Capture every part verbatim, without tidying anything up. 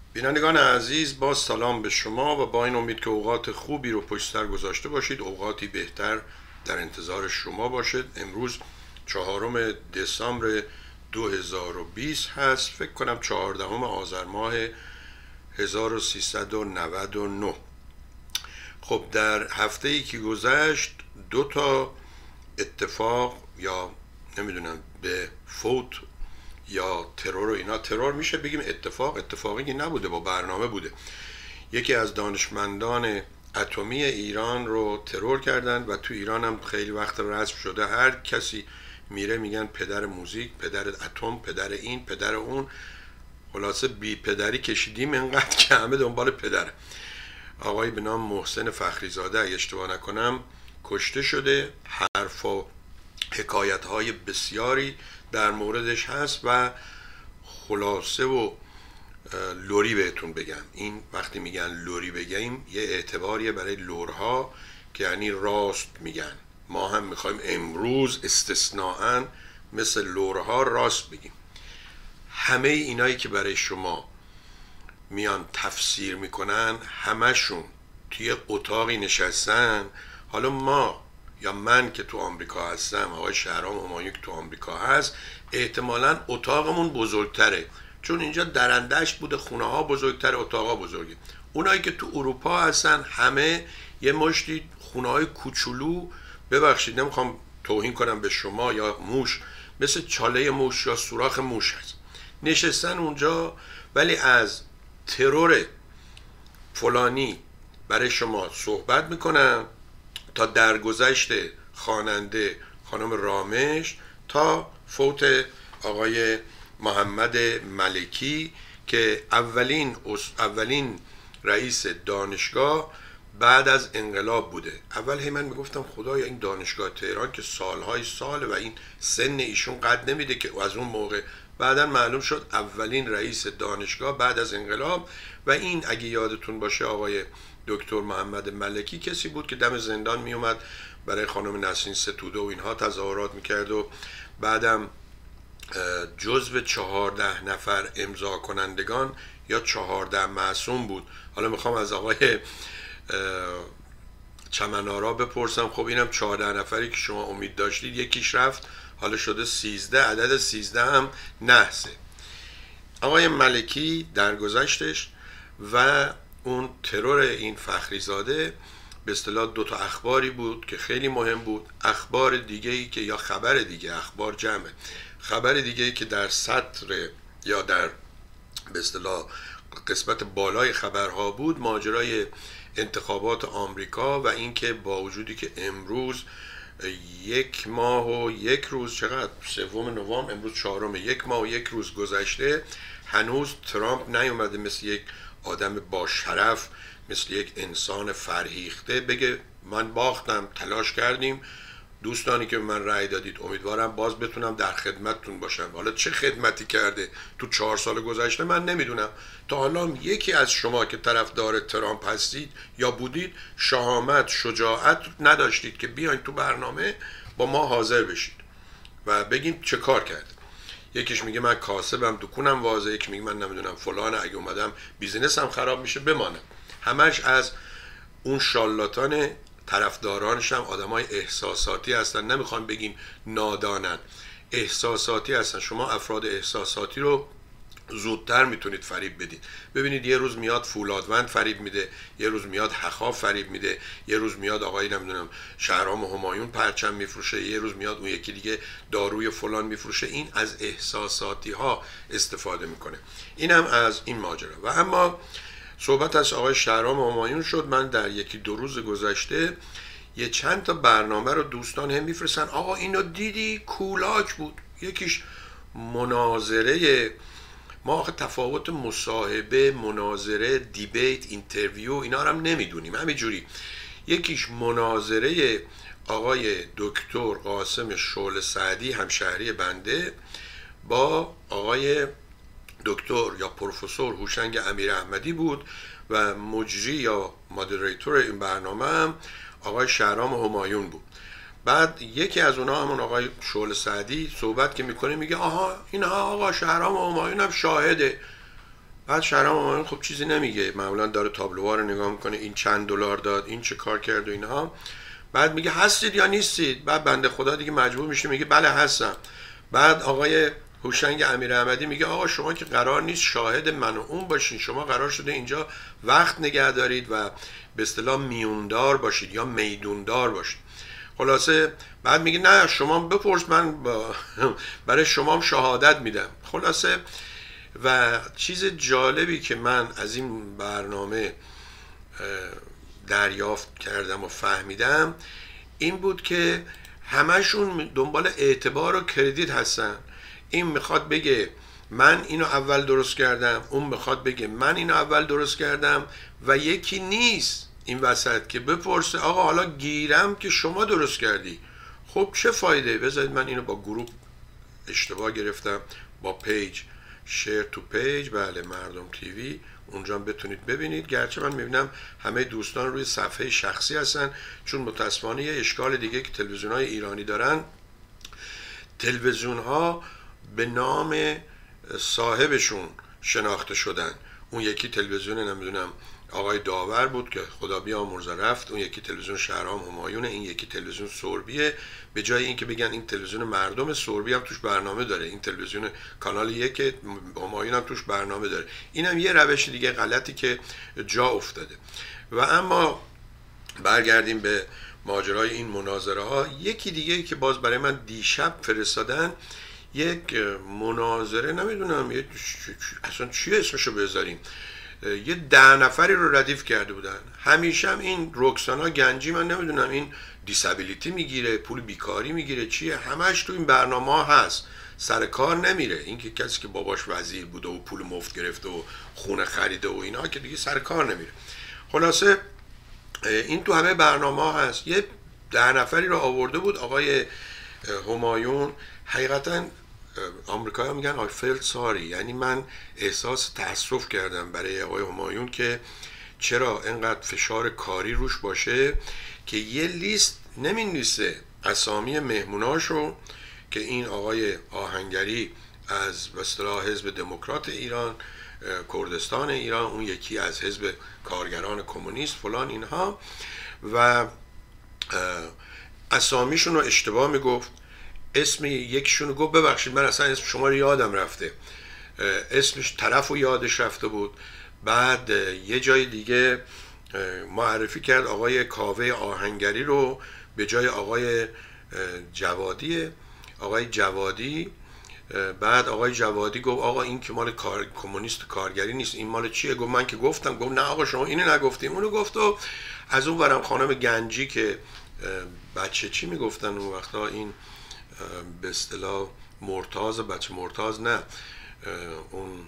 بینندگان عزیز، با سلام به شما و با این امید که اوقات خوبی رو پشت سر گذاشته باشید. اوقاتی بهتر در انتظار شما باشد. امروز چهارم دسامبر دو هزار و بیست هست، فکر کنم چهاردهم آذر ماه هزار و سیصد و نود و نه. خب در هفته ای که گذشت دو تا اتفاق، یا نمیدونم به فوت یا ترور و اینا، ترور میشه بگیم، اتفاق اتفاقی نبوده، با برنامه بوده. یکی از دانشمندان اتمی ایران رو ترور کردن و تو ایران هم خیلی وقت رسم شده، هر کسی میره میگن پدر موزیک، پدر اتم، پدر این، پدر اون. خلاصه بی پدری کشیدیم انقدر که همه دنبال پدره. آقای به نام محسن فخریزاده اگه اشتباه نکنم کشته شده. حرف و حکایت های بسیاری در موردش هست و خلاصه و لوری بهتون بگم. این وقتی میگن لوری بگیم یه اعتباریه برای لورها که یعنی راست میگن. ما هم میخوایم امروز استثناءً مثل لورها راست بگیم. همه اینایی که برای شما میان تفسیر میکنن همشون توی اتاقی نشستن. حالا ما یا من که تو آمریکا هستم، آقای شهرام همایون که تو آمریکا هست، احتمالاً اتاقمون بزرگتره چون اینجا درندشت بوده، خونه ها بزرگتره، اتاق ها بزرگه. اونایی که تو اروپا هستن همه یه مشتی خونه های کوچولو، ببخشید نمیخوام توهین کنم به شما، یا موش، مثل چاله موش یا سوراخ موش هست، نشستن اونجا. ولی از ترور فلانی برای شما صحبت میکنن، تا درگذشت خواننده خانم رامش، تا فوت آقای محمد ملکی که اولین اولین رئیس دانشگاه بعد از انقلاب بوده. اول هی من میگفتم خدایا این دانشگاه تهران که سالهای ساله و این سن ایشون قد نمیده که از اون موقع. بعدا معلوم شد اولین رئیس دانشگاه بعد از انقلاب. و این اگه یادتون باشه آقای دکتر محمد ملکی کسی بود که دم زندان میومد برای خانم نسرین ستوده و اینها تظاهرات میکرد و بعدم جزو چهارده نفر امضا کنندگان یا چهارده معصوم بود. حالا میخوام از آقای چمنارا بپرسم، خب اینم چهارده نفری که شما امید داشتید یکیش رفت، حالا شده سیزده، عدد سیزده هم نحسه. آقای ملکی درگذشتش و اون ترور این فخریزاده به اصطلاح دو تا اخباری بود که خیلی مهم بود. اخبار دیگه ای که یا خبر دیگه، اخبار جمعه، خبر دیگه ای که در سطر یا در به اصطلاح قسمت بالای خبرها بود، ماجرای انتخابات آمریکا و اینکه با وجودی که امروز یک ماه و یک روز، چقدر سوم نوامبر، امروز چهارم، یک ماه و یک روز گذشته، هنوز ترامپ نیومده مثل یک آدم با شرف، مثل یک انسان فرهیخته بگه من باختم، تلاش کردیم، دوستانی که به من رأی دادید امیدوارم باز بتونم در خدمتتون باشم. حالا چه خدمتی کرده تو چهار سال گذشته من نمیدونم. تا حالا یکی از شما که طرفدار ترامپ هستید یا بودید شهامت، شجاعت نداشتید که بیاین تو برنامه با ما حاضر بشید و بگیم چه کار کرد. یکیش میگه من کاسبم، دکونم واضحه، یکی میگه من نمیدونم فلان، اگه اومدم بیزینسم خراب میشه، بمانم. همش از اون شالاتان طرفدارانش هم آدمای احساساتی هستن. نمیخوام بگیم نادانن، احساساتی هستن. شما افراد احساساتی رو زودتر میتونید فریب بدید. ببینید یه روز میاد فولادوند فریب میده، یه روز میاد حخا فریب میده، یه روز میاد آقای نمیدونم شهرام همایون پرچم میفروشه، یه روز میاد اون یکی دیگه داروی فلان میفروشه. این از احساساتی ها استفاده میکنه. این هم از این ماجرا. و اما صحبت از آقای شهرام همایون شد. من در یکی دو روز گذشته یه چند تا برنامه رو دوستان هم میفرستن، آقا اینو دیدی؟ کولاک بود. یکیش مناظره، ما آخه تفاوت مصاحبه، مناظره، دیبیت، اینترویو اینا رو هم نمیدونیم همینجوری. یکیش مناظره آقای دکتر قاسم شعله سعدی همشهری بنده با آقای دکتر یا پروفسور هوشنگ امیر احمدی بود و مجری یا مادریتور این برنامه هم آقای شهرام همایون بود. بعد یکی از اونها همون آقای شعله سعدی صحبت که میکنه میگه آها این آقا شهرام همایون هم شاهده. بعد شهرام همایون خب چیزی نمیگه، معمولا داره تابلوها رو نگاه میکنه، این چند دلار داد، این چه کار کرد و اینها. بعد میگه هستید یا نیستید؟ بعد بنده خدا دیگه مجبور میشه میگه بله هستم. بعد آقای هوشنگ امیر احمدی میگه آقا شما که قرار نیست شاهد من و اون باشین، شما قرار شده اینجا وقت نگه دارید و به اصطلاح میوندار باشید یا میدوندار باشید. خلاصه بعد میگه نه شما بپرس، من با برای شما هم شهادت میدم. خلاصه و چیز جالبی که من از این برنامه دریافت کردم و فهمیدم این بود که همشون دنبال اعتبار و کردیت هستن. این میخواد بگه من اینو اول درست کردم، اون میخواد بگه من اینو اول درست کردم و یکی نیست این وسط که بپرسه آقا حالا گیرم که شما درست کردی، خب چه فایده؟ بذارید من اینو با گروه اشتباه گرفتم، با پیج شیر تو پیج، بله مردم تیوی، اونجا بتونید ببینید. گرچه من میبینم همه دوستان روی صفحه شخصی هستن، چون متاسفانه یه اشکال دیگه که تلویزیون های ایرانی دارن، تلویزیون ها به نام صاحبشون شناخته شدن. اون یکی تلویزیون نمیدونم آقای داور بود که خدا بیامرزه رفت، اون یکی تلویزیون شهرام همایون، این یکی تلویزیون سوربیه. به جای اینکه بگن این تلویزیون مردم، سوربی هم توش برنامه داره، این تلویزیون کانال یک همایون هم توش برنامه داره. این هم یه روش دیگه غلطی که جا افتاده. و اما برگردیم به ماجرای این مناظره ها. یکی دیگه که باز برای من دیشب فرستادن، یک مناظره، نمیدونم یه اصلا چی اسمشو بذاریم، یه ده نفری رو ردیف کرده بودن. همیشه هم این رکسانا گنجی، من نمیدونم این دیسابیلیتی میگیره، پول بیکاری میگیره، چیه، همش تو این برنامه ها هست، سر کار نمیره. این که کسی که باباش وزیر بوده و پول مفت گرفته و خونه خریده و اینا که دیگه سر کار نمیره. خلاصه این تو همه برنامه ها هست. یه ده نفری رو آورده بود آقای همایون. حقیقتا آمریکایی ها میگن I felt sorry، یعنی من احساس تأسف کردم برای آقای همایون که چرا اینقدر فشار کاری روش باشه که یه لیست نمینویسه اسامی مهموناشو که این آقای آهنگری از به اصطلاح حزب دموکرات ایران، کردستان ایران، اون یکی از حزب کارگران کمونیست فلان اینها، و اسامیشون رو اشتباه میگفت. اسم یکیشون رو گفت ببخشید من اصلا اسم شما رو یادم رفته، اسمش طرف رو یادش رفته بود. بعد یه جای دیگه معرفی کرد آقای کاوه آهنگری رو به جای آقای جوادی، آقای جوادی. بعد آقای جوادی گفت آقا این که مال کار... کمونیست کارگری نیست، این مال چیه؟ گفت من که گفتم. گفت نه آقا شما اینو نگفتیم، اونو گفت. و از اون ورم خانم گنجی که بچه چی میگفتن اون وقتا، این به اصطلاح مرتاز، بچه مرتاز نه، اون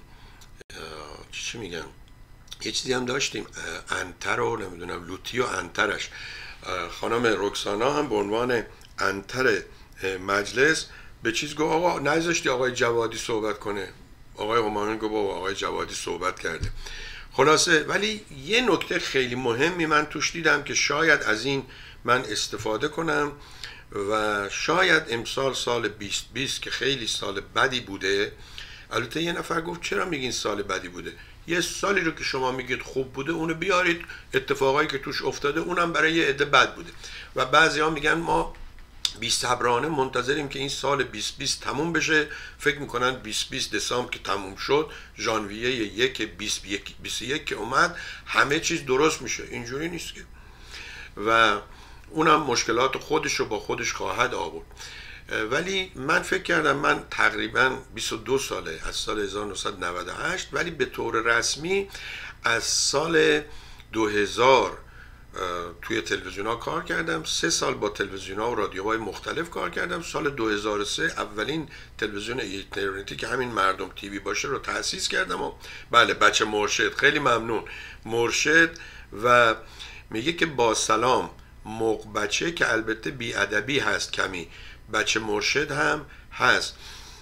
چی میگن، یه چیزی هم داشتیم انتر رو نمیدونم، لوتی و انترش. خانم رکسانا هم به عنوان انتر مجلس به چیز گفت آقا نذاشتی آقای جوادی صحبت کنه. آقای همایون گفت بابا آقای جوادی صحبت کرده. خلاصه ولی یه نکته خیلی مهمی من توش دیدم که شاید از این من استفاده کنم و شاید امسال سال بیست بیست که خیلی سال بدی بوده. البته یه نفر گفت چرا میگین سال بدی بوده؟ یه سالی رو که شما میگید خوب بوده اونو بیارید، اتفاقایی که توش افتاده اونم برای یه عده بد بوده. و بعضی ها میگن ما بی صبرانه منتظریم که این سال بیست بیست تموم بشه. فکر میکنن بیست بیست دسامبر که تموم شد، ژانویه یک بیست بیست و یک که اومد همه چیز درست میشه. اینجوری نیست که. و اونم مشکلات خودش رو با خودش خواهد آورد. ولی من فکر کردم من تقریبا بیست و دو ساله، از سال هزار و نهصد و نود و هشت، ولی به طور رسمی از سال دو هزار توی تلویزیون ها کار کردم. سه سال با تلویزیون ها و رادیوهای مختلف کار کردم. سال دو هزار و سه اولین تلویزیون اینترنتی که همین مردم تیوی باشه رو تأسیس کردم. و بله بچه مرشد، خیلی ممنون مرشد. و میگه که با سلام موق بچه، که البته بی‌ادبی هست کمی، بچه مرشد هم هست.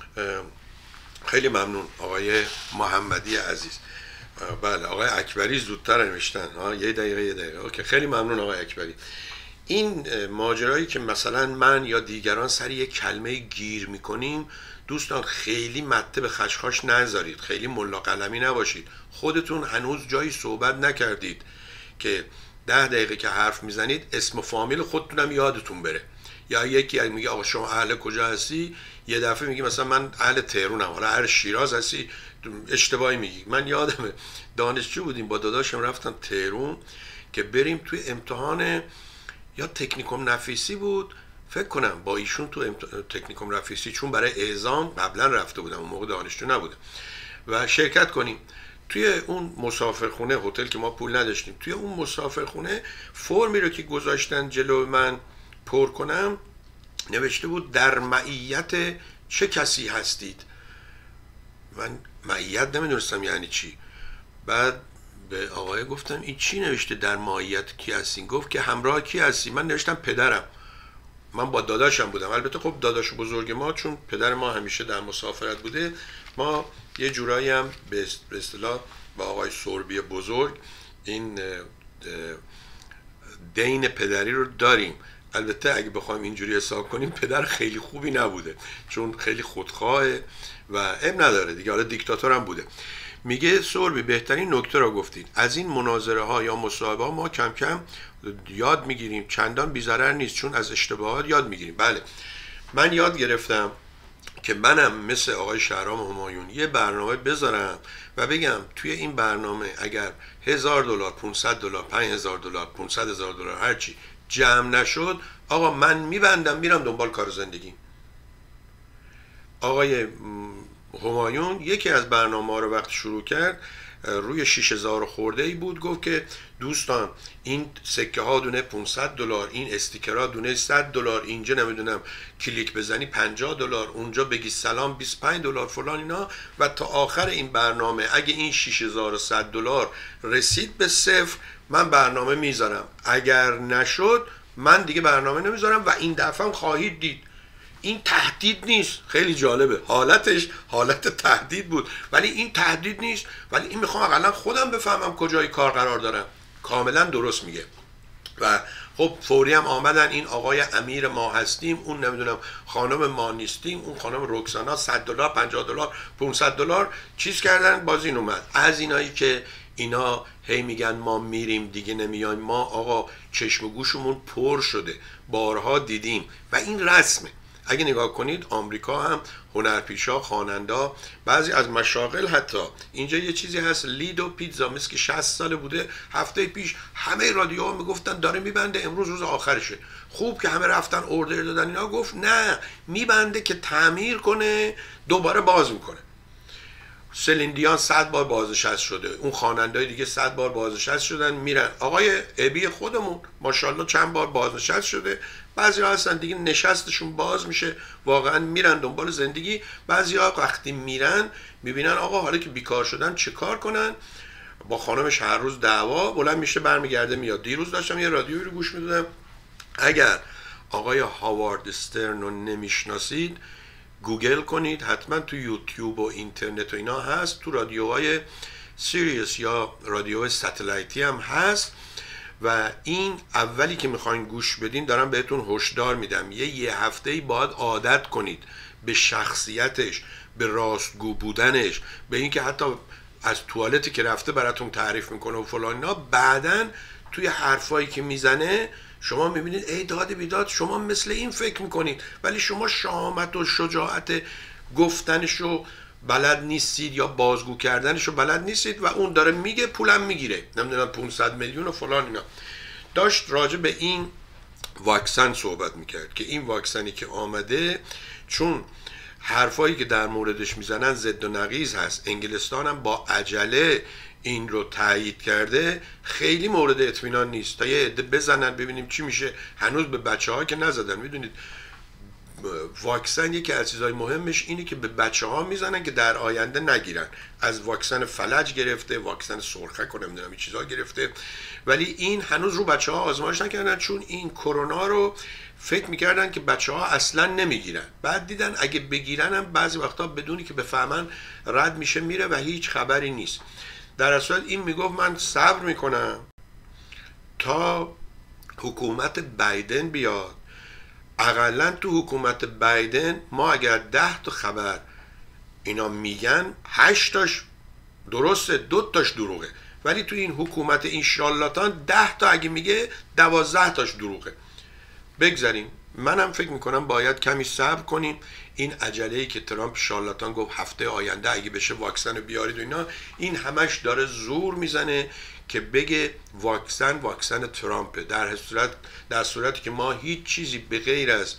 خیلی ممنون آقای محمدی عزیز. بله آقای اکبری زودتر نوشتن، ها یه دقیقه یه دقیقه اوکی. خیلی ممنون آقای اکبری. این ماجرایی که مثلا من یا دیگران سر یک کلمه گیر میکنیم، دوستان خیلی مته به خشخاش نذارید، خیلی ملا قلمی نباشید. خودتون هنوز جایی صحبت نکردید که ده دقیقه که حرف میزنید اسم و فامیل خودتونم یادتون بره. یا یکی میگه آقا شما اهل کجا هستی، یه دفعه میگی مثلا من اهل تهرانم، حالا اهل شیراز هستی، اشتباهی میگی. من یادمه دانشجو بودیم با داداشم رفتم تهران که بریم توی امتحان یا تکنیکوم نفیسی بود فکر کنم، با ایشون تو امت... تکنیکوم نفیسی، چون برای اعزام قبلا رفته بودم، اون موقع دانشجو نبودم، و شرکت کنیم. توی اون مسافرخونه، هتل که ما پول نداشتیم، توی اون مسافرخونه فرمی رو که گذاشتن جلو من پر کنم نوشته بود در معیت چه کسی هستید. من معیت نمیدونستم یعنی چی. بعد به آقای گفتم این چی نوشته در معیت کی هستین؟ گفت که همراه کی هستی؟ من نوشتم پدرم. من با داداشم بودم، البته خب داداش بزرگ ما، چون پدر ما همیشه در مسافرت بوده، ما یه جورایی هم به اصطلاح با آقای سوربی بزرگ این دین پدری رو داریم. البته اگه بخوایم اینجوری حساب کنیم پدر خیلی خوبی نبوده، چون خیلی خودخواهه و اب نداره دیگه، حالا دیکتاتور هم بوده. میگه سوربی بهترین نکته را گفتید، از این مناظره ها یا مصاحبه ها ما کم کم یاد میگیریم، چندان بی ضرر نیست چون از اشتباهات یاد میگیریم. بله من یاد گرفتم که منم مثل آقای شهرام همایون یه برنامه بذارم و بگم توی این برنامه اگر هزار دلار، پانصد دلار، پنج هزار دلار، پانصد هزار دلار هرچی جمع نشد، آقا من میبندم میرم دنبال کار زندگی. آقای همایون یکی از برنامه ها رو وقت شروع کرد روی شش هزار خورده ای بود، گفت که دوستان این سکه ها دونه پانصد دلار، این استیکرها دونه صد دلار، اینجا نمیدونم کلیک بزنی پنجاه دلار، اونجا بگی سلام بیست و پنج دلار فلان اینا، و تا آخر این برنامه اگه این شش هزار و صد دلار رسید به صفر من برنامه میذارم، اگر نشد من دیگه برنامه نمیذارم و این دفعه هم خواهید دید. این تهدید نیست، خیلی جالبه، حالتش حالت تهدید بود ولی این تهدید نیست، ولی این میخوام اقلا خودم بفهمم کجای کار قرار دارم. کاملا درست میگه. و خب فوری هم آمدن این آقای امیر ما هستیم، اون نمیدونم خانم ما نیستیم، اون خانم رکسانا صد دلار، پنجاه دلار، پانصد دلار چیز کردن، باز این اومد. از اینایی که اینا هی میگن ما میریم دیگه نمیایم، ما آقا چشم و گوشمون پر شده، بارها دیدیم و این رسمه. اگه نگاه کنید آمریکا هم هنرپیشا، خوانندا، بعضی از مشاغل حتی اینجا یه چیزی هست لیدو پیتزا، مثل که شصت سال بوده، هفته پیش همه رادیوها میگفتن داره میبنده، امروز روز آخرشه. خوب که همه رفتن اوردر دادن اینا، گفت نه میبنده که تعمیر کنه دوباره باز میکنه. سلیندیان صد بار بازنشست شده، اون خواننده‌های دیگه صد بار بازنشست شدن میرن. آقای ابی خودمون ماشاءالله چند بار بازنشست شده. بعضی ها هستن دیگه نشستشون باز میشه، واقعا میرن دنبال زندگی. بعضی ها وقتی میرن میبینن آقا حالا که بیکار شدن چه کار کنن، با خانمش هر روز دعوا، بلند میشه برمیگرده میاد. دیروز داشتم یه رادیویی رو گوش میدادم، اگر آقای هاوارد استرن رو نمیشناسید گوگل کنید، حتما تو یوتیوب و اینترنت و اینا هست، تو رادیوهای سیریس یا رادیو ستلایتی هم هست. و این اولی که میخواین گوش بدین دارم بهتون هشدار میدم، یه یه هفته‌ای باید عادت کنید به شخصیتش، به راستگو بودنش، به اینکه حتی از توالتی که رفته براتون تعریف میکنه و فلان اینا. بعدن توی حرفایی که میزنه شما میبینید ای داد بیداد، شما مثل این فکر میکنید ولی شما شهامت و شجاعت گفتنشو بلد نیستید یا بازگو کردنشو بلد نیستید و اون داره میگه پولم میگیره، نمیدونم پانصد میلیون و فلان اینا. داشت راجع به این واکسن صحبت میکرد که این واکسنی که آمده، چون حرفایی که در موردش میزنن ضد و نقیض هست، انگلستان هم با عجله این رو تایید کرده، خیلی مورد اطمینان نیست. تا یه عده بزنن ببینیم چی میشه. هنوز به بچه ها که نزدن. میدونید واکسن یکی از چیزهای مهمش اینه که به بچه ها میزنن که در آینده نگیرن. از واکسن فلج گرفته، واکسن سرخک و نمیدونم این چیزها گرفته، ولی این هنوز رو بچه ها آزمایش نکردن، چون این کرونا رو فکر میکردن که بچه ها اصلا نمیگیرن. بعد دیدن اگه بگیرن هم بعضی وقتا بدونی که بفهمن رد میشه میره و هیچ خبری نیست. در اصل این میگفت من صبر میکنم تا حکومت بایدن بیاد، اقلا تو حکومت بایدن ما اگر ده تا خبر اینا میگن هشت تاش درسته، دو تاش دروغه، ولی تو این حکومت این شالاتان ده تا اگه میگه دوازده تاش دروغه. بگذاریم. منم فکر میکنم باید کمی صبر کنیم. این عجله‌ای که ترامپ شالاتان گفت هفته آینده اگه بشه واکسن رو بیارید و اینا، این همش داره زور میزنه که بگه واکسن واکسن ترامپه، در صورت در صورتی که ما هیچ چیزی به غیر از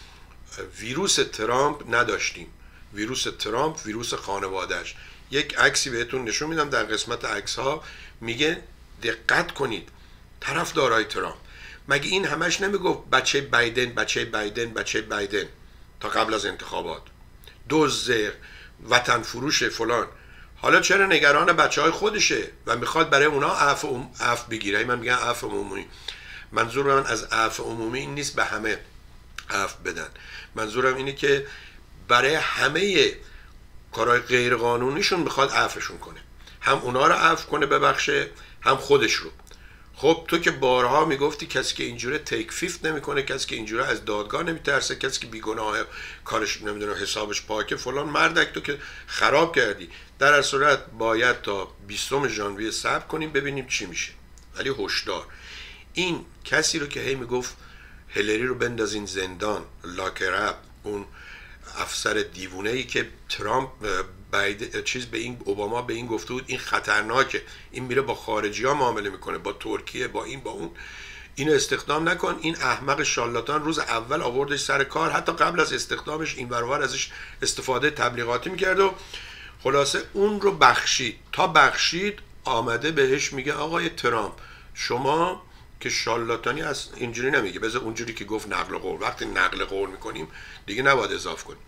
ویروس ترامپ نداشتیم. ویروس ترامپ، ویروس خانوادهش. یک عکسی بهتون نشون میدم در قسمت عکس ها، میگه دقت کنید طرفدارای ترامپ، مگه این همش نمیگفت بچه بایدن بچه بایدن بچه بایدن تا قبل از انتخابات، دزد، وطن فروش، فلان؟ حالا چرا نگران بچه های خودشه و میخواد برای اونا عفو عفو بگیره؟ من میگم عفو عمومی. منظور من از عفو عمومی این نیست به همه عفو بدن، منظورم اینه که برای همه کارهای غیر قانونیشون میخواد عفوشون کنه، هم اونا رو عفو کنه ببخشه، هم خودش رو. خب تو که بارها میگفتی کسی که اینجوره تیک فیفت نمیکنه، کسی که اینجوره از دادگاه نمیترسه، کسی که بیگناه کارش نمیدونه حسابش پاکه، فلان. مردک تو که خراب کردی. در هر صورت باید تا بیستم ژانویه صبر کنیم ببینیم چی میشه. ولی هشدار، این کسی رو که هی میگفت هیلری رو بندازین زندان، لاکراب، اون افسر دیوونه ای که ترامپ باید چیز به این اوباما به این گفته بود این خطرناکه، این میره با خارجی ها معامله میکنه، با ترکیه، با این با اون، اینو استخدام نکن. این احمق شالاتان روز اول آوردش سر کار، حتی قبل از استخدامش این ورور ازش استفاده تبلیغاتی میکرد و خلاصه اون رو بخشید. تا بخشید آمده بهش میگه آقای ترامپ شما که شالاتانی از اینجوری نمیگه، بذار اونجوری که گفت نقل قول، وقتی نقل قول میکنیم دیگه نباید اضاف کنیم.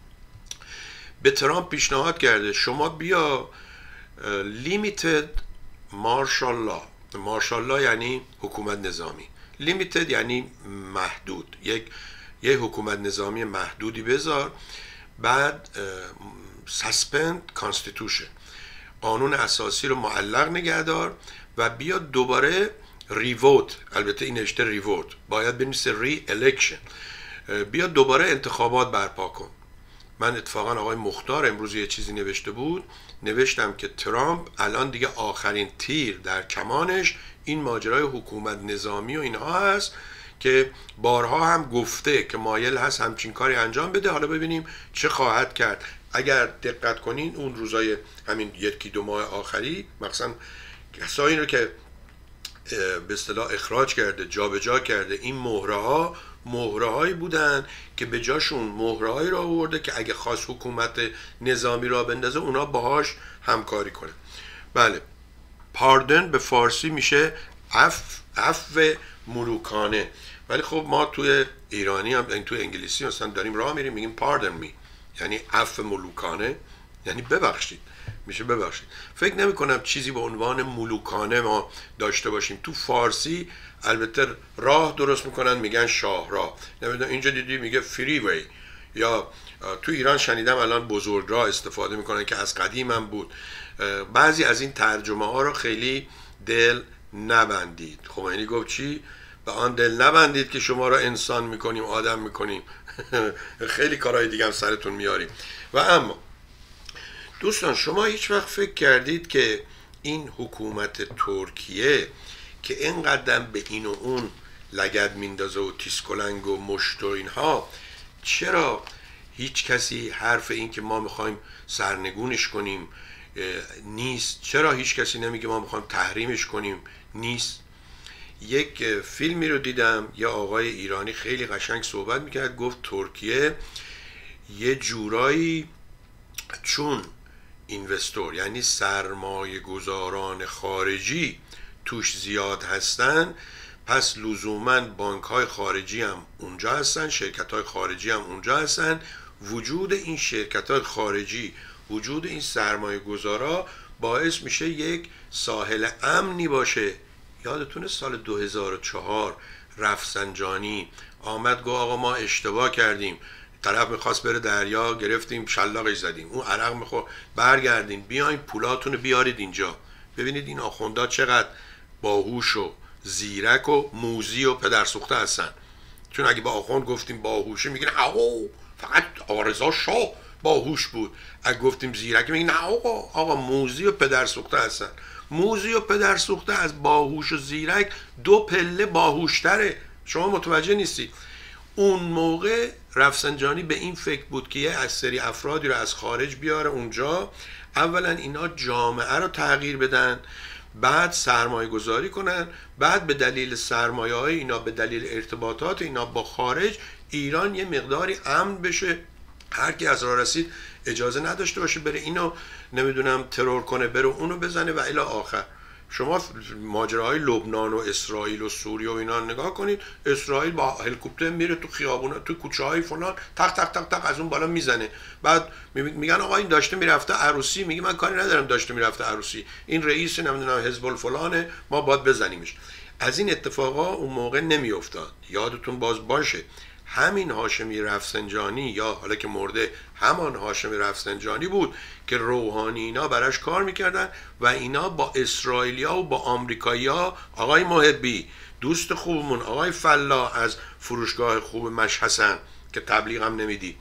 به ترامپ پیشنهاد کرده شما بیا لیمیتد مارشال لا. مارشال لا یعنی حکومت نظامی، لیمیتد یعنی محدود، یک یه حکومت نظامی محدودی بذار، بعد سسپند کانستیتوشن، قانون اساسی رو معلق نگه دار و بیا دوباره ریووت، البته این نوشته ریووت، باید بنویسه ری الکشن، بیا دوباره انتخابات برپا کن. من اتفاقا آقای مختار امروز یه چیزی نوشته بود، نوشتم که ترامپ الان دیگه آخرین تیر در کمانش این ماجرای حکومت نظامی و اینها هست که بارها هم گفته که مایل هست همچین کاری انجام بده. حالا ببینیم چه خواهد کرد. اگر دقت کنین اون روزای همین یکی دو ماه آخری مثلا کسایی رو که به اصطلاح اخراج کرده، جابجا کرده، این مهره ها مهره هایی بودن که به جاشون مهره هایی را آورده که اگه خواست حکومت نظامی را بندازه اونا باهاش همکاری کنه. بله، پاردن به فارسی میشه عفو عفو ملوکانه، ولی خب ما توی ایرانی هم توی انگلیسی مثلا داریم راه میریم میگیم پاردن می، یعنی عفو ملوکانه یعنی ببخشید، میشه ببخشید. فکر نمی کنم چیزی به عنوان ملوکانه ما داشته باشیم. تو فارسی البته راه درست میکنن میگن شاهراه، نمیدونم اینجا دیدی میگه فری وی، یا تو ایران شنیدم الان بزرگراه استفاده میکنن که از قدیم هم بود. بعضی از این ترجمه ها رو خیلی دل نبندید. خمینی گفت چی؟ به آن دل نبندید که شما را انسان میکنیم، آدم میکنیم. خیلی کارهای دیگه هم سرتون میاریم. و اما دوستان شما هیچ وقت فکر کردید که این حکومت ترکیه که اینقدر به این و اون لگد میندازه و تیسکلنگ و مشت و اینها، چرا هیچ کسی حرف این که ما میخوایم سرنگونش کنیم نیست؟ چرا هیچ کسی نمیگه ما میخوایم تحریمش کنیم نیست؟ یک فیلمی رو دیدم یه آقای ایرانی خیلی قشنگ صحبت میکرد، گفت ترکیه یه جورایی چون اینوستور یعنی سرمایه گذاران خارجی توش زیاد هستن، پس لزوماً بانک های خارجی هم اونجا هستن، شرکت های خارجی هم اونجا هستن. وجود این شرکت های خارجی، وجود این سرمایه گذارا باعث میشه یک ساحل امنی باشه. یادتونه سال دو هزار و چهار رفسنجانی آمد گفت آقا ما اشتباه کردیم، طرف میخواست بره دریا، گرفتیم شلاقش زدیم، اون عرق میخور، برگردین بیاین پولاتون بیارید اینجا. ببینید این آخوندا چقدر باهوش و زیرک و موذی و پدرسوخته هستن. چون اگه با آخوند گفتیم باهوشه میگن آقا فقط آرزا شاه باهوش بود، اگه گفتیم زیرک میگن آقا آقا موذی و پدرسوخته هستن. موذی و پدرسوخته از باهوش و زیرک دو پله باهوشتره. شما متوجه نیستی. اون موقع رفسنجانی به این فکر بود که یه از سری افرادی رو از خارج بیاره اونجا، اولا اینا جامعه رو تغییر بدن، بعد سرمایه گذاری کنن، بعد به دلیل سرمایه های اینا، به دلیل ارتباطات اینا با خارج، ایران یه مقداری امن بشه، هر کی از راه رسید اجازه نداشته باشه بره اینو نمیدونم ترور کنه، بره اونو بزنه و الی آخر. شما ماجراهای لبنان و اسرائیل و سوریه و اینا نگاه کنید، اسرائیل با هلیکوپتر میره تو خیابونا تو کوچه های فلان، تق تق تق تق از اون بالا میزنه، بعد میگن آقا این داشته میرفته عروسی، میگه من کاری ندارم داشته میرفته عروسی، این رئیس نمیدونم حزب الفلانه، ما باید بزنیمش. از این اتفاقا اون موقع نمیافتاد. یادتون باز باشه همین هاشمی رفسنجانی، یا حالا که مرده همان هاشمی رفسنجانی بود که روحانی اینا براش کار میکردن و اینا با اسرائیلیا و با آمریکایی‌ها، آقای محبی دوست خوبمون، آقای فلاح از فروشگاه خوب مشحسن که تبلیغ هم نمیدی،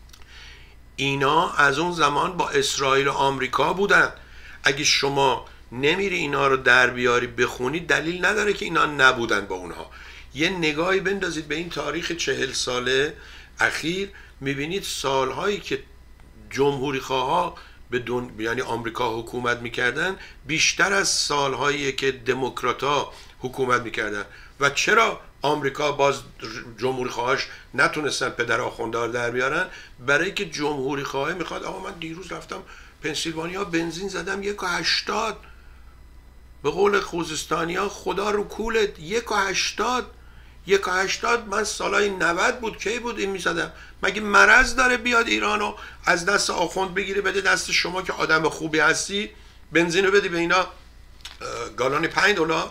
اینا از اون زمان با اسرائیل و آمریکا بودن. اگه شما نمیری اینا رو در بیاری بخونی دلیل نداره که اینا نبودن با اونها. یه نگاهی بندازید به این تاریخ چهل ساله اخیر، میبینید سالهایی که جمهوری خواها به دون... یعنی آمریکا حکومت میکردن بیشتر از سالهایی که دموکرات‌ها حکومت میکردن. و چرا آمریکا باز جمهوری خواهاش نتونستن پدر آخوندار در بیارن؟ برای که جمهوری خواه میخواد آقا من دیروز رفتم پنسیلوانیا بنزین زدم یک و هشتاد، به قول خوزستانیا خدا رو کولت، یک و هشتاد یک و هشتاد من سالای نود بود کی بود این میزدم. مگه مرض داره بیاد ایرانو از دست آخوند بگیری بده دست شما که آدم خوبی هستی، بنزینو بدی به اینا گالانی پنج دلار؟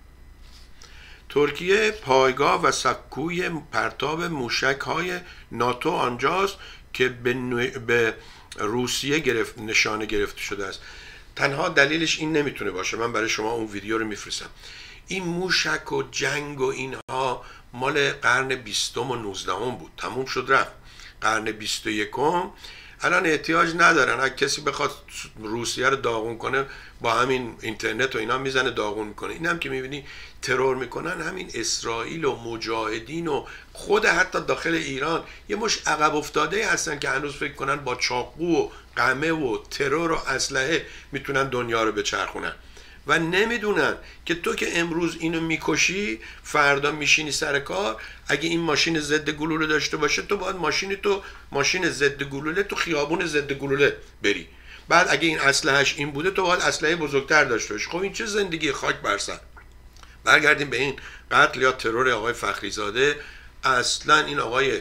ترکیه پایگاه و سکوی پرتاب موشک های ناتو آنجاست که به, نو... به روسیه گرفت نشانه گرفته شده است. تنها دلیلش این نمیتونه باشه، من برای شما اون ویدیو رو میفرستم. این موشک و جنگ و اینها مال قرن بیستم و نوزدهم بود، تموم شد رفت. قرن بیست و یکم الان احتیاج ندارن. اگه کسی بخواد روسیه رو داغون کنه با همین اینترنت و اینا میزنه داغون میکنه. این هم که میبینی ترور میکنن همین اسرائیل و مجاهدین و خود حتی داخل ایران یه مش عقب افتاده هستن که هنوز فکر کنن با چاقو و قمه و ترور و اسلحه میتونن دنیا رو بچرخونن و نمیدونن که تو که امروز اینو میکشی فردا میشینی سر کار. اگه این ماشین ضد گلوله داشته باشه تو باید ماشین تو ماشین ضد گلوله تو خیابون ضد گلوله بری. بعد اگه این اسلحه‌اش این بوده تو باید اسلحه بزرگتر داشته باشی. خب این چه زندگی خاک بر سر. برگردیم به این قتل یا ترور آقای فخریزاده. اصلا این آقای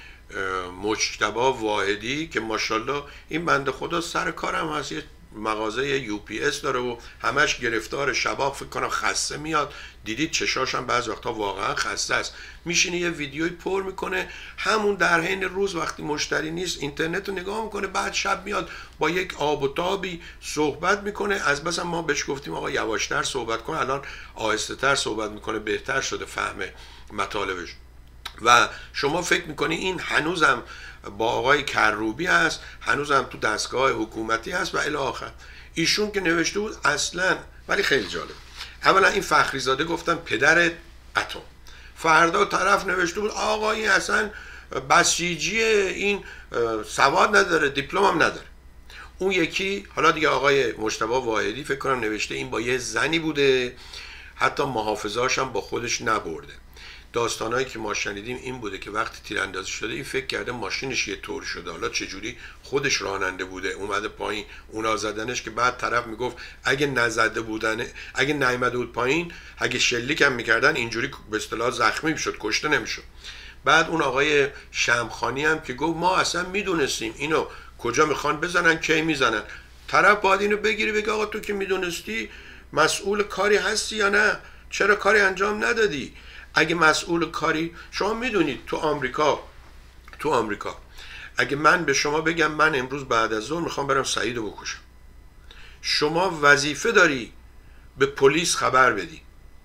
مجتبی واحدی که ماشاءالله این بنده خدا سر کارم هست، یه مغازه یو پی اس داره و همش گرفتار شباب، فکر کنم خسته میاد. دیدید چشاش هم بعض وقتا واقعا خسته است. میشینه یه ویدیوی پر میکنه، همون در حین روز وقتی مشتری نیست اینترنت رو نگاه میکنه، بعد شب میاد با یک آب و تابی صحبت میکنه. از بس ما بهش گفتیم آقا یواشتر صحبت کن، الان آهسته تر صحبت میکنه، بهتر شده فهم مطالبش. و شما فکر میکنی این هنوزم با آقای کروبی هست، هنوزم تو دستگاه حکومتی هست و الی آخر. ایشون که نوشته بود اصلا، ولی خیلی جالب. اولا این فخریزاده گفتم پدر اتم، فردا طرف نوشته بود آقا این اصلا بسیجیه، این سواد نداره، دیپلم هم نداره. اون یکی حالا دیگه آقای مجتبی واحدی فکر کنم نوشته این با یه زنی بوده، حتی محافظاش هم با خودش نبرده. داستانایی که ما شنیدیم این بوده که وقتی تیراندازی شده این فکر کرده ماشینش یه طور شده، حالا چجوری خودش راننده بوده اومده پایین اونا زدنش، که بعد طرف میگفت اگه نزده بودن، اگه نیامده بود پایین، اگه شلیک هم میکردن اینجوری به اصطلاح زخمی میشد، کشته نمیشد. بعد اون آقای شمخانی هم که گفت ما اصلا میدونستیم اینو کجا میخوان بزنن کی میزنن. طرف باید اینو بگیری بگه آقا تو که میدونستی مسئول کاری هستی یا نه؟ چرا کاری انجام ندادی؟ اگه مسئول کاری، شما میدونید تو آمریکا تو آمریکا اگه من به شما بگم من امروز بعد از ظهر میخوام برم سعیدو بکشم، شما وظیفه داری به پلیس خبر بدی.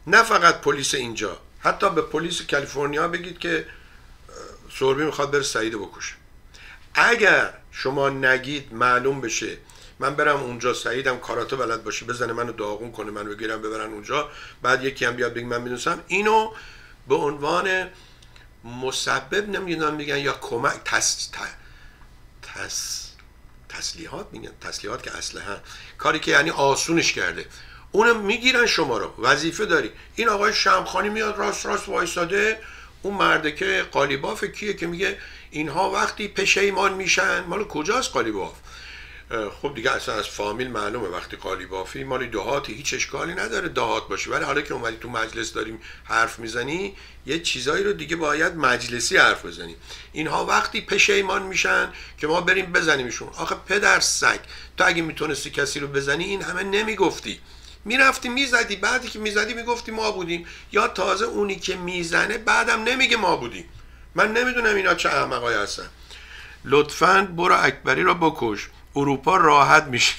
نه فقط پلیس اینجا، حتی به پلیس کالیفرنیا بگید که سوربی میخواد بره سعید بکشه. اگر شما نگید معلوم بشه من برم اونجا، سعیدم کاراته بلد باشه بزنه منو داغون کنه، منو بگیرم ببرن اونجا، بعد یکی هم بیاد بگه من میدونستم، اینو به عنوان مسبب نمیدونم میگن یا کمک تس تس تسلیحات میگن، تسلیحات که اسلحه، کاری که یعنی آسونش کرده، اونم میگیرن شما رو. وظیفه داری. این آقای شمخانی میاد راست راست وایساده، اون مرده که قالیباف کیه که میگه اینها وقتی پشیمان میشن، مال کجاست قالیباف؟ خب دیگه اصلا از فامیل معلومه وقتی قالیبافی مال دهاتی، هیچ اشکالی نداره دهات باشه، ولی حالا که اومدی تو مجلس داریم حرف میزنی یه چیزایی رو دیگه باید مجلسی حرف بزنی. اینها وقتی پشیمان میشن که ما بریم بزنیمشون. آخه پدر سگ، تو اگه میتونستی کسی رو بزنی این همه نمیگفتی، میرفتی میزدی، بعدی که میزدی میگفتی ما بودیم، یا تازه اونی که میزنه بعدم نمیگه ما بودیم. من نمیدونم اینا چه احمقایی هستن. لطفاً برو اکبری را بکش، اروپا راحت میشه.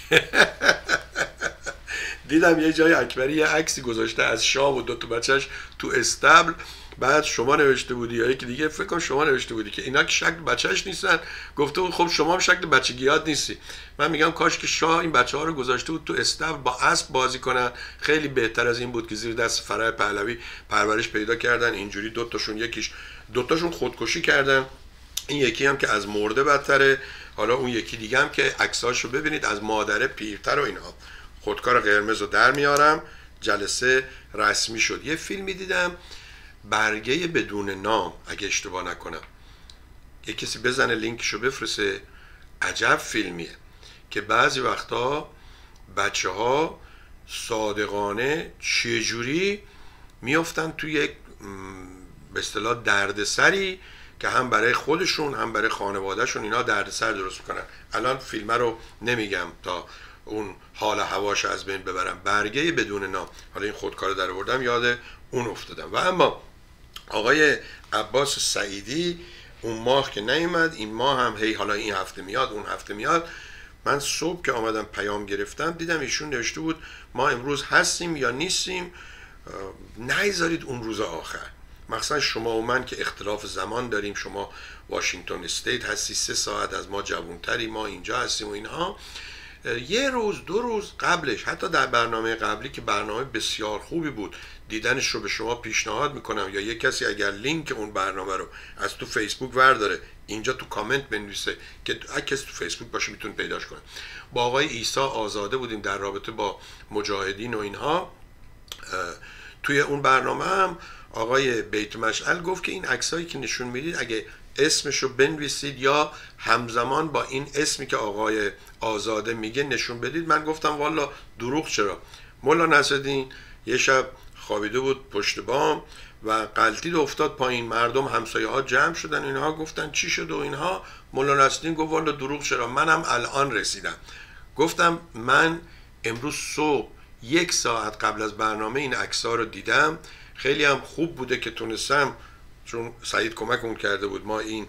دیدم یه جای اکبری یه عکسی گذاشته از شاه و دو تا بچهش تو استبل، بعد شما نوشته بودی یا یکی دیگه فکر کنم شما نوشته بودی که اینا که شکل بچهش نیستن، گفته بود خب شما هم شکل بچگیات نیستی. من میگم کاش که شاه این بچه ها رو گذاشته بود تو استبل با اسب بازی کنن، خیلی بهتر از این بود که زیر دست فرح پهلوی پرورش پیدا کردن. اینجوری دو تاشون یکیش دو تاشون خودکشی کردن، این یکی هم که از مرده بدتره، حالا اون یکی دیگه هم که عکساشو ببینید از مادره پیرتر و اینها. خودکار قرمز رو در میارم، جلسه رسمی شد. یه فیلمی دیدم برگه بدون نام، اگه اشتباه نکنم، یه کسی بزنه لینکشو بفرسته. عجب فیلمیه که بعضی وقتا بچه ها صادقانه چجوری میافتن توی یک به اصطلاح دردسری که هم برای خودشون هم برای خانوادهشون اینا دردسر درست میکنن. الان فیلم رو نمیگم تا اون حال هواش از بین ببرم. برگه بدون نام، حالا این خودکار در آوردم یاد اون افتادم. و اما آقای عباس سعیدی اون ماه که نیومد، این ماه هم هی حالا این هفته میاد اون هفته میاد. من صبح که آمدم پیام گرفتم دیدم ایشون نوشته بود ما امروز هستیم یا نیستیم، نگذارید اون روز آخر. مثلا شما و من که اختلاف زمان داریم، شما واشنگتن استیت هستی، سه ساعت از ما جوانتری، ما اینجا هستیم و اینها، یه روز دو روز قبلش، حتی در برنامه قبلی که برنامه بسیار خوبی بود، دیدنش رو به شما پیشنهاد میکنم، یا یه کسی اگر لینک اون برنامه رو از تو فیسبوک ورداره اینجا تو کامنت بنویسه که هر کسی تو فیسبوک باشه میتونه پیداش کنه. با آقای عیسی آزاده بودیم در رابطه با مجاهدین و اینها. توی اون برنامه هم آقای بیت مشعل گفت که این عکسایی که نشون میدید اگه اسمشو بنویسید یا همزمان با این اسمی که آقای آزاده میگه نشون بدید. من گفتم والا دروغ چرا؟ مولا نصرالدین یه شب خوابیده بود پشت بام و قلتید افتاد پایین، مردم همسایه ها جمع شدن، اینها گفتن چی شد و اینها. مولا نصرالدین گفت والا دروغ چرا، منم الان رسیدم. گفتم من امروز صبح یک ساعت قبل از برنامه این عکس‌ها رو دیدم، خیلی هم خوب بوده که تونستم، چون سعید کمکمون کرده بود، ما این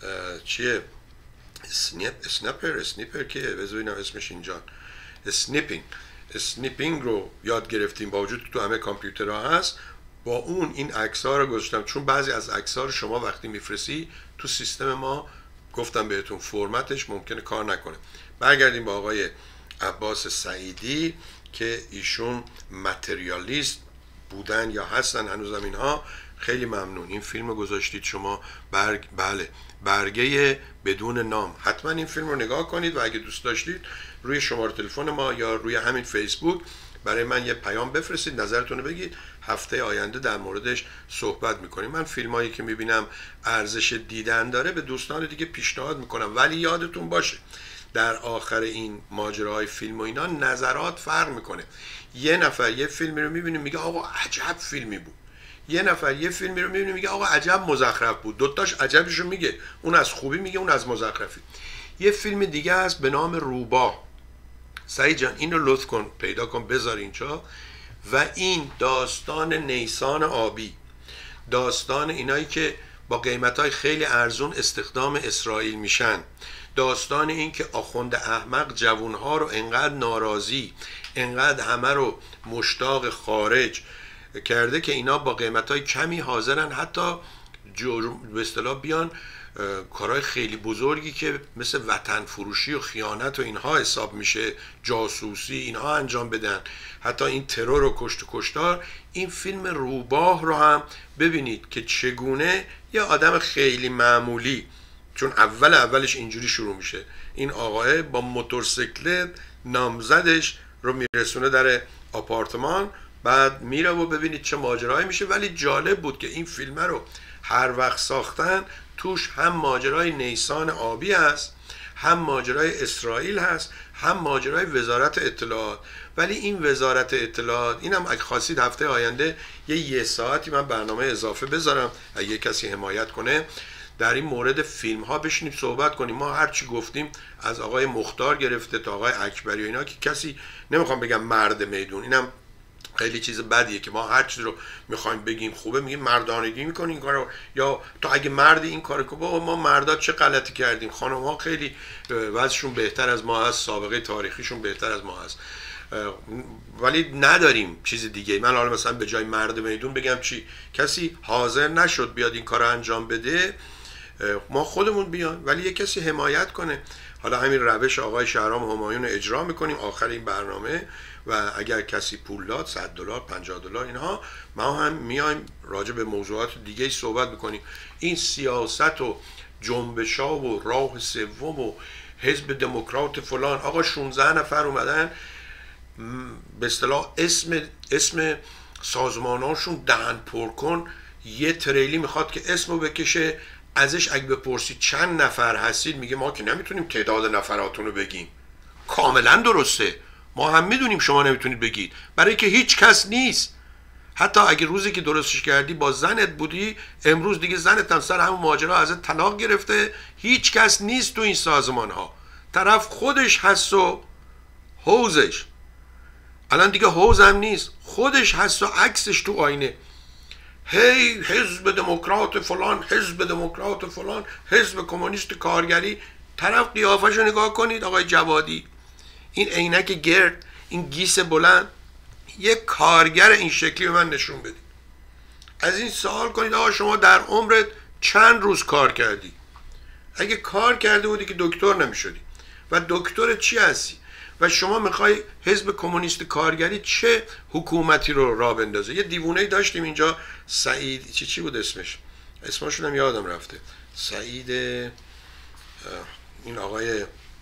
چیه اسنیپ اسنپر اسنیپر که بذارینم اسمش اینجا اسنیپینگ اسنیپینگ رو یاد گرفتیم، با وجود تو همه کامپیوترها هست. با اون این عکس‌ها رو گذاشتم، چون بعضی از عکس‌ها رو شما وقتی میفرستی تو سیستم ما، گفتم بهتون فرمتش ممکنه کار نکنه. برگردیم با آقای عباس سعیدی که ایشون متریالیست بودن یا هستن هنوزم اینها. خیلی ممنون این فیلم رو گذاشتید شما. برگ بله برگه بدون نام، حتما این فیلم رو نگاه کنید و اگه دوست داشتید روی شماره تلفن ما یا روی همین فیسبوک برای من یه پیام بفرستید، نظرتون رو بگید. هفته آینده در موردش صحبت میکنیم. من فیلم هایی که میبینم ارزش دیدن داره به دوستان دیگه پیشنهاد میکنم، ولی یادتون باشه در آخر این ماجراهای فیلم و اینا نظرات فرق میکنه. یه نفر یه فیلمی رو میبینه میگه آقا عجب فیلمی بود، یه نفر یه فیلمی رو میبینه میگه آقا عجب مزخرف بود. دوتاش عجبشو میگه، اون از خوبی میگه اون از مزخرفی. یه فیلم دیگه هست به نام روباه. سعید جان اینو لطف کن پیدا کن بذار اینجا. و این داستان نیسان آبی، داستان اینایی که با قیمتای خیلی ارزون استخدام اسرائیل میشن، داستان این که آخوند احمق جوانها رو انقدر ناراضی، انقدر همه رو مشتاق خارج، کرده که اینا با قیمت‌های کمی حاضرن حتی جرم به اصطلاح بیان کارهای خیلی بزرگی که مثل وطن فروشی و خیانت و اینها حساب میشه، جاسوسی، اینها انجام بدن، حتی این ترور و کشت و کشتار. این فیلم روباه رو هم ببینید که چگونه یه آدم خیلی معمولی، چون اول اولش اینجوری شروع میشه، این آقای با موتورسیکلت نامزدش رو میرسونه در آپارتمان، بعد میره و ببینید چه ماجرایی میشه. ولی جالب بود که این فیلم رو هر وقت ساختن توش هم ماجرای نیسان آبی هست، هم ماجرای اسرائیل هست، هم ماجرای وزارت اطلاعات. ولی این وزارت اطلاعات اینم اگه خواستید هفته آینده یه یه ساعتی من برنامه اضافه بذارم اگه کسی حمایت کنه در این مورد فیلم ها بشینیم صحبت کنیم. ما هرچی گفتیم از آقای مختار گرفته تا آقای اکبری و اینا که کسی نمیخوام بگم مرد میدون، اینم خیلی چیز بدیه که ما هر چیز رو میخوایم بگیم خوبه میگیم مردانگی میکنیم این کارو، یا تو اگه مردی این کارو که بابا ما مردا چه غلطی کردیم، خانم ها خیلی وضعشون بهتر از ما هست، سابقه تاریخیشون بهتر از ما هست، ولی نداریم چیز دیگه. من حالا مثلا به جای مرد میدون بگم چی، کسی حاضر نشد بیاد این کارو انجام بده، ما خودمون بیان ولی یه کسی حمایت کنه. حالا همین روش آقای شهرام همایون رو اجرا میکنیم آخر این برنامه و اگر کسی پول داد صد دلار پنجاه دلار اینها، ما هم میایم راجع به موضوعات دیگه صحبت میکنیم. این سیاست و جنبشا و راه سوم و حزب دموکرات فلان، آقا شانزده نفر اومدن به اصطلاح اسم اسم سازماناشون دهن پر کن، یه تریلی میخواد که اسمو بکشه، ازش اگه بپرسید چند نفر هستید میگه ما که نمیتونیم تعداد نفراتون رو بگیم. کاملا درسته، ما هم میدونیم شما نمیتونید بگید برای که هیچ کس نیست. حتی اگه روزی که درستش کردی با زنت بودی، امروز دیگه زنت هم سر همون ماجرا ازت طلاق گرفته، هیچ کس نیست تو این سازمان ها، طرف خودش هست و حوزش، الان دیگه حوز هم نیست، خودش هست و عکسش تو آینه، هی حزب دموکرات فلان، حزب دموکرات فلان، حزب کمونیست کارگری. طرف قیافه‌شو نگاه کنید آقای جوادی، این عینک گرد، این گیس بلند، یک کارگر این شکلی به من نشون بدید. از این سوال کنید آقا شما در عمرت چند روز کار کردی؟ اگه کار کرده بودی که دکتر نمیشدی و دکتر چی هستی؟ و شما میخوای حزب کمونیست کارگری چه حکومتی رو راه بندازه؟ یه دیوونه‌ای داشتیم اینجا، سعید چی چی بود اسمش، اسمشون هم یادم رفته، سعید این آقای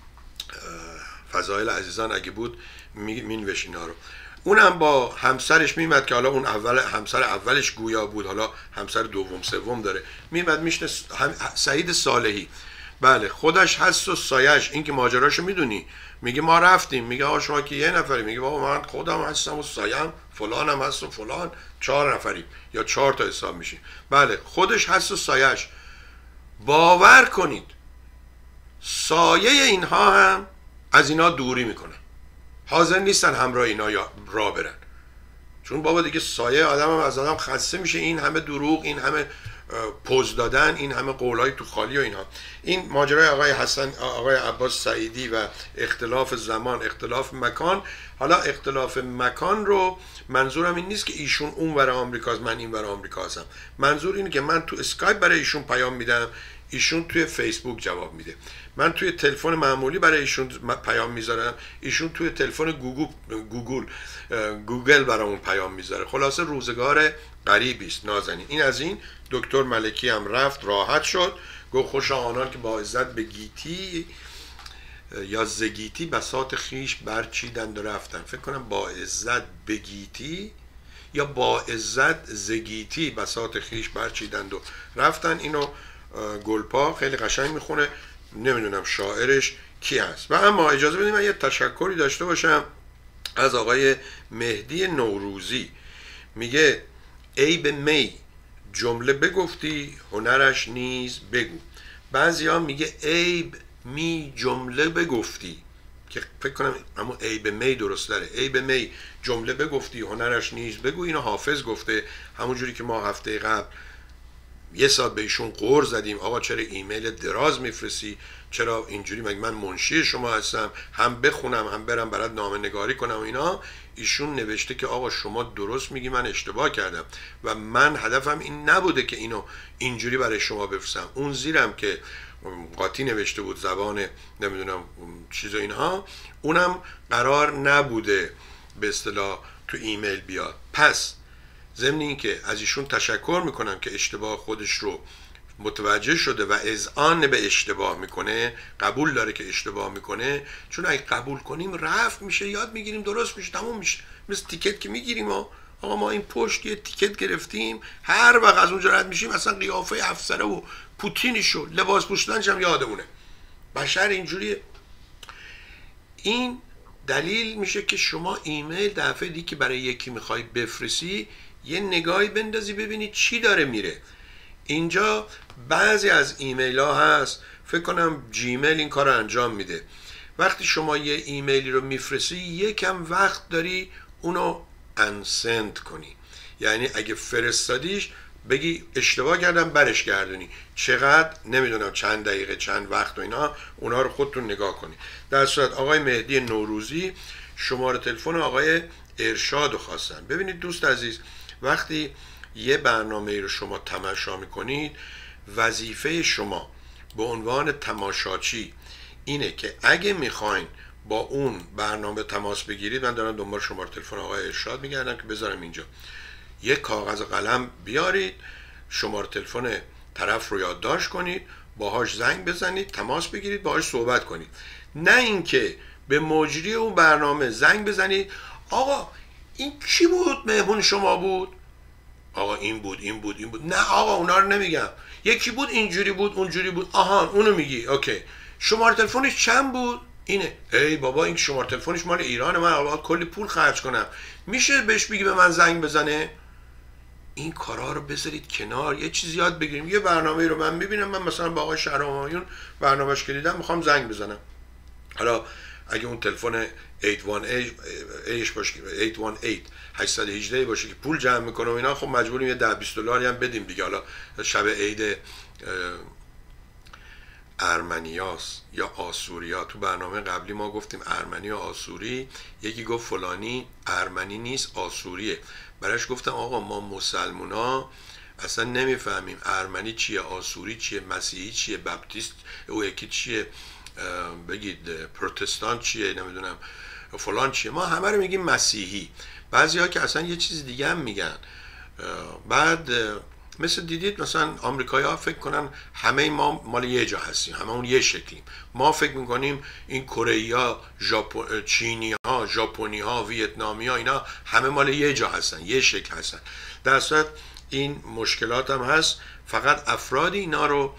فضائل عزیزان اگه بود مینوشت اینا رو، اونم با همسرش میمد که حالا اون اول همسر اولش گویا بود، حالا همسر دوم سوم داره، میمد میشنه سعید صالحی، بله خودش هست و سایش. این که ماجراشو میدونی، میگه ما رفتیم، میگه آقا شما که یه نفری، میگه بابا من خودم هستم و سایم فلانم هست و فلان، چهار نفری یا چهار تا حساب میشیم. بله خودش هست و سایش. باور کنید سایه اینها هم از اینا دوری میکنن، حاضر نیستن همراه اینا یا را برن، چون بابا دیگه سایه آدم هم از آدم خسته میشه، این همه دروغ، این همه پوز دادن، این همه قولای تو خالی و اینها. این ماجرای آقای حسن آقای عباس سعیدی و اختلاف زمان اختلاف مکان، حالا اختلاف مکان رو منظورم این نیست که ایشون اون ور آمریکاست من این ور آمریکا هستم، منظور اینه که من تو اسکایپ برای ایشون پیام میدم، ایشون توی فیسبوک جواب میده، من توی تلفن معمولی برای ایشون پیام میذارم، ایشون توی تلفن گوگل گوگل گوگل برامون پیام میذاره. خلاصه روزگار غریبی است نازنین. این از این. دکتر ملکی هم رفت راحت شد، گفت خوش آنان که با عزت به گیتی یا زگیتی بساط خیش برچیدند و رفتن. فکر کنم با عزت به گیتی یا با عزت زگیتی بساط خیش برچیدند و رفتن. اینو گلپا خیلی قشنگ میخونه، نمیدونم شاعرش کی هست. و اما اجازه بدید من یه تشکری داشته باشم از آقای مهدی نوروزی. میگه عیب می جمله بگفتی هنرش نیز بگو. بعضی ها میگه عیب می جمله بگفتی، که فکر کنم اما عیب می درست داره، عیب می جمله بگفتی هنرش نیز بگو. اینو حافظ گفته، همون جوری که ما هفته قبل یه ساعت به ایشون قور زدیم آقا چرا ایمیل دراز میفرستی، چرا اینجوری، مگه من منشی شما هستم هم بخونم هم برم برات نامه نگاری کنم و اینا. ایشون نوشته که آقا شما درست میگی، من اشتباه کردم و من هدفم این نبوده که اینو اینجوری برای شما بفرستم. اون زیرم که قاطی نوشته بود زبان نمیدونم چیز و اینها، اونم قرار نبوده به اصطلاح تو ایمیل بیاد. پس ضمن این که از ایشون تشکر میکنم که اشتباه خودش رو متوجه شده و اذعان به اشتباه میکنه، قبول داره که اشتباه میکنه، چون اگه قبول کنیم رفت میشه، یاد میگیریم، درست میشه، تموم میشه. مثل تیکت که میگیریم و آقا ما این پشت یه تیکت گرفتیم، هر وقت از اونجا رد میشیم اصلا قیافه افسره و پوتینی شو، لباس پوشیدنش هم یادمونه. بشر اینجوریه. این دلیل میشه که شما ایمیل دفعه دیگه که برای یکی میخوای بفرستی یه نگاهی بندازی ببینی چی داره میره. اینجا بعضی از ایمیل ها هست، فکر کنم جیمیل این کار رو انجام میده. وقتی شما یه ایمیلی رو میفرستی یکم وقت داری اونو انسند کنی، یعنی اگه فرستادیش بگی اشتباه کردم برش گردونی، چقدر نمیدونم چند دقیقه چند وقت و اینا، اونا رو خودتون نگاه کنی. در صورت آقای مهدی نوروزی شماره تلفن آقای ارشاد رو خواستن. ببینید دوست عزیز، وقتی یه برنامه رو شما تماشا میکنید، وظیفه شما به عنوان تماشاچی اینه که اگه میخواین با اون برنامه تماس بگیرید، من دارم دنبال شماره تلفن آقای ارشاد میگردم که بذارم اینجا، یه کاغذ و قلم بیارید، شماره تلفن طرف رو یادداشت کنید، باهاش زنگ بزنید، تماس بگیرید، باهاش صحبت کنید. نه اینکه به مجری اون برنامه زنگ بزنید آقا این کی بود، مهمون شما بود، آقا این بود این بود این بود، نه آقا اونا رو نمیگم، یکی بود اینجوری بود اونجوری بود، آها اونو میگی، اوکی شماره تلفنش چند بود، اینه. ای بابا این شماره تلفنش مال ایرانه، من باید کلی پول خرج کنم، میشه بهش بگی به من زنگ بزنه؟ این کارا رو بذارید کنار، یه چیز یاد بگیریم. یه برنامه رو من میبینم، من مثلا با آقای شهرامایون برنامه‌اش که دیدم میخوام زنگ بزنم، حالا اگه اون تلفن هشت یک هشت هشت یک هشت باشه که پول جمع میکنه و اینا، خب مجبوریم یه ده بیست دلاری هم بدیم دیگه. حالا شب عید ارمنیاس یا آسوریا، تو برنامه قبلی ما گفتیم ارمنی و آسوری، یکی گفت فلانی ارمنی نیست آسوریه، براش گفتم آقا ما مسلمونا اصلا نمیفهمیم ارمنی چیه، آسوری چیه، مسیحی چیه، بپتیست او یکی چیه، بگید پروتستان چیه، نمیدونم فلان چیه، ما همه رو میگیم مسیحی. بعضی ها که اصلا یه چیز دیگه هم میگن. بعد مثل دیدید مثلا آمریکایی ها فکر کنن همه ما مال یه جا هستیم، همه اون یه شکلیم. ما فکر میکنیم این کره ها، ژاپن، چینی ها، ژاپنی ها، ویتنامی ها، اینا همه مال یه جا هستن، یه شکل هستن. در صورت این مشکلات هم هست، فقط افرادی اینا رو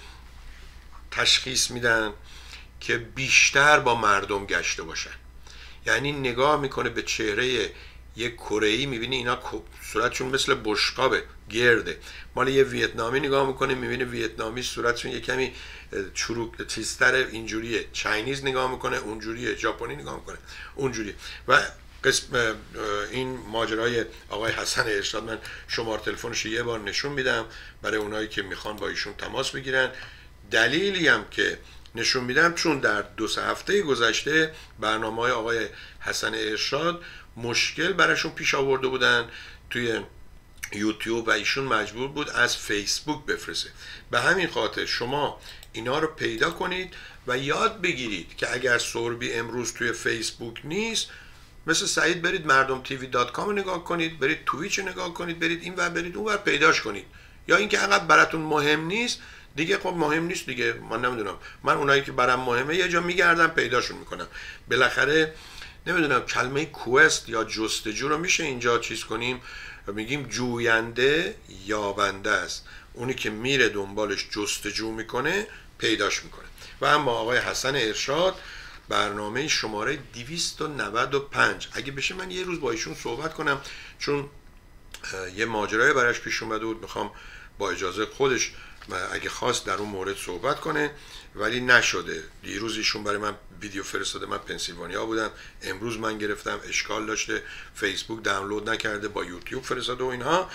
تشخیص میدن که بیشتر با مردم گشته باشن. یعنی نگاه میکنه به چهره یک کره‌ای، میبینی اینا صورتشون مثل بشقابه، گرده. مال یه ویتنامی نگاه میکنه، میبینه ویتنامی صورتشون یه کمی چروک تیزتر، اینجوریه. چاینیز نگاه میکنه اونجوریه، ژاپنی نگاه میکنه اونجوریه. و قسم این ماجرای آقای حسن ارشاد، من شماره تلفنش یه بار نشون میدم برای اونایی که میخوان با ایشون تماس بگیرن. دلیلی هم که نشون میدم چون در دو سه هفته گذشته برنامه‌های آقای حسن ارشاد مشکل براشون پیش آورده بودن توی یوتیوب و ایشون مجبور بود از فیسبوک بفرسته. به همین خاطر شما اینا رو پیدا کنید و یاد بگیرید که اگر سوربی امروز توی فیسبوک نیست، مثل سعید برید مردم تیوی دات کام رو نگاه کنید، برید تویچ رو نگاه کنید، برید این ور برید اون ور پیداش کنید. یا اینکه انقدر براتون مهم نیست دیگه، خب مهم نیست دیگه، من نمیدونم، من اونایی که برام مهمه یه جا میگردم پیداشون میکنم. بالاخره نمیدونم کلمه کوست یا جستجو رو میشه اینجا چیز کنیم، میگیم جوینده یابنده است، اونی که میره دنبالش جستجو میکنه پیداش میکنه. و اما آقای حسن ارشاد برنامه شماره دویست و نود و پنج، اگه بشه من یه روز با ایشون صحبت کنم، چون یه ماجرای براش پیش اومده بود، میخوام با اجازه خودش اگه خواست در اون مورد صحبت کنه، ولی نشده. دیروز ایشون برای من ویدیو فرستاده، من پنسیلوانیا بودم، امروز من گرفتم اشکال داشته، فیسبوک دانلود نکرده، با یوتیوب فرستاده و اینها.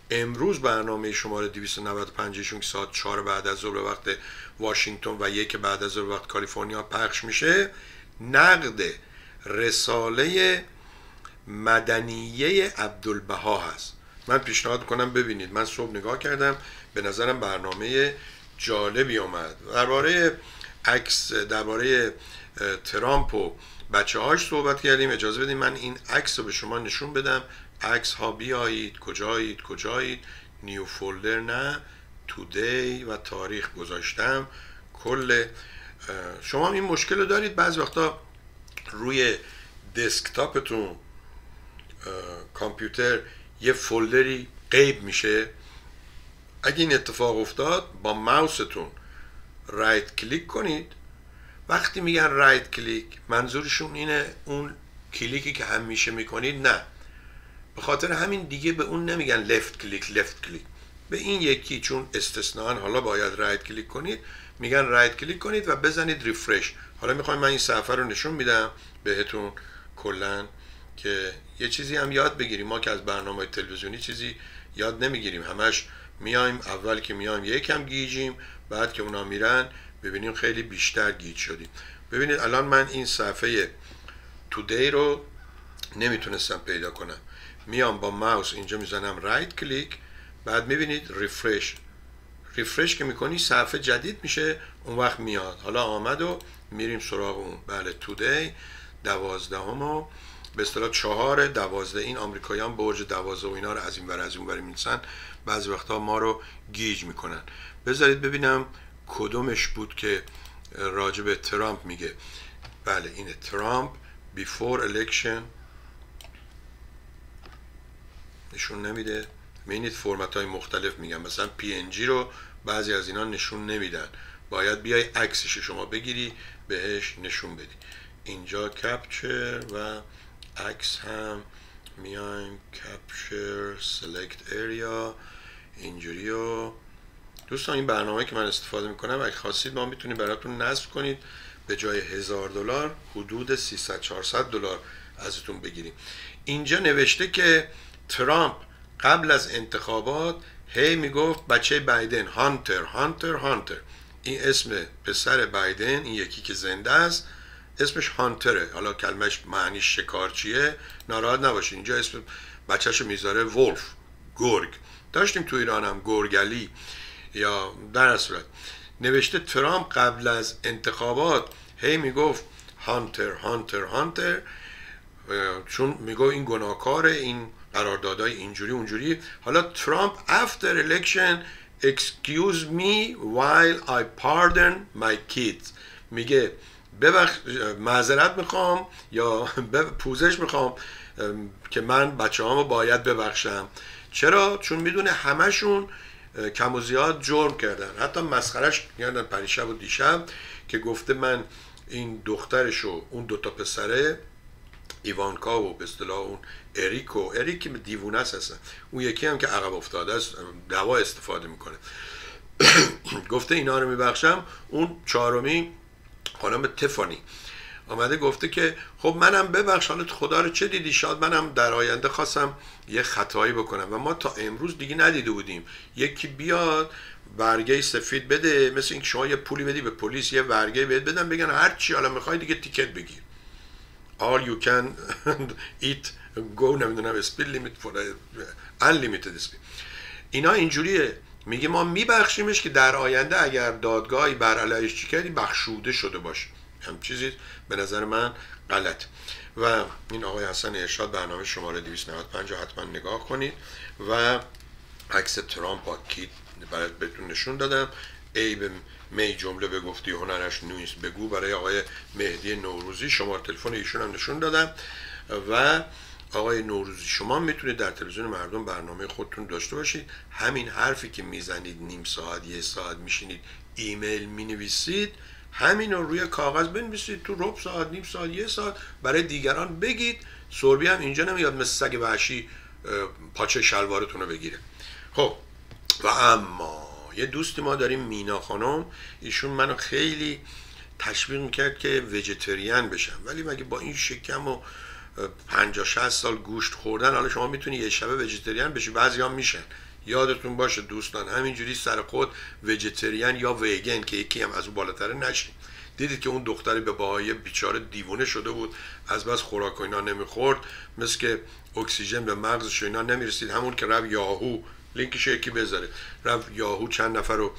امروز برنامه شماره دویست و نود و پنج شون که ساعت چهار بعد از ظهر وقت واشنگتن و یک بعد از ظهر وقت کالیفرنیا پخش میشه، نقد رساله مدنیه عبدالبها هست. من پیشنهاد کنم ببینید. من صبح نگاه کردم، به نظرم برنامه جالبی آمد. درباره عکس درباره ترامپ و بچه هاش صحبت کردیم. اجازه بدید من این عکس رو به شما نشون بدم. عکس ها بیایید، کجایید کجایید، نیو فولدر نه، تودی و تاریخ گذاشتم. کل شما این مشکل رو دارید بعض وقتا روی دسکتاپتون کامپیوتر یه فولدری غیب میشه. اگه این اتفاق افتاد با ماوستون رایت کلیک کنید. وقتی میگن رایت کلیک منظورشون اینه اون کلیکی که همیشه میکنید نه، به خاطر همین دیگه به اون نمیگن لفت کلیک لفت کلیک، به این یکی چون استثنان حالا باید رایت کلیک کنید میگن رایت کلیک کنید و بزنید ریفرش. حالا میخوایم من این صفحه رو نشون میدم بهتون کلا که یه چیزی هم یاد بگیریم. ما که از برنامه تلویزیونی چیزی یاد نمیگیریم، همش میایم اول که میایم یکم گیجیم، بعد که اونا میرن ببینیم خیلی بیشتر گیج شدیم. ببینید الان من این صفحه تودی رو نمیتونستم پیدا کنم، میام با ماوس اینجا میزنم رایت کلیک، بعد میبینید ریفرش. ریفرش که میکنی صفحه جدید میشه، اون وقت میاد. حالا آمد و میریم سراغ اون. بله تودی دوازدهم و به اصطلاح چهار دوازده. این آمریکاییان برج دوازده و اینا رو از این ور از اون ور می‌نویسن، بعضی وقتا ما رو گیج میکنن. بذارید ببینم کدومش بود که راجع به ترامپ میگه. بله اینه، ترامپ بیفور الکشن نشون نمیده. ببینید فرمت های مختلف میگن، مثلا پی ان جی رو بعضی از اینا نشون نمیدن، باید بیای عکسش شما بگیری بهش نشون بدی. اینجا کپچر و عکس هم میایم کپچر سلکت اریا اینجوری. و دوستان این برنامه که من استفاده میکنم اگه خواستید ما میتونیم براتون نصب کنید، به جای هزار دلار حدود سیصد چهارصد دلار ازتون بگیریم. اینجا نوشته که ترامپ قبل از انتخابات هی میگفت بچه بایدن هانتر هانتر هانتر. این اسم پسر بایدن، این یکی که زنده است اسمش هانتره. حالا کلمش معنیش شکارچیه، ناراحت نباشید. اینجا اسم بچهشو میذاره ولف، گرگ. داشتیم تو ایران هم گرگلی، یا در صورت نوشته ترامپ قبل از انتخابات هی میگفت هانتر هانتر هانتر، چون میگو این گناهکاره، این قراردادهای اینجوری اونجوری. حالا ترامپ after election excuse me while I pardon my kids، میگه ببخش معذرت میخوام یا پوزش میخوام که من بچه هامو باید ببخشم. چرا؟ چون میدونه همشون کم و زیاد جرم کردن. حتی مسخرش کردن پریشب و دیشب که گفته من این دخترشو اون دوتا پسره ایوانکا و به اصطلاح اون اریکو اریک که دیوونه است هستن، اون یکی هم که عقب افتاده است دوا استفاده میکنه گفته اینا رو میبخشم. اون چهارمی خانم تفانی آمده گفته که خب منم ببخش، حالا خدا رو چه دیدی، شاید منم در آینده خواستم یه خطایی بکنم و ما تا امروز دیگه ندیده بودیم یکی بیاد برگه سفید بده، مثل اینکه شما یه پولی بدی به پلیس یه برگه بهت بدن بگن هر چی حالا میخوای دیگه تیکت بگیر، all you can eat go نمیدونم speed limit for unlimited speed. اینا اینجوریه. میگه ما میبخشیمش که در آینده اگر دادگاهی بر علیهش چی کردی بخشوده شده باشه. هم چیزی به نظر من غلط. و این آقای حسن ارشاد برنامه شماره دویست و نود و پنج حتما نگاه کنید و عکس ترامپ با کیت برات بهتون نشون دادم. ای به می جمله بگفتی هنرش نیست بگو، برای آقای مهدی نوروزی شماره تلفن ایشون هم نشون دادم. و آقای نوروزی شما میتونید در تلویزیون مردم برنامه خودتون داشته باشید، همین حرفی که میزنید نیم ساعت یه ساعت میشینید ایمیل مینویسید، همین رو روی کاغذ بنویسید تو ربع ساعت نیم ساعت یه ساعت برای دیگران بگید. سربی هم اینجا نمیاد مثل سگ وحشی پاچه شلوارتون رو بگیره. خب و اما یه دوستی ما داریم مینا خانم، ایشون منو خیلی تشویق میکرد که ویژیتریان بشم، ولی مگه با این شکم و پنجاه شصت سال گوشت خوردن حالا شما میتونی یه شبه ویژیتریان بشی؟ بعضی هم میشن، یادتون باشه دوستان، همینجوری سر خود ویژیتریان یا ویگن که یکی هم از اون بالاتره نشین. دیدید که اون دختری به بهایی بیچاره دیوونه شده بود، از بس خوراک و اینا نمیخورد، مثل که اکسیژن به مغزش اینا نمیرسید، همون که رفت یاهو، لینکش یکی بذاره، رفت یاهو چند نفر رو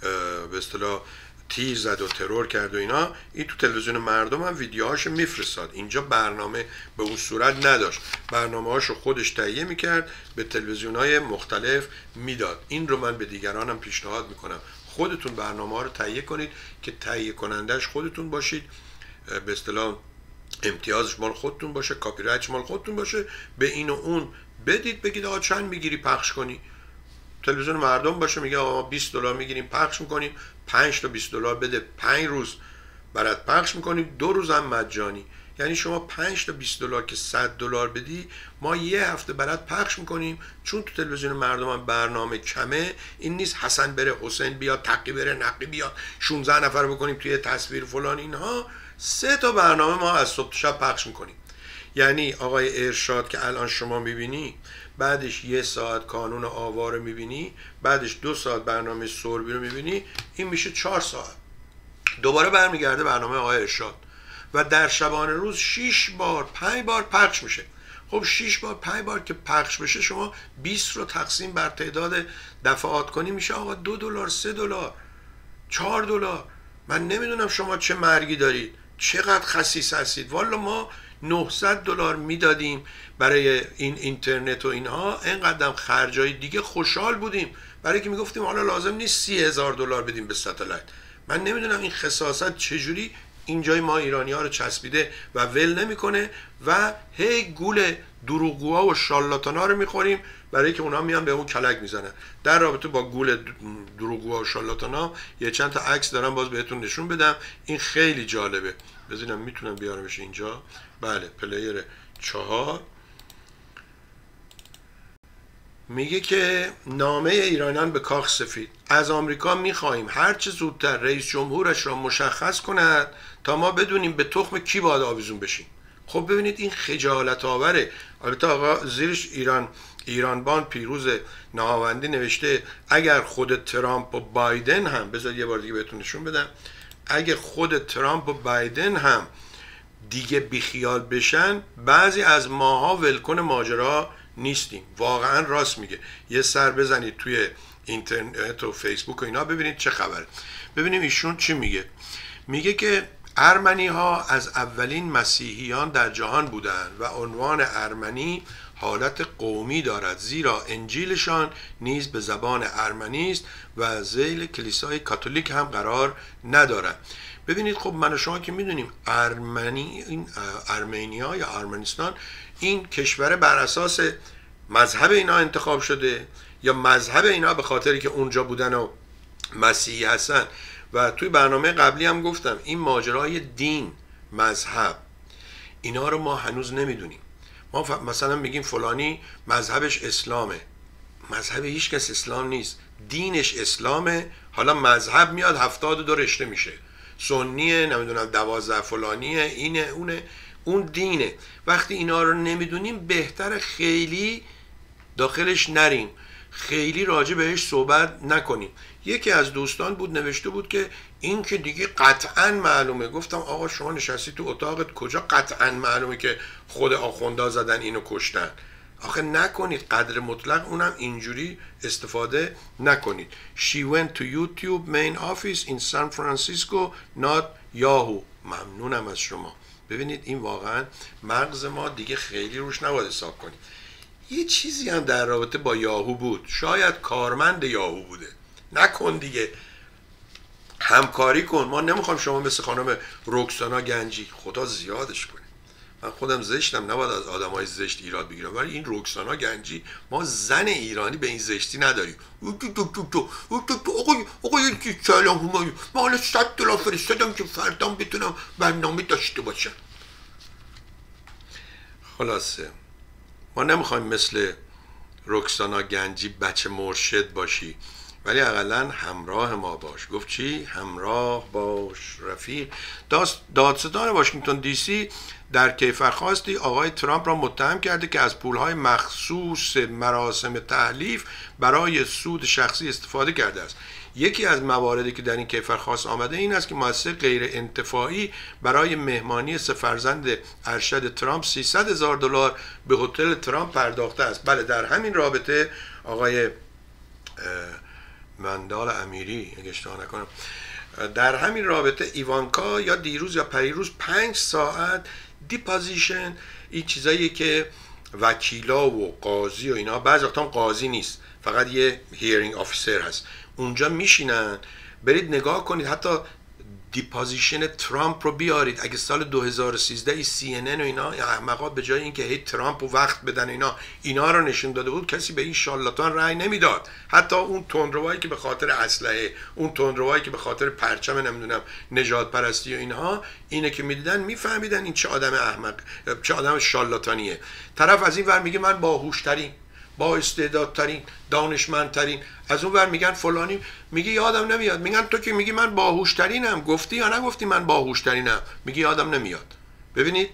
به اصطلاح تیر زد و ترور کرد و اینا. این تو تلویزیون مردم هم ویدیوهاشو میفرستاد. اینجا برنامه به اون صورت نداشت، برنامه هاشو خودش تهیه میکرد، به تلویزیون های مختلف میداد. این رو من به دیگرانم پیشنهاد میکنم، خودتون برنامه ها رو تهیه کنید که تهیه کنندش خودتون باشید، به اصطلاح امتیازش مال خودتون باشه، کاپی رایتش مال خودتون باشه، به این و اون بدید، بگید آقا چند میگیری پخش کنی. تلویزیون مردم باشه میگه آقا بیست دلار میگیریم پخش میکنیم، پنج تا بیست دلار بده، پنج روز برات پخش میکنیم، دو روز هم مجانی. یعنی شما پنج تا بیست دلار که صد دلار بدی، ما یه هفته برات پخش میکنیم. چون تو تلویزیون مردم هم برنامه کمه، این نیست حسن بره حسین بیاد، تقی بره نقی بیاد، شانزده نفر بکنیم توی تصویر فلان اینها. سه تا برنامه ما از صبح تا شب پخش میکنیم. یعنی آقای ارشاد که الان شما میبینی، بعدش یه ساعت کانون آوا رو میبینی، بعدش دو ساعت برنامه سوربی رو میبینی، این میشه چهار ساعت. دوباره برمیگرده برنامه آقای ارشاد و در شبانه روز شش بار پنج بار پخش میشه. خب شش بار پنج بار که پخش بشه، شما بیست رو تقسیم بر تعداد دفعات کنی، میشه آقا دو دلار، سه دلار، چهار دلار. من نمیدونم شما چه مرگی دارید، چقدر خسیس هستید. والا ما نهصد دلار میدادیم برای این اینترنت و اینها، اینقدر خرجای دیگه خوشحال بودیم، برای که میگفتیم حالا لازم نیست سی هزار دلار بدیم به ستلایت. من نمیدونم این خساست چجوری اینجای ما ایرانی ها رو چسبیده و ول نمیکنه و هی گول دروغگوها و شالاتانا رو میخوریم، برای که اونا میان به اون کلک میزنن. در رابطه با گول دروغگوها و شالاتانا یه چند تا عکس دارم باز بهتون نشون بدم، این خیلی جالبه. بذارم میتونم بیارمش اینجا. بله، پلیر چهار میگه که نامه ایرانیان به کاخ سفید: از آمریکا میخواهیم هرچه زودتر رئیس جمهورش را مشخص کند تا ما بدونیم به تخم کی باید آویزون بشیم. خب ببینید این خجالت آوره. البته آقا زیرش ایران ایرانبان پیروز نهاوندی نوشته اگر خود ترامپ و بایدن هم، بذار یه بار دیگه بهتون نشون بدم، اگه خود ترامپ و بایدن هم دیگه بیخیال بشن، بعضی از ماها ولکن ماجرا نیستیم. واقعا راست میگه. یه سر بزنید توی اینترنت و فیسبوک و اینا ببینید چه خبره. ببینیم ایشون چی میگه. میگه که ارمنی ها از اولین مسیحیان در جهان بودند و عنوان ارمنی حالت قومی دارد، زیرا انجیلشان نیز به زبان ارمنی است و ذیل کلیسای کاتولیک هم قرار ندارد. ببینید خب من و شما که میدونیم ارمنی، این ارمنیا یا ارمنستان، این کشور بر اساس مذهب اینا انتخاب شده یا مذهب اینا به خاطری که اونجا بودن و مسیحی هستن. و توی برنامه قبلی هم گفتم این ماجرای دین، مذهب، اینا رو ما هنوز نمیدونیم. ما مثلا میگیم فلانی مذهبش اسلامه، مذهب هیچ کس اسلام نیست، دینش اسلامه. حالا مذهب میاد هفتاد و دو رشته میشه، سنیه، نمیدونم دوازده فلانیه، اینه اونه، اون دینه. وقتی اینا رو نمیدونیم بهتر خیلی داخلش نریم، خیلی راجع بهش صحبت نکنیم. یکی از دوستان بود نوشته بود که این که دیگه قطعا معلومه. گفتم آقا شما نشستی تو اتاقت، کجا قطعا معلومه که خود آخوندا زدن اینو کشتن؟ آخه نکنید، قدر مطلق اونم اینجوری استفاده نکنید. She went to YouTube main office in San Francisco not Yahoo. ممنونم از شما. ببینید این واقعا مغز ما دیگه خیلی روش نباید حساب کنید. یه چیزی هم در رابطه با یاهو بود، شاید کارمند یاهو بوده. نکن دیگه، همکاری کن. ما نمیخوام شما مثل خانم رکسانا گنجی، خدا زیادش کنه، من خودم زشتم، نباید از آدمای زشت ایراد بگیرم، ولی این رکسانا گنجی، ما زن ایرانی به این زشتی نداریم. آقای آقای سلام همایون، من حالا صد دلار فرستادم که فردام بتونم برنامه داشته باشم. خلاصه ما نمیخوایم مثل رکسانا گنجی بچه مرشد باشی ولی اقلا همراه ما باش. گفت چی؟ همراه باش رفیق. دادستان واشنگتن دی سی در کیفرخواستی آقای ترامپ را متهم کرده که از پولهای مخصوص مراسم تحلیف برای سود شخصی استفاده کرده است. یکی از مواردی که در این کیفرخواست آمده این است که مؤسسه غیر انتفاعی برای مهمانی سه فرزند ارشد ترامپ سیصد هزار دلار به هتل ترامپ پرداخته است. بله، در همین رابطه آقای مندال امیری اگه اشتباه نکنم، در همین رابطه ایوانکا یا دیروز یا پریروز پنج ساعت دیپازیشن، این چیزایی که وکیلا و قاضی و اینا، بعضی وقتا قاضی نیست، فقط یه هیرینگ آفیسر هست، اونجا میشینن. برید نگاه کنید، حتی دیپازیشن ترامپ رو بیارید. اگه سال دو هزار و سیزده ای سی ان ان و اینا احمقا به جای اینکه هی ترامپ رو وقت بدن اینا اینا رو نشون داده بود، کسی به این شارلاتان رأی نمیداد. حتی اون تندروایی که به خاطر اسلحه، اون تندروایی که به خاطر پرچم نمیدونم نجات پرستی و اینها، اینه که میدیدن میفهمیدن این چه آدم احمق، چه آدم شارلاتانیه. طرف از این ور میگه من باهوشترین، با استعدادترین، دانشمندترین، از اون ور میگن فلانی، میگه یادم نمیاد. میگن تو که میگی من باهوشترینم، گفتی یا نگفتی من باهوشترینم؟ میگه یادم نمیاد. ببینید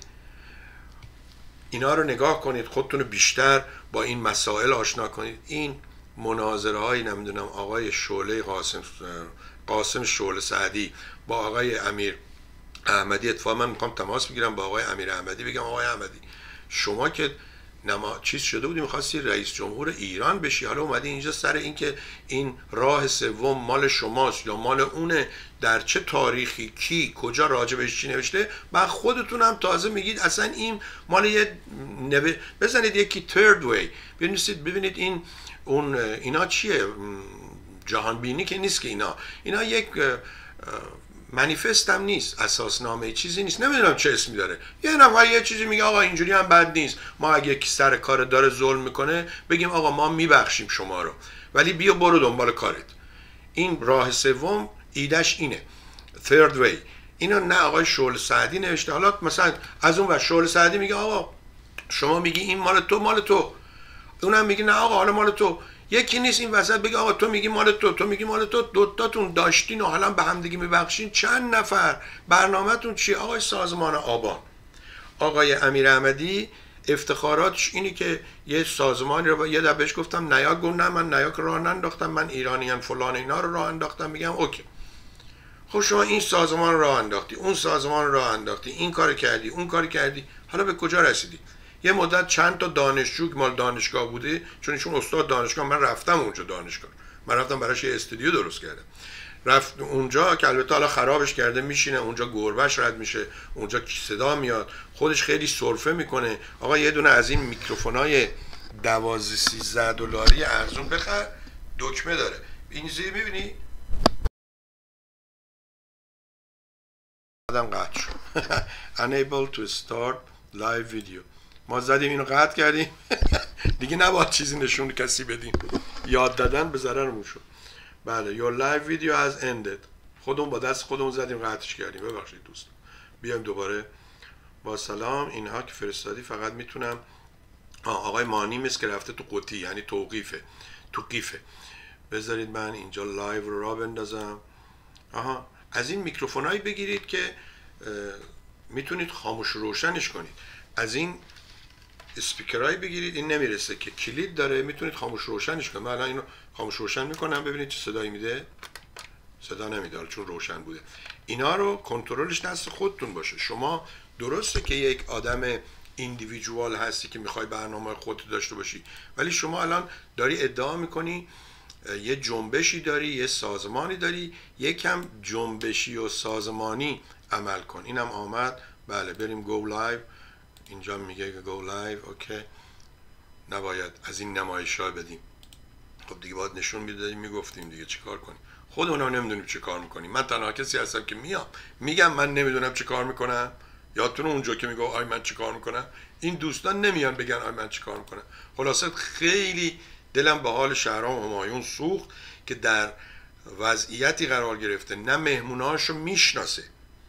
اینا رو نگاه کنید، خودتون رو بیشتر با این مسائل آشنا کنید. این مناظره های نمیدونم آقای شعله قاسم قاسم شعله سعدی با آقای امیر احمدی، اتفاقا من میخوام تماس بگیرم با آقای امیر احمدی، بگم آقای احمدی شما که نما چیز شده بودی میخواستی رئیس جمهور ایران بشی، حالا اومدی اینجا سر این که این راه سوم مال شماست یا مال اونه، در چه تاریخی کی کجا راجبش چی نوشته، بعد خودتون هم تازه میگید اصلا این مال یه نو... بزنید یکی third way ببینید ببینید این اون اینا چیه، جهان بینی که نیست که اینا اینا یک منیفست هم نیست، اساسنامه چیزی نیست، نمیدونم چه اسمی داره. یه نفر یه چیزی میگه آقا اینجوری هم بد نیست، ما اگه یکی سر کار داره ظلم میکنه بگیم آقا ما میبخشیم شما رو، ولی بیا برو دنبال کارت. این راه سوم ایدش اینه، third way. اینو نه آقای شعله سعدی نوشته. حالا مثلا از اون ور شعله سعدی میگه آقا شما میگی این مال تو مال تو، اونم میگه نه آقا حالا مال تو. یکی نیست این وسط بگه آقا تو میگی مال تو، تو میگی مال تو، دوتاتون داشتین و حالا به هم دیگه میبخشین. چند نفر؟ برنامه‌تون چیه؟ آقای سازمان آبان، آقای امیر احمدی افتخاراتش اینی که یه سازمانی رو یه دفعه بهش گفتم نیاک، گفت نه من نیاک راه ننداختم، من ایرانیان فلان اینا رو راه انداختم. میگم اوکی، خب شما این سازمان رو راه انداختی، اون سازمان رو راه انداختی، این کار کردی، اون کار کردی، حالا به کجا رسیدی؟ یه مدت چند تا دانشجو که مال دانشگاه بوده، چون ایشون استاد دانشگاه، من رفتم اونجا دانشگاه، من رفتم براش یه استودیو درست کردم، رفت اونجا که البته حالا خرابش کرده، میشینه اونجا گربهش رد میشه، اونجا صدا میاد، خودش خیلی سرفه میکنه. آقا یه دونه از این میکروفونای دوازده سیزده دلاری ارزون بخر، دکمه داره این زیر، میبینی آدم قطع شد unable to start live video. ما زدیم اینو قطع کردیم دیگه نباید چیزی نشون کسی بدیم، یاد دادن به ضررمون شد. بله your live video has ended، خودمون با دست خودمون زدیم قطعش کردیم، ببخشید دوست. بیایم دوباره. با سلام، اینها که فرستادی فقط میتونم آقای مانی مثل که رفته تو قطی، یعنی توقیفه، تو قیفه. بذارید من اینجا لایو رو را بندازم. آها، از این میکروفونایی بگیرید که میتونید خاموش روشنش کنید. از این اسپیکرایی بگیرید، این نمیرسه که کلید داره، میتونید خاموش روشنش کنید. من الان اینو خاموش روشن میکنم، ببینید چه صدایی میده. صدا نمیداره چون روشن بوده. اینا رو کنترلش دست خودتون باشه. شما درسته که یک آدم ایندیویدوال هستی که میخوای برنامه خودت داشته باشی، ولی شما الان داری ادعا میکنی یه جنبشی داری، یه سازمانی داری، یکم جنبشی و سازمانی عمل کن. اینم آمد. بله بریم گو لایو. اینجا میگه گو لایو. اوکی، نباید از این نمایش‌ها بدیم. خب دیگه باید نشون میدادیم، میگفتیم دیگه چیکار کنیم. خودمون هم نمیدونیم چه کار میکنیم. من تنها کسی هستم که میام میگم من نمیدونم چه کار میکنم. یادتونه اونجا که میگم آی من چه کار میکنم، این دوستان نمیان بگن آی من چه کار میکنم. خلاصه خیلی دلم به حال شهرام همایون سوخت که در وضعیتی قرار گرفته نه مهموناشو میشناسه.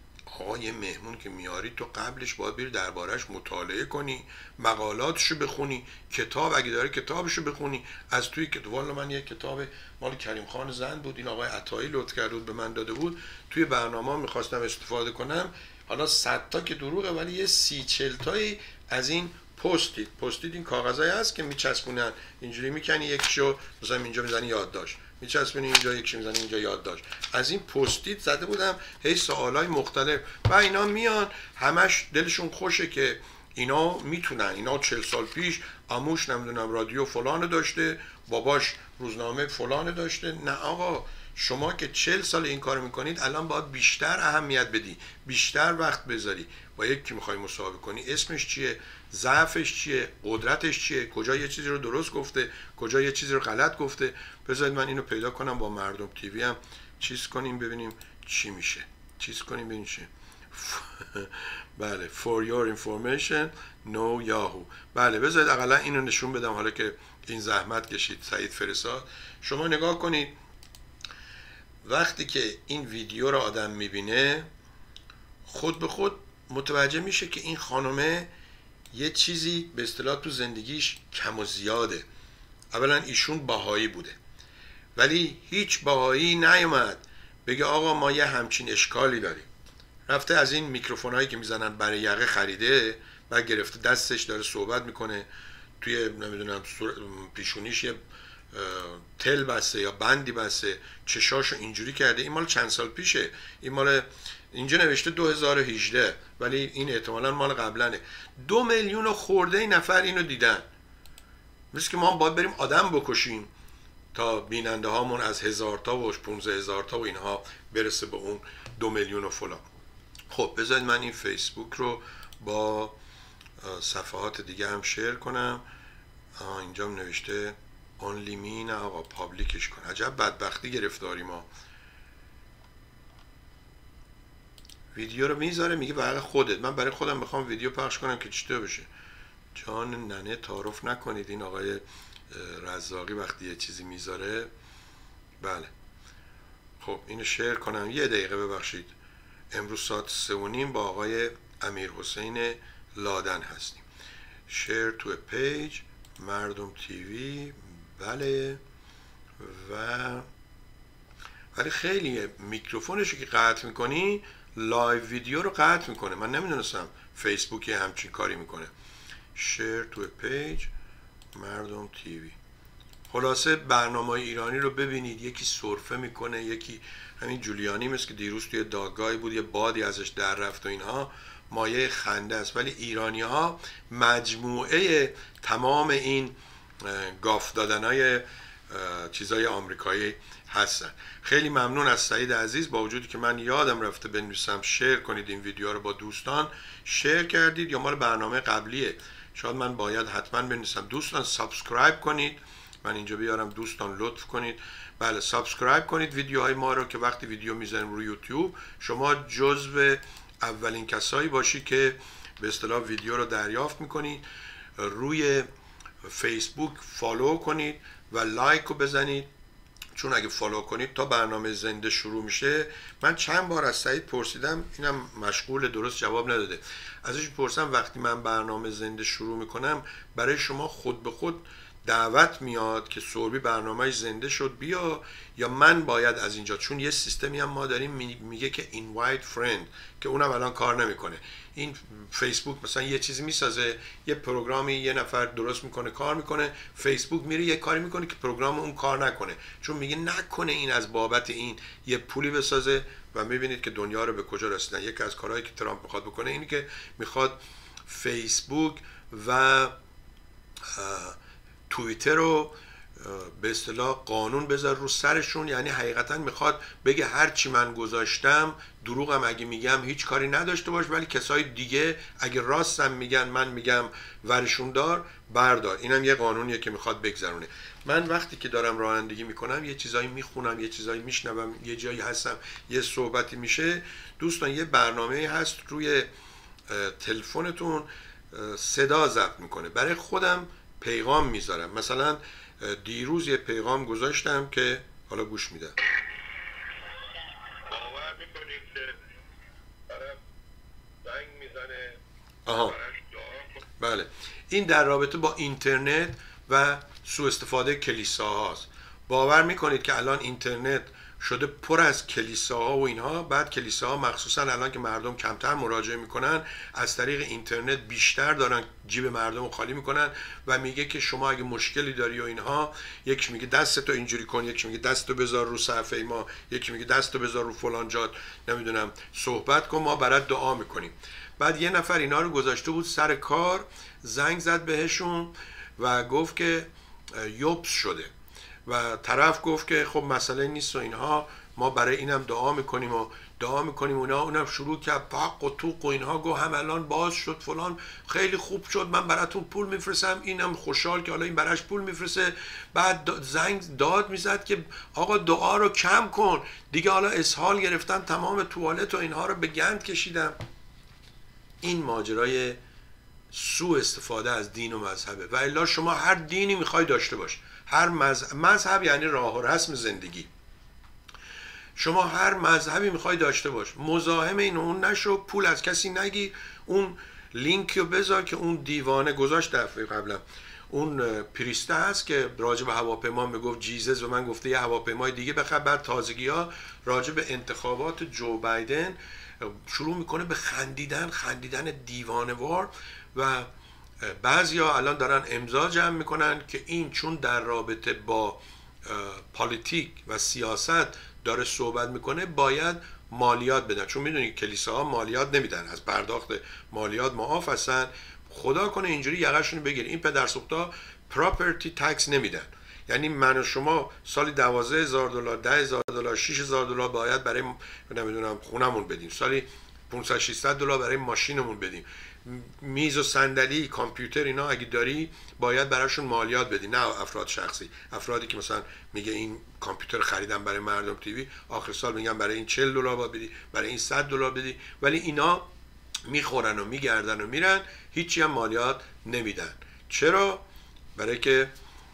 آقا یه مهمون که میاری تو قبلش باید بری دربارش مطالعه کنی، مقالاتشو بخونی، کتاب اگه داره کتابشو بخونی. از توی کتاب، والا من یه کتاب مال کریم خان زند بود، این آقای عطایی لطف کرده بود به من داده بود، توی برنامه میخواستم استفاده کنم، حالا صد تا که دروغه ولی یه سی چل تایی از این پستید پستید این کاغذایی هست که میچسبونن، اینجوری میکنی یکیشو مثلا اینجا میزنی یادداشت، میچسبونی اینجا یکیشو میزنی اینجا یادداشت، از این پستید زده بودم هی سوالای مختلف و اینا میان همش دلشون خوشه که اینا میتونن، اینا چهل سال پیش عموش نمیدونم رادیو فلان داشته، باباش روزنامه فلان داشته. نه آقا، شما که چهل سال این کار میکنید الان باید بیشتر اهمیت بدی، بیشتر وقت بذاری. با یکی میخوای مصاحبه کنی اسمش چیه، ضعفش چیه، قدرتش چیه، کجا یه چیزی رو درست گفته، کجا یه چیزی رو غلط گفته. بذارید من اینو پیدا کنم با مردم تیوی هم چیز کنیم ببینیم چی میشه، چیز کنیم ببینیم چی. بله for your information no yahoo. بله بذارید اقلا اینو نشون بدم حالا که این زحمت کشید سعید فرستاد. شما نگاه کنید وقتی که این ویدیو رو آدم میبینه خود به خود متوجه میشه که این خانمه یه چیزی به اصطلاح تو زندگیش کم و زیاده. اولا ایشون بهایی بوده ولی هیچ بهایی نیومد بگه آقا ما یه همچین اشکالی داریم. رفته از این میکروفون هایی که میزنن برای یقه خریده و گرفته دستش داره صحبت میکنه، توی نمیدونم پیشونیش یه تل بسته یا بندی بسته، چشاشو اینجوری کرده. این مال چند سال پیشه، این مال اینجا نوشته دو هزار و هجده ولی این احتمالاً مال قبلنه. دو میلیون و خورده نفر اینو دیدن. مثل که ما باید بریم آدم بکشیم تا بیننده هامون از هزار تا و پونزده هزار تا و اینها برسه به اون دو میلیون و فلان. خب بذارید من این فیسبوک رو با صفحات دیگه هم شیر کنم. اینجا هم نوشته only me، نه آقا پابلیکش کن. عجب بدبختی گرفتاری ما. ویدیو رو میذاره میگه برای خودت، من برای خودم میخوام ویدیو پخش کنم که چطور بشه. جان ننه تعارف نکنید. این آقای رزاقی وقتی یه چیزی میذاره. بله خب اینو شیر کنم یه دقیقه ببخشید. امروز ساعت سه و نیم با آقای امیر حسین لادن هستیم. شیر تو پیج مردم تیوی. بله و ولی خیلی میکروفونشو که قطع میکنی لایو ویدیو رو قطع میکنه. من نمیدونستم فیسبوک همچین کاری میکنه. شیر تو پیج مردم تیوی. خلاصه برنامه ایرانی رو ببینید، یکی سرفه میکنه، یکی همین جولیانی مثل که دیروز توی دادگاهی بود یه بادی ازش در رفت و اینها، مایه خنده است. ولی ایرانی ها مجموعه تمام این گاف دادنای چیزای آمریکایی هستن. خیلی ممنون از سعید عزیز، با وجودی که من یادم رفته بنویسم شیر کنید این ویدیو رو با دوستان، شیر کردید یا مال برنامه قبلیه. شاید من باید حتما بنویسم دوستان سابسکرایب کنید. من اینجا بیارم دوستان لطف کنید. بله سابسکرایب کنید ویدیوهای ما رو که وقتی ویدیو میذاریم روی یوتیوب شما جزو اولین کسایی باشی که به اصطلاح ویدیو رو دریافت میکنید. روی فیسبوک فالو کنید و لایک رو بزنید، چون اگه فالو کنید تا برنامه زنده شروع میشه. من چند بار از سعید پرسیدم، اینم مشغول درست جواب نداده، ازش پرسیدم وقتی من برنامه زنده شروع میکنم برای شما خود به خود دعوت میاد که سوربی برنامه زنده شد بیا، یا من باید از اینجا، چون یه سیستمی هم ما داریم میگه که invite friend که اونم الان کار نمیکنه. این فیسبوک مثلا یه چیزی میسازه، یه پروگرامی یه نفر درست میکنه کار میکنه، فیسبوک میره یه کاری میکنه که پروگرام اون کار نکنه، چون میگه نکنه این از بابت این یه پولی بسازه. و میبینید که دنیا رو به کجا رسیدن. یکی از کارهایی که ترامپ میخواد بکنه اینه که میخواد فیسبوک و توییتر رو به اصطلاح قانون بذار رو سرشون. یعنی حقیقتا میخواد بگه هر چی من گذاشتم دروغم اگه میگم هیچ کاری نداشته باش، ولی کسای دیگه اگه راستم میگن من میگم ورشون دار بردار. اینم یه قانونیه که میخواد بگذرونه. من وقتی که دارم رانندگی میکنم یه چیزایی میخونم، یه چیزایی میشنوم، یه جایی هستم یه صحبتی میشه، دوستان یه برنامه هست روی تلفنتون صدا ضبط میکنه، برای خودم پیغام میذارم. مثلا دیروز یه پیغام گذاشتم که حالا گوش میدم. باور میکنید که برای آها، بله. این در رابطه با اینترنت و سوء استفاده کلیساها هاست. باور میکنید که الان اینترنت شده پر از کلیساها و اینها، بعد کلیساها مخصوصا الان که مردم کمتر مراجعه میکنن از طریق اینترنت بیشتر دارن جیب مردم رو خالی میکنن و میگه که شما اگه مشکلی داری و اینها، یکی میگه دستتو اینجوری کن، یکی میگه دستتو بذار رو صفحه ما، یکی میگه دستتو بذار رو فلان جات، نمیدونم صحبت کن، ما برات دعا میکنیم. بعد یه نفر اینا رو گذاشته بود سر کار، زنگ زد بهشون و گفت که یوبس شده و طرف گفت که خب مسئله نیست و اینها، ما برای اینم دعا میکنیم و دعا میکنیم. اونا اونم شروع کرد پاق و توق و اینها، گو هم الان باز شد فلان، خیلی خوب شد، من براتون پول میفرستم. اینم خوشحال که حالا این براش پول میفرسته. بعد زنگ داد میزد که آقا دعا رو کم کن دیگه، حالا اسهال گرفتم، تمام توالت و اینها رو به گند کشیدم. این ماجرای سوء استفاده از دین و مذهبه. و الا شما هر دینی میخوای داشته باش، هر مذهب, مذهب یعنی راه و رسم زندگی، شما هر مذهبی میخوای داشته باش، مزاحم این اون نشو، پول از کسی نگیر. اون لینک رو بذار که اون دیوانه گذاشت دفعه قبلا، اون پریسته هست که راجع به هواپیما میگفت جیزس و من گفته یه هواپیمای دیگه بخر. بعد تازگی ها راجع به انتخابات جو بایدن شروع میکنه به خندیدن، خندیدن دیوانه‌وار. و بعضیا الان دارن امضا جمع میکنن که این چون در رابطه با پالیتیک و سیاست داره صحبت میکنه باید مالیات بدن، چون میدونی کلیساها مالیات نمیدن، از پرداخت مالیات معاف هستن. خدا کنه اینجوری یقهشون بگیر. این پدرسوختا پراپرتی تکس نمیدن، یعنی من و شما سالی دوازده هزار دلار، ده هزار دلار، شش هزار دلار باید برای نمیدونم خونمون بدیم، سالی پانصد ششصد دلار برای ماشینمون بدیم، میز و صندلی، کامپیوتر اینا اگه داری باید براشون مالیات بدی. نه افراد شخصی، افرادی که مثلا میگه این کامپیوتر خریدم برای مردم تیوی، آخر سال میگن برای این چهل دلار باید بدی، برای این صد دلار بدی، ولی اینا میخورن و میگردن و میرن، هیچی هم مالیات نمیدن. چرا؟ برای که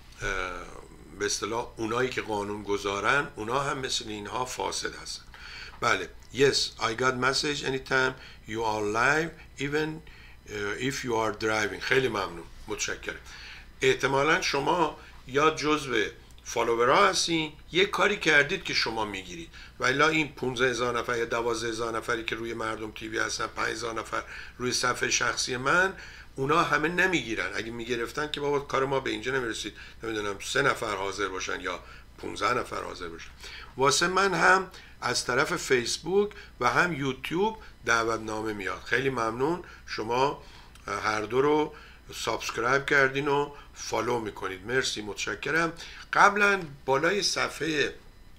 به اصطلاح اونایی که قانون گذارن اونا هم مثل اینها فاسد هستن. بله. Yes, I got message anytime you are live even uh, if you are driving. خیلی ممنون، متشکرم. احتمالا شما یا جزو فالوورها هستین، یک کاری کردید که شما میگیرید، ولی این پانزده هزار نفر یا دوازده هزار نفری که روی مردم تیوی هستن، پنج هزار نفر روی صفحه شخصی من، اونا همه نمیگیرن. اگه میگرفتن که بابا کار ما به اینجا نمیرسید، نمیدونم سه نفر حاضر باشن یا پانزده نفر حاضر باشن. واسه من هم از طرف فیسبوک و هم یوتیوب دعوتنامه میاد. خیلی ممنون شما هر دو رو سابسکرایب کردین و فالو میکنید، مرسی، متشکرم. قبلا بالای صفحه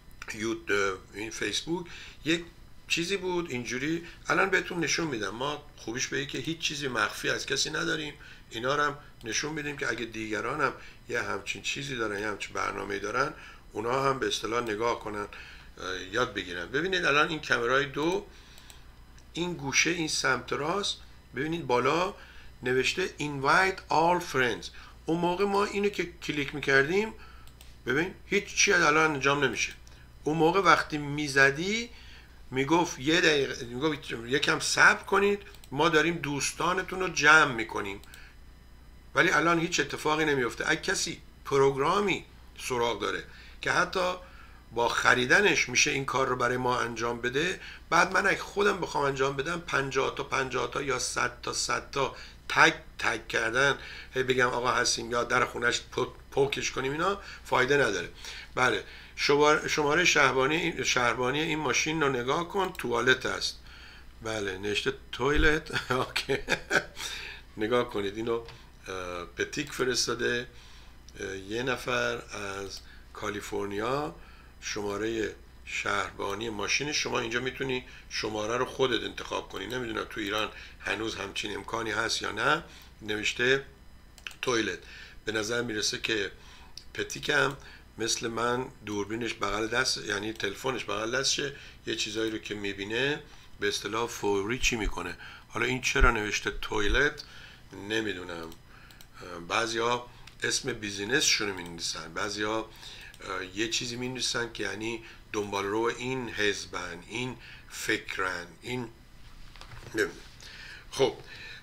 این فیسبوک یک چیزی بود اینجوری، الان بهتون نشون میدم. ما خوبیش به که هیچ چیزی مخفی از کسی نداریم، اینا رو هم نشون میدیم که اگه دیگران هم یه همچین چیزی دارن، یه همچین برنامه‌ای دارن، اونا هم به اصطلاح نگاه کنن، یاد بگیرن. ببینید الان این کامرای دو، این گوشه، این سمت راست، ببینید بالا نوشته invite all friends. اون موقع ما اینو که کلیک میکردیم، ببین هیچ چی الان انجام نمیشه. اون موقع وقتی میزدی میگفت یه دقیقه، میگفت یکم صبر کنید ما داریم دوستانتون رو جمع میکنیم، ولی الان هیچ اتفاقی نمیفته. اگه کسی پروگرامی سراغ داره که حتی با خریدنش میشه این کار رو برای ما انجام بده، بعد من اگه خودم بخوام انجام بدم پنجاه تا پنجاه تا یا صد تا صد تا تگ تگ کردن، هی بگم آقا هستیم یا در خونش پوکش کنیم، اینا فایده نداره. بله، شماره شهربانی شهربانی این ماشین رو نگاه کن، توالت است. بله نوشته تویلت. اوکی. نگاه کنید اینو پتیک فرستاده یه نفر از کالیفرنیا، شماره شهربانی ماشین شما. اینجا میتونی شماره رو خودت انتخاب کنی، نمیدونم تو ایران هنوز همچین امکانی هست یا نه. نوشته تویلت. به نظر میرسه که پتیکم مثل من دوربینش بغل دست، یعنی تلفنش بغل دستشه، یه چیزایی رو که میبینه به اصطلاح فوری چی میکنه. حالا این چرا نوشته تویلت نمیدونم. بعضیا اسم بیزینسشون می نویسن، بعضیا یه چیزی می نویسن که یعنی دنبال رو این حزبن، این فکرن، این نمیدونم. خب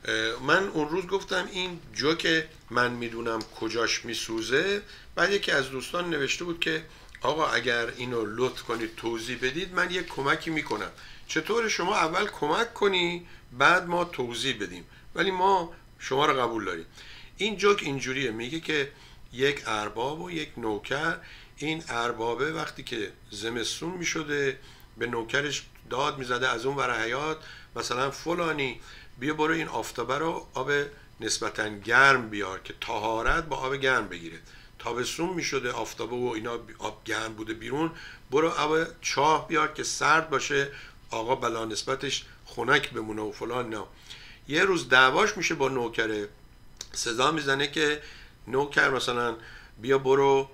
من اون روز گفتم این جوک من میدونم کجاش میسوزه، بعد یکی از دوستان نوشته بود که آقا اگر اینو لطف کنید توضیح بدید من یک کمکی میکنم. چطور شما اول کمک کنی بعد ما توضیح بدیم، ولی ما شما رو قبول داریم. این جوک اینجوریه، میگه که یک ارباب و یک نوکر، این اربابه وقتی که زمستون میشده به نوکرش داد میزده از اون ور حیاط مثلا فلانی بیا برو این آفتابه رو آب نسبتا گرم بیار که طهارت با آب گرم بگیره. تابستون میشده آفتابه و اینا آب گرم بوده بیرون، برو آب چاه بیار که سرد باشه آقا بلا نسبتش خنک بمونه و فلان. نه یه روز دعواش میشه با نوکره، صدا میزنه که نوکر مثلا بیا برو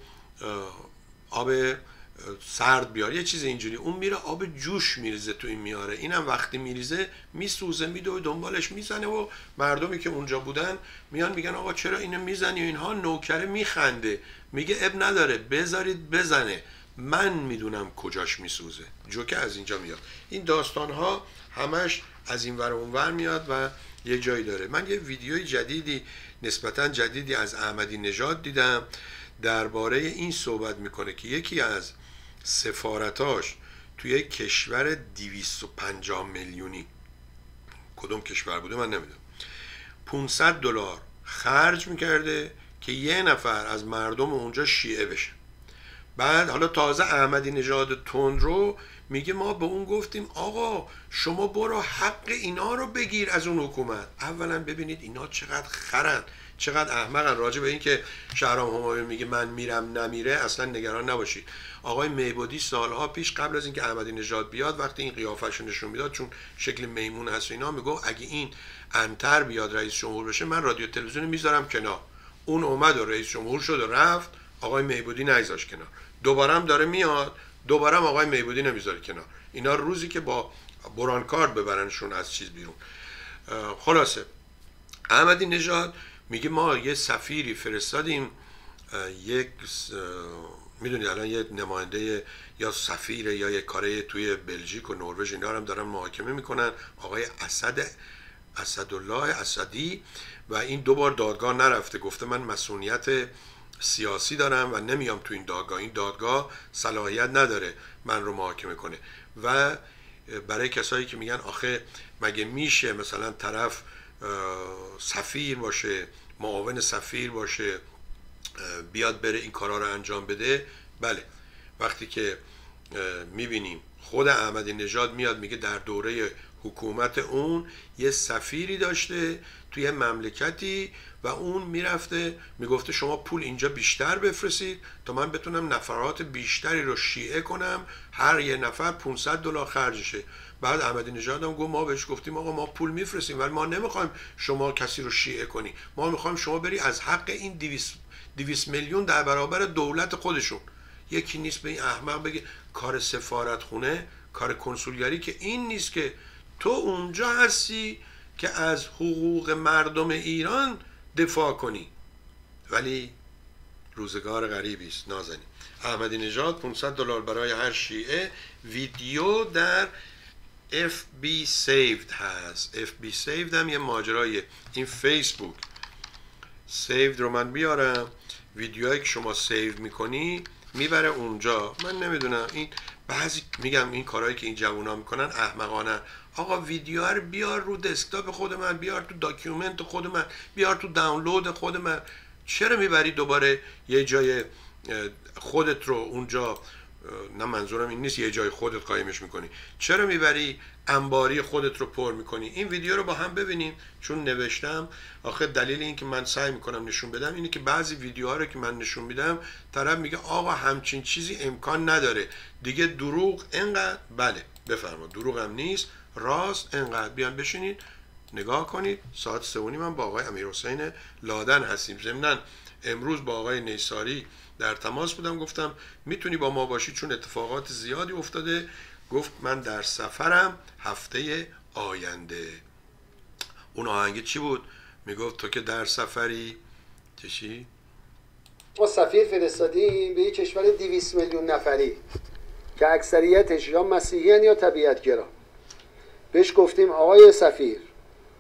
آب سرد بیار یه چیز اینجوری، اون میره آب جوش میریزه تو این میاره، اینم وقتی میریزه میسوزه میدوه دنبالش میزنه و مردمی که اونجا بودن میان میگن آقا چرا اینو میزنی و اینها. نوکره میخنده میگه اب نداره بذارید بزنه من میدونم کجاش میسوزه. جوکه از اینجا میاد. این داستان ها همش از این ور اون ور میاد و یه جایی داره. من یه ویدیوی جدیدی نسبتا جدیدی از احمدی نژاد دیدم درباره این صحبت میکنه که یکی از سفارتاش توی کشور دویست و پنجاه میلیونی، کدوم کشور بوده من نمیدونم، پانصد دلار خرج میکرده که یه نفر از مردم اونجا شیعه بشه. بعد حالا تازه احمدی نژاد تندرو میگه ما به اون گفتیم آقا شما برو حق اینا رو بگیر از اون حکومت. اولا ببینید اینا چقدر خرن، چقدر احمقن. راجع به این که شهرام همایون میگه من میرم نمیره اصلا نگران نباشید. آقای میبودی سالها پیش قبل از اینکه احمدی نژاد بیاد وقتی این قیافش رو نشون میداد چون شکل میمون هست و اینا، میگه اگه این انتر بیاد رئیس جمهور بشه من رادیو تلویزیون میذارم کنار. اون اومد و رئیس جمهور شد و رفت، آقای میبودی نگذاشت کنار. دوباره هم داره میاد، دوباره هم آقای میبودی نمیذاره کنار. اینا روزی که با برانکارد ببرنشون از چیز بیرون. خلاصه احمدی نژاد میگه ما یه سفیری فرستادیم، یک میدونید الان یه نماینده یا سفیر یا یه کاره توی بلژیک و نروژ اینا هم دارن محاکمه میکنن، آقای اسد اسدالله اسدی، و این دو بار دادگاه نرفته، گفته من مسئولیت سیاسی دارم و نمیام تو این دادگاه، این دادگاه صلاحیت نداره من رو محاکمه کنه. و برای کسایی که میگن آخه مگه میشه مثلا طرف سفیر باشه، معاون سفیر باشه، بیاد بره این کارا رو انجام بده؟ بله، وقتی که میبینیم خود احمدی نژاد میاد میگه در دوره حکومت اون یه سفیری داشته توی مملکتی و اون میرفته میگفته شما پول اینجا بیشتر بفرستید تا من بتونم نفرات بیشتری رو شیعه کنم، هر یه نفر پانصد دلار خرجشه. بعد احمدی نژاد هم گفت ما بهش گفتیم آقا ما پول میفرستیم ولی ما نمیخوایم شما کسی رو شیعه کنی، ما میخوایم شما بری از حق این دویست میلیون در برابر دولت خودشون. یکی نیست به این احمق بگه کار سفارت خونه، کار کنسولگری که این نیست که تو اونجا هستی که از حقوق مردم ایران دفاع کنی. ولی روزگار غریبی است نازنین. احمدی نژاد پانصد دلار برای هر شیعه. ویدیو در اف بی Saved هست. اف بی Saved هم یه ماجرای این فیسبوک Saved رو من بیارم، ویدیوهایی که شما سیو میکنی میبره اونجا. من نمیدونم این بعضی میگم این کارهایی که این جوونا میکنن احمقانه. آقا ویدیو رو بیار رو دسکتاپ خود من، بیار تو داکیومنت خود من، بیار تو دانلود خود من. چرا میبری دوباره یه جای خودت رو اونجا، نه منظورم این نیست یه جای خودت قایمش میکنی، چرا میبری انباری خودت رو پر میکنی؟ این ویدیو رو با هم ببینیم چون نوشتم. آخه دلیل این که من سعی میکنم نشون بدم اینه که بعضی ویدیوها رو که من نشون میدم طرف میگه آقا همچین چیزی امکان نداره دیگه، دروغ انقدر. بله بفرما، دروغ هم نیست، راست انقدر. بیان بشینید نگاه کنید. ساعت سه و نیم من با آقای امیرحسین لادن هستیم. ضمناً امروز با آقای نیساری در تماس بودم، گفتم میتونی با ما باشی چون اتفاقات زیادی افتاده. گفت من در سفرم هفته آینده. اون آهنگ چی بود؟ میگفت تو که در سفری چی؟ ما سفیر فرستادیم به یک کشور دویست میلیون نفری که اکثریتش یا مسیحیان یا طبیعتگرا. بهش گفتیم آقای سفیر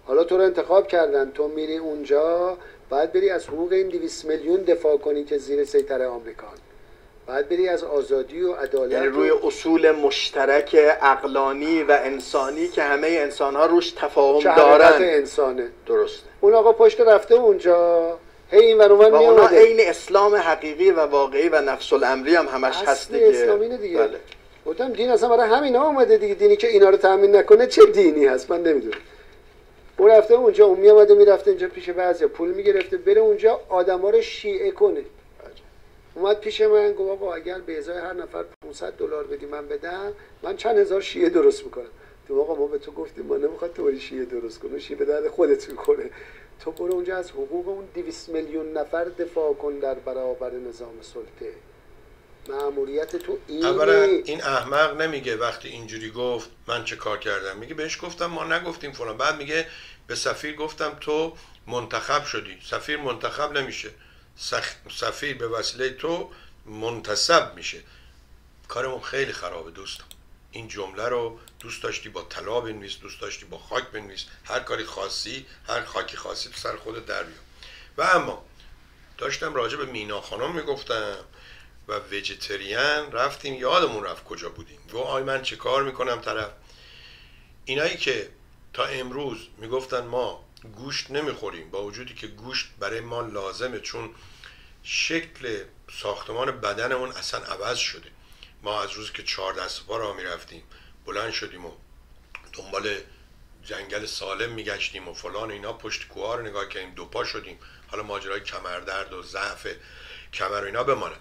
حالا تو رو انتخاب کردن، تو میری اونجا باید بری از حقوق این دویست میلیون دفاع کنی که زیر سیطره آمریکان، باید بری از آزادی و عدالت، یعنی روی اصول مشترک عقلانی و انسانی که همه انسان‌ها روش تفاهم دارن انسانه. درسته. اون آقا پشت رفته اونجا هی این ور اون و ور اونا عین اسلام حقیقی و واقعی و نفس الامری هم همش هست دیگه. اسلامی دیگه. بله. گفتم دین اصلا برای همینا اومده دیگه، دینی که اینا رو تامین نکنه چه دینی هست من نمیدونم. اون رفته اونجا، اون میامده میرفته اینجا پیش بعضیا پول میگرفته بره اونجا آدما رو شیعه کنه. اومد پیش من گفت آقا اگر به ازای هر نفر پانصد دلار بدی من بدم، من چند هزار شیعه درست میکنم. تو آقا ما به تو گفتیم ما نمیخواد تو شیعه درست کنی، شیعه به درد خودت میکنه. تو برو اونجا از حقوق اون دویست میلیون نفر دفاع کن در برابر نظام سلطه. مأموریت تو اینه. اولا این احمق نمیگه وقتی اینجوری گفت من چه کار کردم، میگه بهش گفتم ما نگفتیم فلان. بعد میگه به سفیر گفتم تو منتخب شدی. سفیر منتخب نمیشه، سفیر به وسیله تو منتصب میشه. کارمون خیلی خرابه دوستان. این جمله رو دوست داشتی با طلا بنویس، دوست داشتی با خاک بنویس، هر کاری خاصی، هر خاکی خاصی تو سر خودت در بیار. و اما داشتم راجع به مینا خانم میگفتم و ویجیتریان، رفتیم یادمون رفت کجا بودیم. و آی من چه کار میکنم طرف اینایی که تا امروز میگفتن ما گوشت نمیخوریم، با وجودی که گوشت برای ما لازمه چون شکل ساختمان بدنمون اصلا عوض شده. ما از روز که چهار دست پا راه میرفتیم بلند شدیم و دنبال جنگل سالم میگشتیم و فلان اینا، پشت کوه رو نگاه کردیم دو پا شدیم. حالا ماجرای کمردرد و ضعف کمر و اینا بمانه.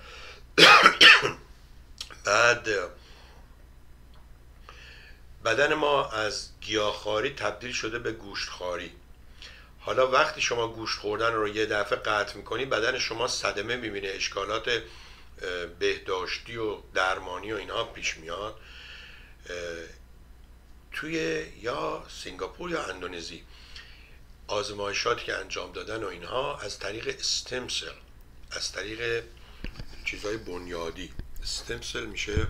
بعد بدن ما از گیاهخواری تبدیل شده به گوشتخواری. حالا وقتی شما گوشت خوردن رو یه دفعه قطع میکنی بدن شما صدمه میبینه، اشکالات بهداشتی و درمانی و اینها پیش میاد. توی یا سینگاپور یا اندونزی آزمایشاتی که انجام دادن و اینها از طریق استم سل، از طریق چیزهای بنیادی، استم سل میشه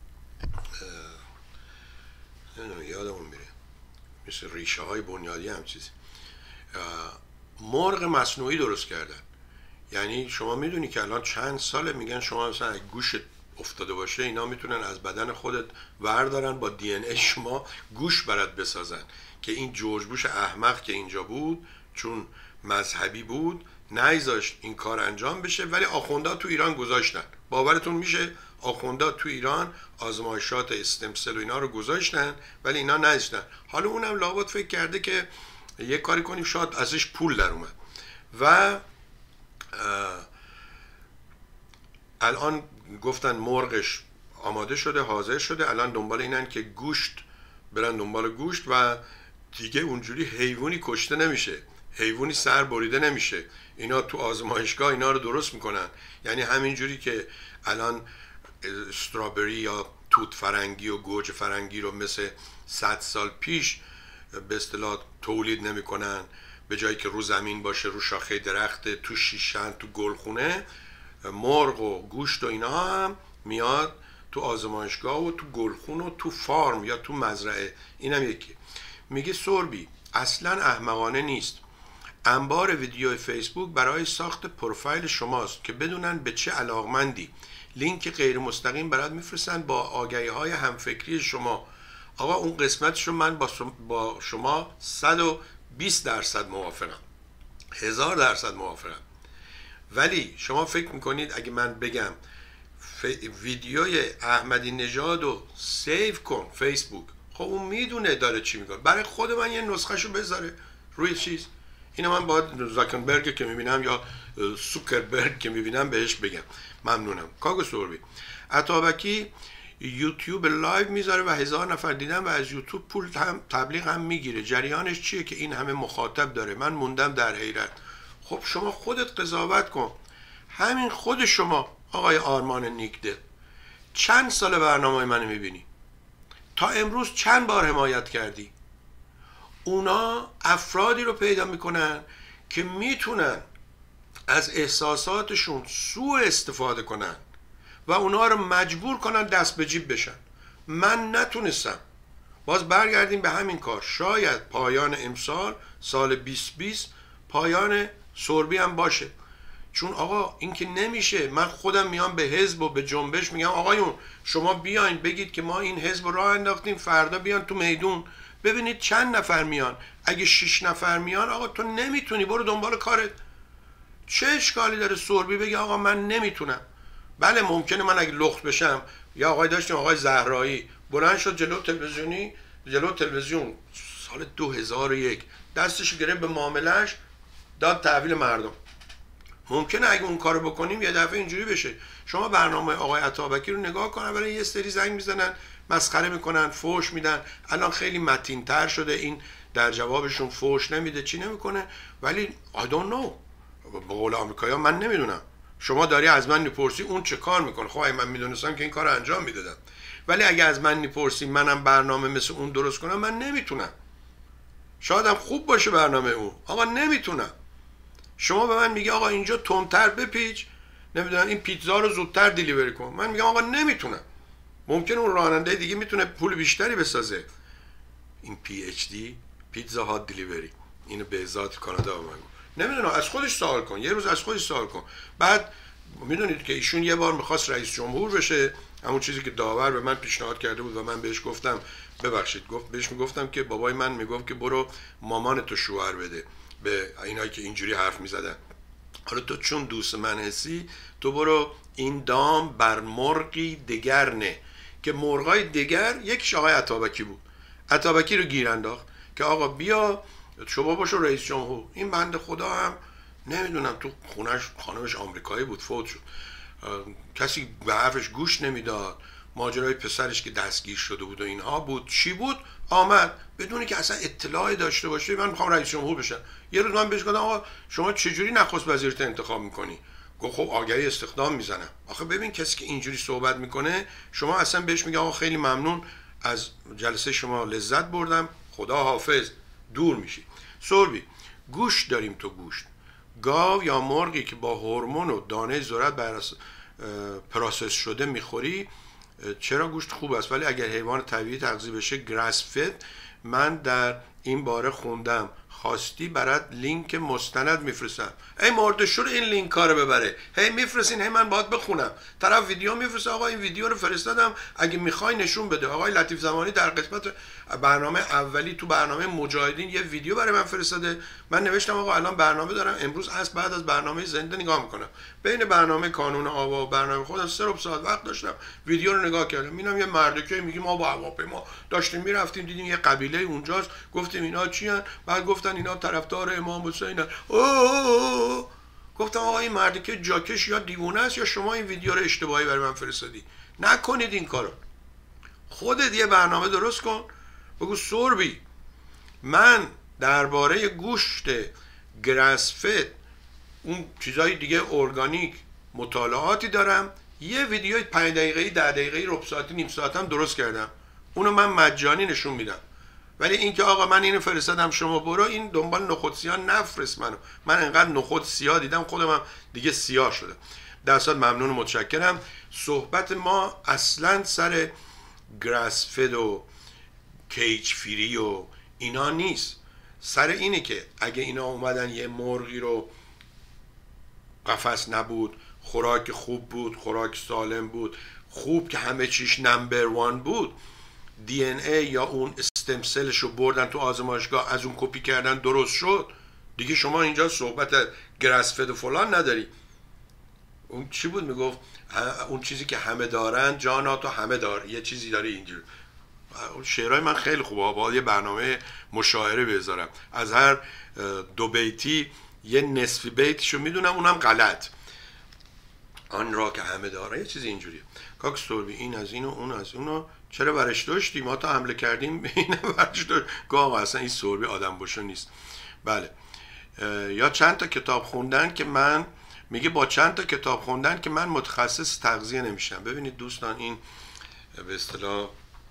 نمیدونم یادمون میره مثل ریشه های بنیادی هم چیزی، مرغ مصنوعی درست کردن. یعنی شما میدونی که الان چند ساله میگن شما مثلا اگه گوشت افتاده باشه اینا میتونن از بدن خودت وردارن با دی ان ای شما گوشت برات بسازن. که این جورج بوش احمق که اینجا بود چون مذهبی بود نایذاشت این کار انجام بشه، ولی آخوندا تو ایران گذاشتن. باورتون میشه آخوندا تو ایران آزمایشات استم سل و اینا رو گذاشتن ولی اینا نذاشتن. حالا اونم لابد فکر کرده که یه کاری کنیم شاید ازش پول در اومد. و الان گفتن مرغش آماده شده، حاضر شده، الان دنبال اینن که گوشت برن دنبال گوشت و دیگه اونجوری حیوانی کشته نمیشه، حیوانی سر بریده نمیشه. اینا تو آزمایشگاه اینا رو درست میکنن. یعنی همینجوری که الان استرابری یا توت فرنگی و گوجه فرنگی رو مثل صد سال پیش به اصطلاح تولید نمیکنن، به جایی که رو زمین باشه رو شاخه درخت تو شیشن تو گلخونه، مرغ و گوشت و اینا هم میاد تو آزمایشگاه و تو گلخون و تو فارم یا تو مزرعه. اینم یکی. میگه سوربی اصلا احمقانه نیست. انبار ویدیو فیسبوک برای ساخت پروفایل شماست که بدونن به چه علاقمندی. لینک غیر مستقیم برات میفرستن با آگهی های همفکری شما. آقا اون قسمتشو من با شما صد و بیست درصد موافقم، هزار درصد موافقم. ولی شما فکر میکنید اگه من بگم ویدیوی احمدی نژاد رو سیو کن فیسبوک، خب اون میدونه داره چی میکنه، برای خود من یه نسخه شو بذاره روی چیز. اینو من باید زاکربرگ که میبینم یا سوکربرگ که میبینم بهش بگم ممنونم. کاگو سوربی عطابکی یوتیوب لایو میذاره و هزار نفر دیدن و از یوتیوب پول هم تبلیغ هم میگیره. جریانش چیه که این همه مخاطب داره؟ من موندم در حیرت. خب شما خودت قضاوت کن. همین خود شما آقای آرمان نیکدل چند سال برنامه منو میبینی؟ تا امروز چند بار حمایت کردی؟ اونا افرادی رو پیدا میکنن که میتونن از احساساتشون سوء استفاده کنن و اونا رو مجبور کنن دست به جیب بشن. من نتونستم. باز برگردیم به همین کار. شاید پایان امسال سال بیست بیست پایان سربی هم باشه. چون آقا این که نمیشه. من خودم میام به حزب و به جنبش میگم آقایون شما بیاین بگید که ما این حزب راه انداختیم، فردا بیان تو میدون ببینید چند نفر میان. اگه شش نفر میان آقا تو نمیتونی، برو دنبال کارت. چه اشکالی داره سربی بگه آقا من نمیتونم؟ بله ممکنه من اگه لخت بشم. یا آقای داشتیم آقای زهرایی بلند شد جلو تلویزیونی، جلو تلویزیون سال دو هزار و یک دستش گرفت به معاملهش داد تحویل مردم. ممکنه اگه اون کارو بکنیم یه دفعه اینجوری بشه. شما برنامه آقای عطابکی رو نگاه کنن، برای یه سری زنگ میزنن، مسخره میکنن، فوش میدن. الان خیلی متین‌تر شده، این در جوابشون فوش نمیده، چی نمیکنه. ولی I don't know، به قول آمریکایی‌ها من نمیدونم. شما داری از من میپرسی اون چه کار میکنه. خب اگه من میدونستم که این کار انجام میدادم. ولی اگه از من میپرسی منم برنامه مثل اون درست کنم، من نمیتونم. شایدم خوب باشه برنامه اون، آقا نمیتونم. شما به من میگه آقا اینجا تندتر بپیچ، نمیدونم این پیتزا رو زودتر دیلیوری کن، من میگم آقا نمیتونم. ممکنه اون راننده دیگه میتونه پول بیشتری بسازه. این پی اچ دی پیتزا هات دیلیوری اینو به ذات کانادا اومد. نمیدونم، از خودش سوال کن، یه روز از خودش سوال کن. بعد میدونید که ایشون یه بار میخواست رئیس جمهور بشه، همون چیزی که داور به من پیشنهاد کرده بود و من بهش گفتم ببخشید، گفت بهش میگفتم که بابای من میگفت که برو مامانتو شوهر بده به اینایی که اینجوری حرف میزدن. حالا تو چون دوست من هستی، تو برو این دام بر مرغی دگر نه، که مرغای دگر یکیش آقای عطابکی بود. عطابکی رو گیر انداخت که آقا بیا شما باشو رئیس جمهور. این بنده خدا هم نمیدونم تو خونش، خانمش آمریکایی بود فوت شد، کسی به حرفش گوش نمیداد. ماجرای پسرش که دستگیر شده بود و اینها بود، چی بود، آمد بدونی که اصلا اطلاعی داشته باشه من میخوام رئیس جمهور بشم. یه روز من بهش گفتم آقا شما چجوری نخست وزیرت انتخاب میکنی؟ گفت خب آگهی استخدام میزنم. آخه ببین کسی که اینجوری صحبت میکنه شما اصلا بهش میگه آقا خیلی ممنون از جلسه شما، لذت بردم، خدا حافظ، دور میشی. سربی گوشت داریم، تو گوشت گاو یا مرغی که با هورمون و دانه ذرت برس پروسس شده میخوری، چرا گوشت خوب است. ولی اگر حیوان طبیعی تغذیه بشه گراس فد، من در این باره خوندم، خواستی برات لینک مستند میفرستم. ای مردشور این لینک رو ببره، هی میفرستین، هی من باید بخونم. طرف ویدیو میفرسته، آقا این ویدیو رو فرستادم اگه میخوای نشون بده. آقای لطیف زمانی در قسمت برنامه اولی تو برنامه مجاهدین یه ویدیو برای من فرستاده. من نوشتم آقا الان برنامه دارم امروز از بعد از برنامه زنده نگاه میکنم. بین برنامه کانون آوا و برنامه خودم سه ساعت وقت داشتم، ویدیو رو نگاه کردم. میبینم یه مردکه میگه ما با هواپیما داشتیم میرفتیم، دیدیم یه قبیله اونجاست، گفتیم اینا چی ان؟ بعد گفتن اینا طرفدار امام حسینن. اوه گفتم آقا این مردکه جاکش یا دیوونه است یا شما این ویدیو رو اشتباهی برای من فرستادی. نکنید این کارو. خودت یه برنامه درست کن، بگو سربی من درباره گوشت گراس فد اون چیزای دیگه ارگانیک مطالعاتی دارم، یه ویدیوی پنج دقیقه‌ای ده دقیقه‌ای ربع ساعتی نیم ساعتم درست کردم، اونو من مجانی نشون میدم. ولی اینکه آقا من اینو فرستادم شما برو این دنبال نخود سیاه نفرست منو، من انقدر نخود سیاه دیدم خودم هم دیگه سیاه شده. در اصل ممنون و متشکرم. صحبت ما اصلا سر گراس فد و کیج فری و اینا نیست، سر اینه که اگه اینا اومدن یه مرغی رو قفس نبود، خوراک خوب بود، خوراک سالم بود، خوب که همه چیش نمبر وان بود، دی ان ای یا اون استم سلش رو بردن تو آزمایشگاه، از اون کپی کردن درست شد، دیگه شما اینجا صحبت گراس فد و فلان نداری. اون چی بود میگفت؟ اون چیزی که همه دارن جاناتو همه دار، یه چیزی داره اینجور. اون شعرهای من خیلی خوبه، باید یه برنامه مشاعره بذارم. از هر دو بیتی یه نصفی بیتشو میدونم اونم غلط. آن را که همه داره یه چیزی اینجوریه. کاک سربی این از اینو اون از اونو چرا برش داشتی؟ ما تا حمله کردیم اینه برش داشت. گاه اصلا این سربی آدم باشه نیست. بله. یا چند تا کتاب خوندن که من میگه با چند تا کتاب خوندن که من متخصص تغذیه نمیشم. ببینید دوستان، این به اصطلاح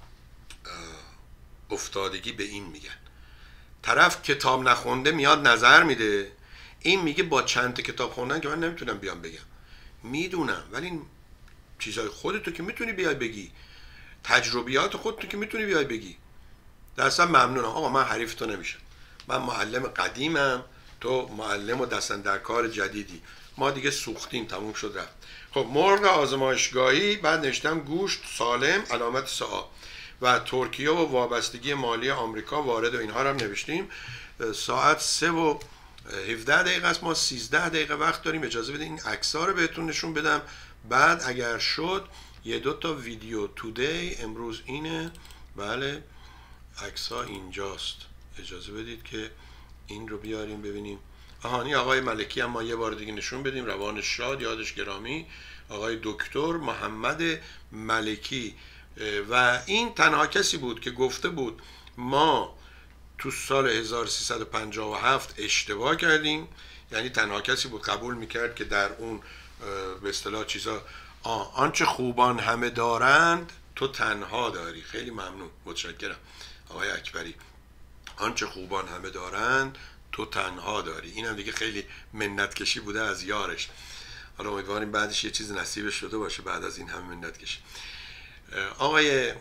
افتادگی به این میگن. طرف کتاب نخونده میاد نظر میده، این میگه با چند تا کتاب خوندن که من نمیتونم بیام بگم. میدونم، ولی این چیزای خودتو که میتونی بیای بگی، تجربیات خودتو که میتونی بیای بگی. دستم ممنونم آقا، من حریف تو نمیشم، من معلم قدیمم، تو معلم و دستن در کار جدیدی، ما دیگه سوختیم، تموم شد رفت. خب مرغ آزمایشگاهی، بعد نوشتم گوشت سالم علامت سوال و ترکیه و وابستگی مالی آمریکا وارد و اینها رو هم نوشتیم. ساعت سه و هفده دقیقه است، ما سیزده دقیقه وقت داریم، اجازه بدین این عکس‌ها رو بهتون نشون بدم، بعد اگر شد یه دو تا ویدیو تودی امروز اینه، بله عکس‌ها اینجاست، اجازه بدید که این رو بیاریم ببینیم. آهانی آقای ملکی هم ما یه بار دیگه نشون بدیم، روان شاد، یادش گرامی، آقای دکتر محمد ملکی. و این تنها کسی بود که گفته بود ما تو سال هزار و سیصد و پنجاه و هفت اشتباه کردیم، یعنی تنها کسی بود قبول میکرد که در اون به اصطلاح چیزا آنچه خوبان همه دارند تو تنها داری. خیلی ممنون، متشکرم آقای اکبری. آنچه خوبان همه دارند تو تنها داری، اینم دیگه خیلی منت کشی بوده از یارش. حالا امیدواریم بعدش یه چیز نصیبش شده باشه بعد از این همه منت کشی. آقای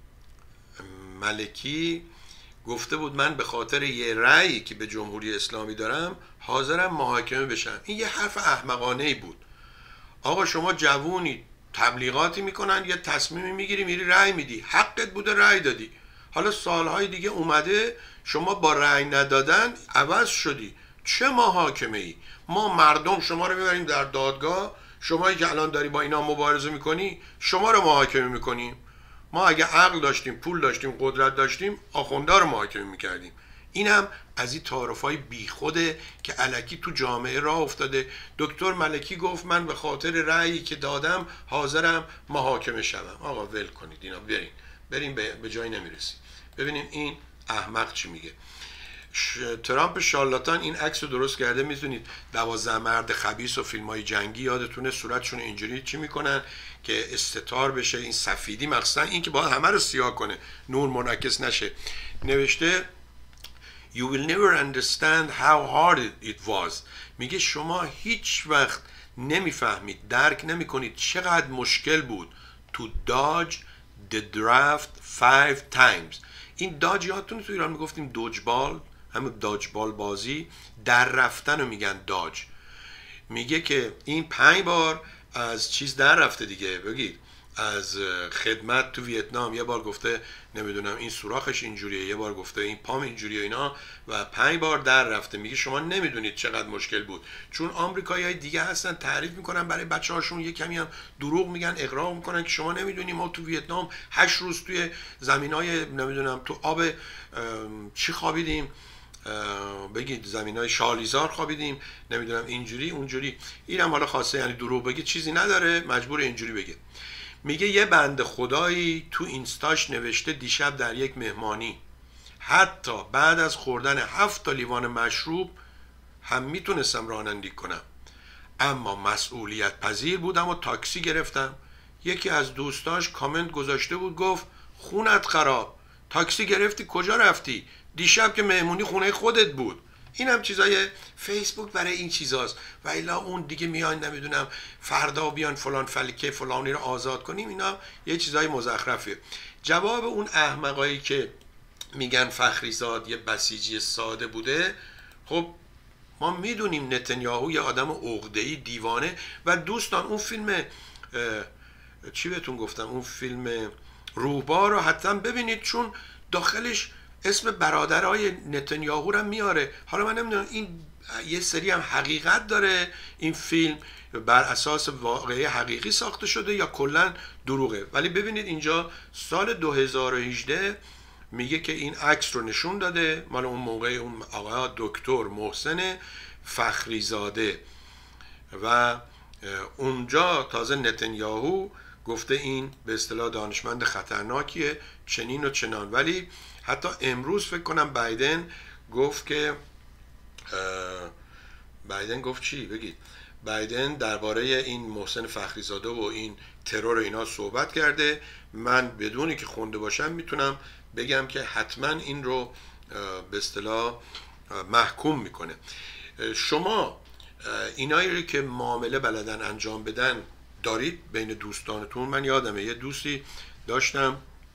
ملکی گفته بود من به خاطر یه رأیی که به جمهوری اسلامی دارم حاضرم محاکمه بشم. این یه حرف احمقانه‌ای بود. آقا شما جوونی، تبلیغاتی میکنن، یه تصمیمی میگیری میری رأی میدی، حقت بوده رأی دادی، حالا سالهای دیگه اومده شما با رأی ندادن عوض شدی، چه محاکمه ای؟ ما مردم شما رو میبریم در دادگاه، شمایی که الان داری با اینا مبارزه میکنی شما رو محاکمه میکنیم. ما اگه عقل داشتیم، پول داشتیم، قدرت داشتیم، آخوندا رو محاکمه میکردیم. این هم از این تعارفای بیخوده که الکی تو جامعه راه افتاده. دکتر ملکی گفت من به خاطر رأیی که دادم حاضرم محاکمه شوم. آقا ول کنید اینا، بریم بریم به جایی نمیرسیم. ببینیم این احمق چی میگه. ترامپ شارلاتان این عکس رو درست کرده، میدونید دوازده مرد خبیث و فیلم های جنگی یادتونه صورتشون اینجوری چی میکنن که استتار بشه، این سفیدی مخصوصا این که باید همه رو سیاه کنه نور منعکس نشه. نوشته You will never understand how hard it was. میگه شما هیچ وقت نمیفهمید، درک نمیکنید چقدر مشکل بود to dodge the draft five times. این داج یادتونه تو ایران میگفتیم دوج بال، همون داج بال بازی، در رفتن رو میگن داج. میگه که این پنج بار از چیز در رفته دیگه، بگید از خدمت تو ویتنام یه بار گفته نمیدونم این سوراخش اینجوریه، یه بار گفته این پام اینجوریه اینا، و پنج بار در رفته. میگه شما نمیدونید چقدر مشکل بود، چون آمریکایی‌های دیگه هستن تعریف میکنن برای بچه‌هاشون، یه کمی هم دروغ میگن، اغراق میکنن که شما نمیدونید ما تو ویتنام هشت روز توی زمینای نمیدونم تو آب چی خوابیدیم، بگید زمینای شالیزار خوابیدیم، نمیدونم اینجوری اونجوری. اینم حالا خواسته یعنی دروغ بگه، چیزی نداره، مجبور اینجوری بگه. میگه یه بنده خدایی تو اینستاش نوشته دیشب در یک مهمانی حتی بعد از خوردن هفت تا لیوان مشروب هم میتونستم رانندگی کنم، اما مسئولیت پذیر بودم و تاکسی گرفتم. یکی از دوستاش کامنت گذاشته بود، گفت خونت خراب، تاکسی گرفتی کجا رفتی؟ دیشب که مهمونی خونه خودت بود. این هم چیزای فیسبوک برای این چیزاست، و الا اون دیگه میان نمیدونم فردا بیان فلان فلکه فلانی رو آزاد کنیم، اینا یه چیزای مزخرفیه. جواب اون احمقایی که میگن فخریزاد یه بسیجی ساده بوده، خب ما میدونیم نتانیاهو یه آدم عقده‌ای دیوانه. و دوستان اون فیلم چی بهتون گفتم، اون فیلم روحبار رو حتما ببینید، چون داخلش اسم برادرای نتانیاهو رو میاره. حالا من نمیدونم این یه سری هم حقیقت داره، این فیلم بر اساس واقعه حقیقی ساخته شده یا کلا دروغه، ولی ببینید اینجا سال دو هزار و هجده میگه که این عکس رو نشون داده، مال اون موقع اون آقا دکتر محسن فخریزاده، و اونجا تازه نتانیاهو گفته این به اصطلاح دانشمند خطرناکیه چنین و چنان. ولی حتی امروز فکر کنم بایدن گفت که بایدن گفت چی بگید بایدن درباره این محسن فخریزاده و این ترور اینا صحبت کرده. من بدونی که خونده باشم میتونم بگم که حتما این رو به اصطلاح محکوم میکنه. شما اینایی رو که معامله بلدن انجام بدن دارید بین دوستانتون؟ من یادمه یه دوستی داشتم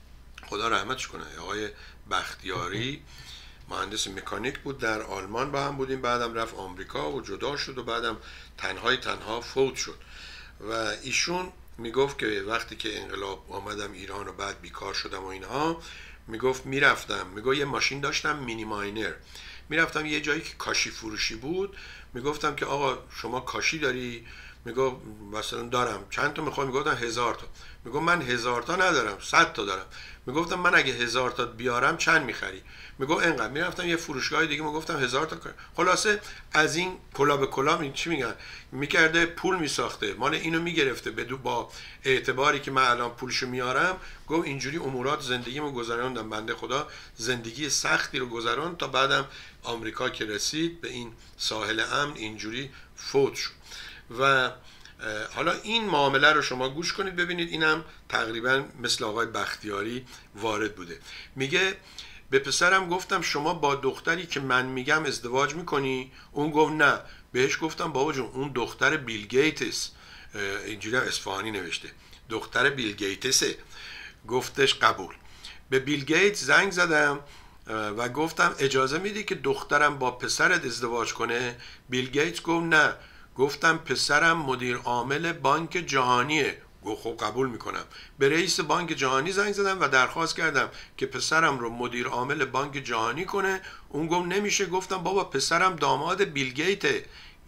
خدا رحمتش کنه، آقای بختیاری مهندس مکانیک بود، در آلمان با هم بودیم، بعدم رفت آمریکا و جدا شد و بعدم تنهای تنها فوت شد. و ایشون میگفت که وقتی که انقلاب آمدم ایران و بعد بیکار شدم و اینها، میگفت میرفتم، میگفت یه ماشین داشتم مینی ماینر، میرفتم یه جایی که کاشی فروشی بود، میگفتم که آقا شما کاشی داری؟ میگفت مثلا دارم. چند تا میخوای؟ میگفتم هزار تا. میگفت من هزار تا ندارم، صد تا دارم. میگفتم من اگه هزار تا بیارم چند میخری؟ میگفت اینقدر. میرفتم یه فروشگاه دیگه، میگفتم هزار تا. خلاصه از این کلا به کلا، این چی میگن، میکرده پول میساخته، مال اینو میگرفته بدو با اعتباری که من الان پولشو میارم. گفت اینجوری امورات زندگیمو گذروندم، بنده خدا زندگی سختی رو گذرون تا بعدم آمریکا که رسید به این ساحل امن اینجوری فوت شد. و حالا این معامله رو شما گوش کنید ببینید، اینم تقریبا مثل آقای بختیاری وارد بوده. میگه به پسرم گفتم شما با دختری که من میگم ازدواج میکنی؟ اون گفت نه. بهش گفتم بابا جون اون دختر بیل گیتس، اینجوری هم اصفهانی نوشته، دختر بیل گیتسه. گفتش قبول. به بیل گیت زنگ زدم و گفتم اجازه میدی که دخترم با پسرت ازدواج کنه؟ بیل گیتس گفت نه. گفتم پسرم مدیر عامل بانک جهانیه. گفت خب قبول میکنم. به رئیس بانک جهانی زنگ زدم و درخواست کردم که پسرم رو مدیر عامل بانک جهانی کنه. اون گفت نمیشه. گفتم بابا پسرم داماد بیل گیته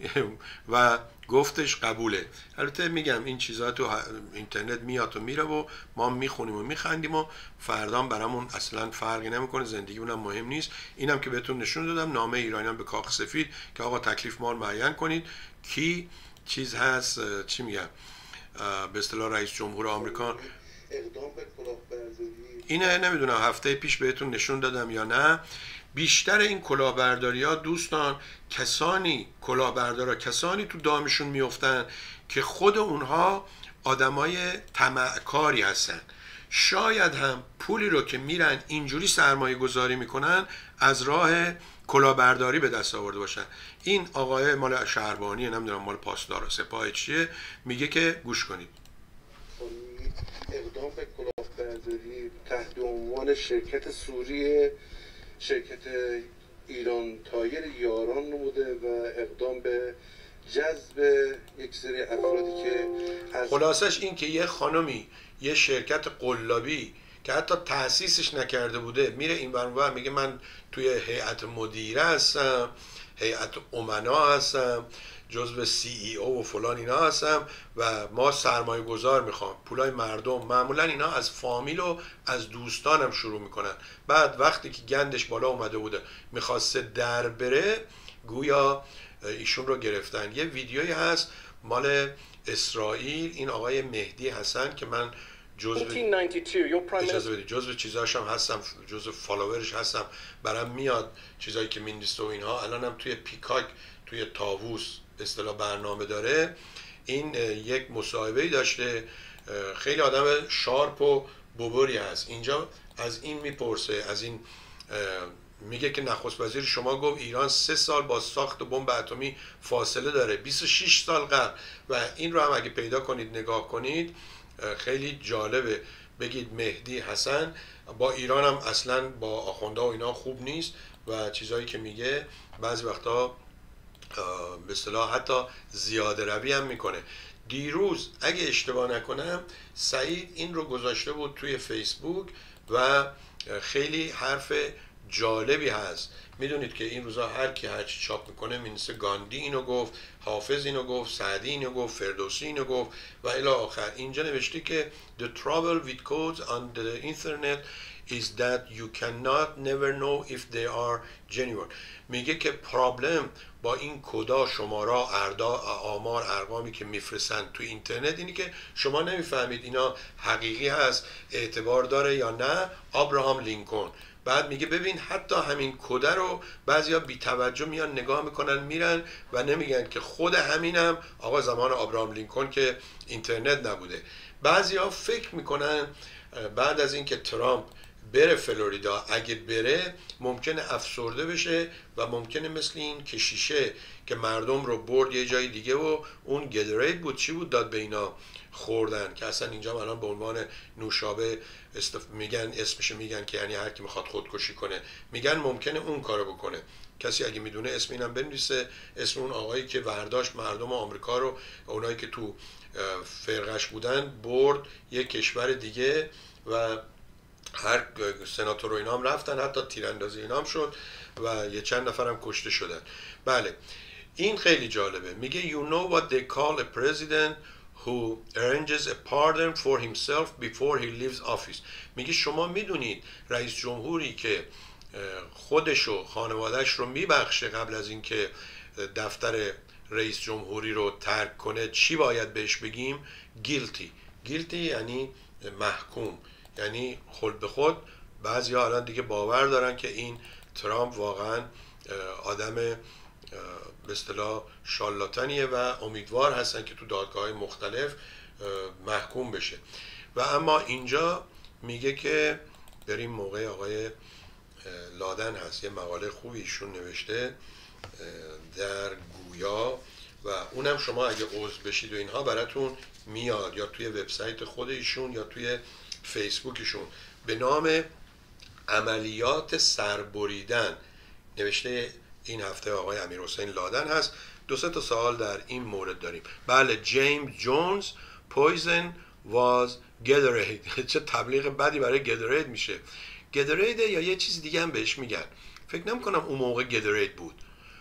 و گفتش قبوله. البته میگم این چیزا تو اینترنت میاد و میره و ما میخونیم و میخندیم و فردام برامون اصلا فرقی نمیکنه، زندگیمون مهم نیست. اینم که بهتون نشون دادم نامه ایرانیان به کاخ سفید که آقا تکلیف مال معین کنید، کی چیز هست، چی میگم، به اصطلاح رئیس جمهور آمریکا اقدام به کلاهبرداری. اینه نمیدونم هفته پیش بهتون نشون دادم یا نه. بیشتر این کلاهبرداری ها دوستان کسانی کلاهبردارا کسانی تو دامشون میافتن که خود اونها آدمای طمعکاری هستن. شاید هم پولی رو که میرن اینجوری سرمایه گذاری میکنن از راه کلاهبرداری به دست آورده باشن. این آقای مال شهربانیه، نمیدونم مال پاسدار سپاه چیه، میگه که گوش کنید. اقدام به کلاهبرداری تحت عنوان شرکت سوری شرکت ایران تایر یاران نموده و اقدام به جذب یک سری افرادی که از خلاصش این که یه خانمی یه شرکت قلابی که حتی تأسیسش نکرده بوده میره این ور میگه من توی هیئت مدیره هستم، هیئت امنا هستم، جزو سی ای او و فلان اینا هستم و ما سرمایه گذار میخوام، پولای مردم. معمولا اینا از فامیل و از دوستانم شروع میکنن. بعد وقتی که گندش بالا اومده بوده میخواسته در بره، گویا ایشون رو گرفتن. یه ویدیویی هست مال اسرائیل، این آقای مهدی حسن که من جزو اجازه بدید جزو چیزاش هم هستم، جزو فالوورش هستم، برام میاد چیزایی که میندیسته و اینها. الانم توی پیکاک توی طاووس به اصطلاح برنامه داره. این یک مصاحبه‌ای داشته، خیلی آدم شارپ و ببری هست. اینجا از این میپرسه، از این میگه که نخست وزیر شما گفت ایران سه سال با ساخت بمب اتمی فاصله داره، بیست و شش سال قبل. و این رو هم اگه پیدا کنید نگاه کنید خیلی جالبه. بگید مهدی حسن با ایران هم اصلا با آخونده و اینا خوب نیست و چیزایی که میگه بعضی وقتا به اصطلاح حتی زیاده روی هم میکنه. دیروز اگه اشتباه نکنم سعید این رو گذاشته بود توی فیسبوک و خیلی حرف جالبی هست. میدونید که این روزا هر کی هر چی چاپ میکنه مینسه گاندی اینو گفت، حافظ اینو گفت، سعدی اینو گفت، فردوسی اینو گفت و الی آخر. اینجا نوشته که the trouble with codes on the internet is that you cannot never know if they are genuine. میگه که پرابلم با این کدا، شمارا، اردا، آمار، ارقامی که میفرستن تو اینترنت اینی که شما نمیفهمید اینا حقیقی هست، اعتبار داره یا نه. ابراهام لینکلن. بعد میگه ببین حتی همین کده رو بعضیا بی توجه میان نگاه میکنن میرن و نمیگن که خود همینم آقا زمان ابراهام لینکلن که اینترنت نبوده. بعضیا فکر میکنن بعد از اینکه ترامپ بره فلوریدا. اگه بره ممکنه افسرده بشه و ممکنه مثل این کشیشه که مردم رو برد یه جای دیگه و اون گدرید بود چی بود داد به اینا خوردن، که اصلا اینجا الان به عنوان نوشابه استف... میگن اسمش میگن که یعنی هر کی میخواد خودکشی کنه، میگن ممکنه اون کارو بکنه. کسی اگه میدونه اسم اینم بنویسه، اسم اون آقایی که ورداشت مردم آمریکا رو، اونایی که تو فرقش بودن برد یه کشور دیگه و هر سناتور و اینا هم رفتن، حتی تیراندازی اینا هم شد و یه چند نفرم کشته شدن. بله این خیلی جالبه. میگه you know what they call a president who arranges a pardon for himself before he leaves office. میگه شما میدونید رئیس جمهوری که خودش و خانوادهش رو میبخشه قبل از اینکه دفتر رئیس جمهوری رو ترک کنه چی باید بهش بگیم؟ گیلتی. گیلتی یعنی محکوم، یعنی خود به خود. بعضی ها الان دیگه باور دارن که این ترامپ واقعا آدم به اصطلاح شالاتانیه و امیدوار هستن که تو دادگاه‌های مختلف محکوم بشه. و اما اینجا میگه که بریم موقع آقای لادن هست، یه مقاله خوبی ایشون نوشته در گویا و اونم شما اگه عضو بشید و اینها براتون میاد یا توی وبسایت خود ایشون یا توی فیسبوکشون، به نام عملیات سربریدن نوشته. این هفته آقای امیرحسین لادن هست. دو سه تا سوال در این مورد داریم. بله جیمز جونز پویزن واز گدرید. چه تبلیغ بدی برای گدرید میشه. گدرید یا یه چیز دیگه هم بهش میگن، فکر نمی کنم اون موقع گدرید بود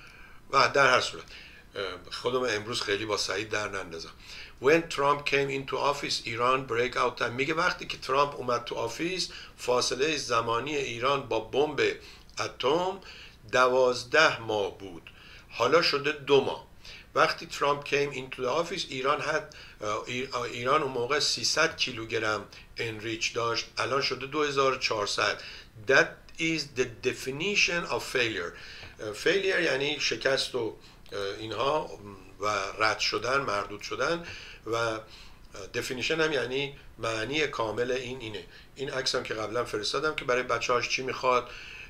و در هر صورت خودم امروز خیلی با سعید در نندازم. When Trump came into office, Iran break out time. میگه وقتی که ترامپ اومد تو آفیس فاصله زمانی ایران با بمب اتم دوازده ماه بود، حالا شده دو ماه. وقتی ترامپ came into the office ایران had ایران اون موقع سیصد کیلوگرم انریچ داشت، الان شده دو هزار و چهارصد. That is the definition of failure. failure یعنی شکست و اینها و رد شدن، مردود شدن، و definition هم یعنی معنی کامل این اینه. این عکس هم که قبلا فرستادم که برای بچه‌هاش چی میخواد.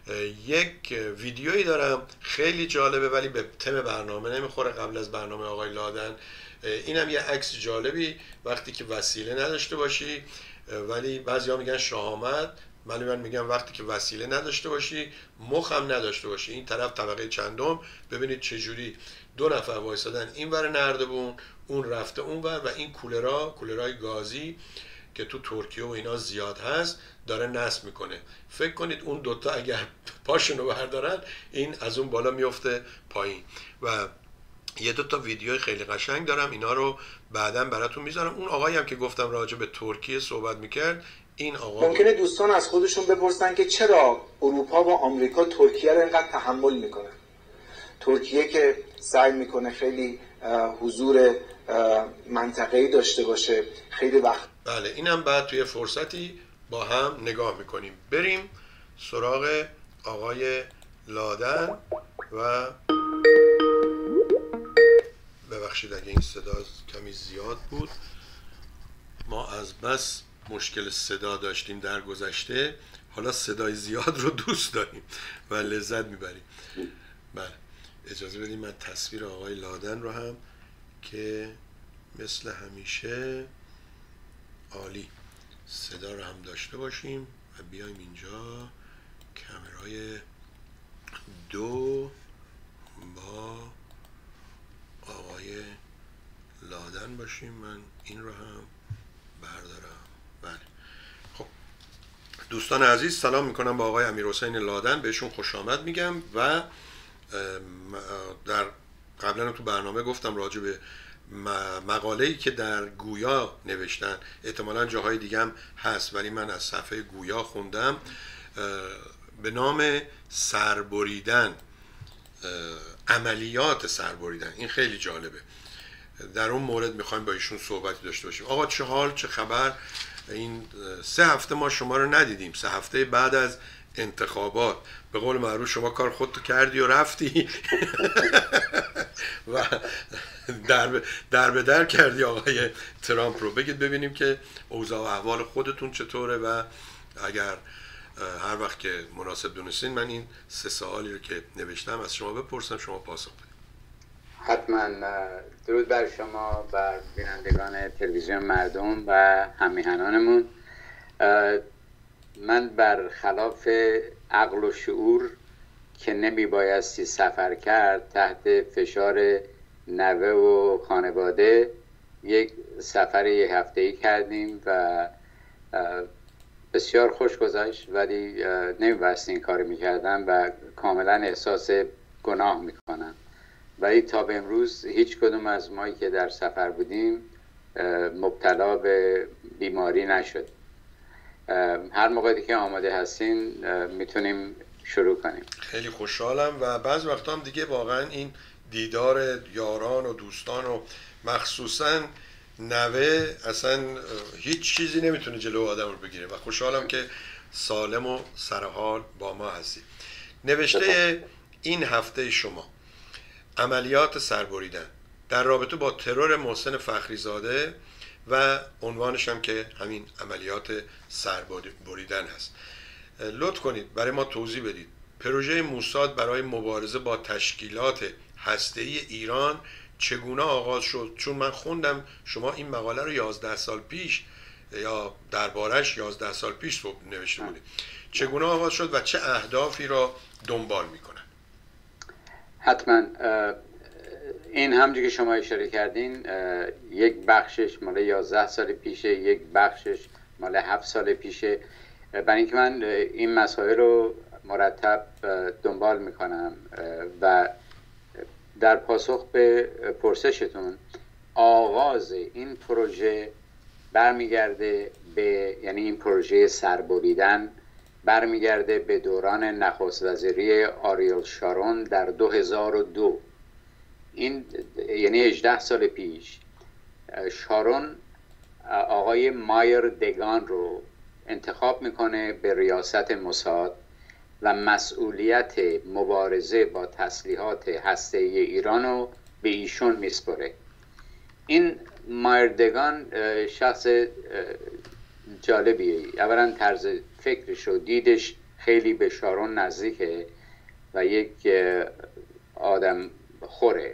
یک ویدیویی دارم خیلی جالبه ولی به تم برنامه نمیخوره، قبل از برنامه آقای لادن. اینم یه عکس جالبی وقتی که وسیله نداشته باشی، ولی بعضیا میگن شهامت، من میگم وقتی که وسیله نداشته باشی مخ هم نداشته باشی. این طرف طبقه چندم، ببینید چجوری دو نفر وایسادن این ور نردبون، اون رفته اون ور، و این کولرا کولرای گازی که تو ترکیه و اینا زیاد هست داره نصب میکنه. فکر کنید اون دوتا اگر پاشونو بردارن این از اون بالا میفته پایین. و یه دوتا ویدیوی خیلی قشنگ دارم، اینا رو بعداً براتون میذارم. اون آقایی هم که گفتم راجع به ترکیه صحبت میکرد، این آقا ممکنه دوستان از خودشون بپرسن که چرا اروپا و آمریکا ترکیه رو اینقدر تحمل میکنن. ترکیه که سعی میکنه خیلی حضور منطقه‌ای داشته باشه خیلی وقت. بله اینم بعد توی فرصتی با هم نگاه میکنیم. بریم سراغ آقای لادن و ببخشید اگه این صدا کمی زیاد بود، ما از بس مشکل صدا داشتیم در گذشته، حالا صدای زیاد رو دوست داریم و لذت میبریم. بله اجازه بدیم من تصویر آقای لادن رو هم که مثل همیشه عالی صدا رو هم داشته باشیم و بیایم اینجا کامرای دو با آقای لادن باشیم. من این رو هم بردارم. بله خب دوستان عزیز سلام میکنم با آقای امیرحسین لادن، بهشون خوش آمد میگم. و در قبلا تو برنامه گفتم راجع به مقاله‌ای که در گویا نوشتن، احتمالاً جاهای دیگه هم هست ولی من از صفحه گویا خوندم، به نام سربریدن، عملیات سربریدن. این خیلی جالبه. در اون مورد میخوایم با ایشون صحبتی داشته باشیم. آقا چه حال، چه خبر؟ این سه هفته ما شما رو ندیدیم، سه هفته بعد از انتخابات. به قول معروف شما کار خودتو کردی و رفتی و در به در, به در کردی آقای ترامپ رو. بگید ببینیم که اوضاع و احوال خودتون چطوره و اگر هر وقت که مناسب دونستین من این سه سوالی رو که نوشتم از شما بپرسم، شما پاسخ بدید. حتما. درود بر شما، بر بینندگان تلویزیون مردم و هم‌میهنانمون. من برخلاف عقل و شعور که نمی بایستی سفر کرد، تحت فشار نوه و خانواده یک سفر یک هفته‌ای کردیم و بسیار خوش گذشت، ولی نمی بایستی این کار میکردم و کاملا احساس گناه میکنم. ولی تا به امروز هیچ کدوم از مایی که در سفر بودیم مبتلا به بیماری نشد. هر موقعی که آماده هستین میتونیم شروع کنیم. خیلی خوشحالم و بعض وقتا هم دیگه واقعا این دیدار یاران و دوستان و مخصوصا نوه اصلا هیچ چیزی نمیتونه جلو آدم رو بگیره و خوشحالم که سالم و سرحال با ما هستی. نوشته این هفته شما عملیات سربریدن در رابطه با ترور محسن فخریزاده و عنوانش هم که همین عملیات سربریدن هست. لطف کنید برای ما توضیح بدید پروژه موساد برای مبارزه با تشکیلات هسته‌ای ایران چگونه آغاز شد؟ چون من خوندم شما این مقاله رو یازده سال پیش یا دربارش یازده سال پیش نوشته بودید. چگونه آغاز شد و چه اهدافی را دنبال میکنن؟ حتما. این همونجوری که شما اشاره کردین یک بخشش مال یازده سال پیشه، یک بخشش مال هفت سال پیشه. برای اینکه من این مسائل رو مرتب دنبال میکنم و در پاسخ به پرسشتون، آغاز این پروژه برمیگرده به، یعنی این پروژه سربریدن برمیگرده به دوران نخست وزیری آریل شارون در دو هزار و دو. این یعنی هجده سال پیش شارون آقای مایر دگان رو انتخاب میکنه به ریاست موساد و مسئولیت مبارزه با تسلیحات هسته‌ای ایران رو به ایشون میسپره. این مایر دگان شخص جالبیه. اولا طرز فکرش و دیدش خیلی به شارون نزدیکه و یک آدم خوره.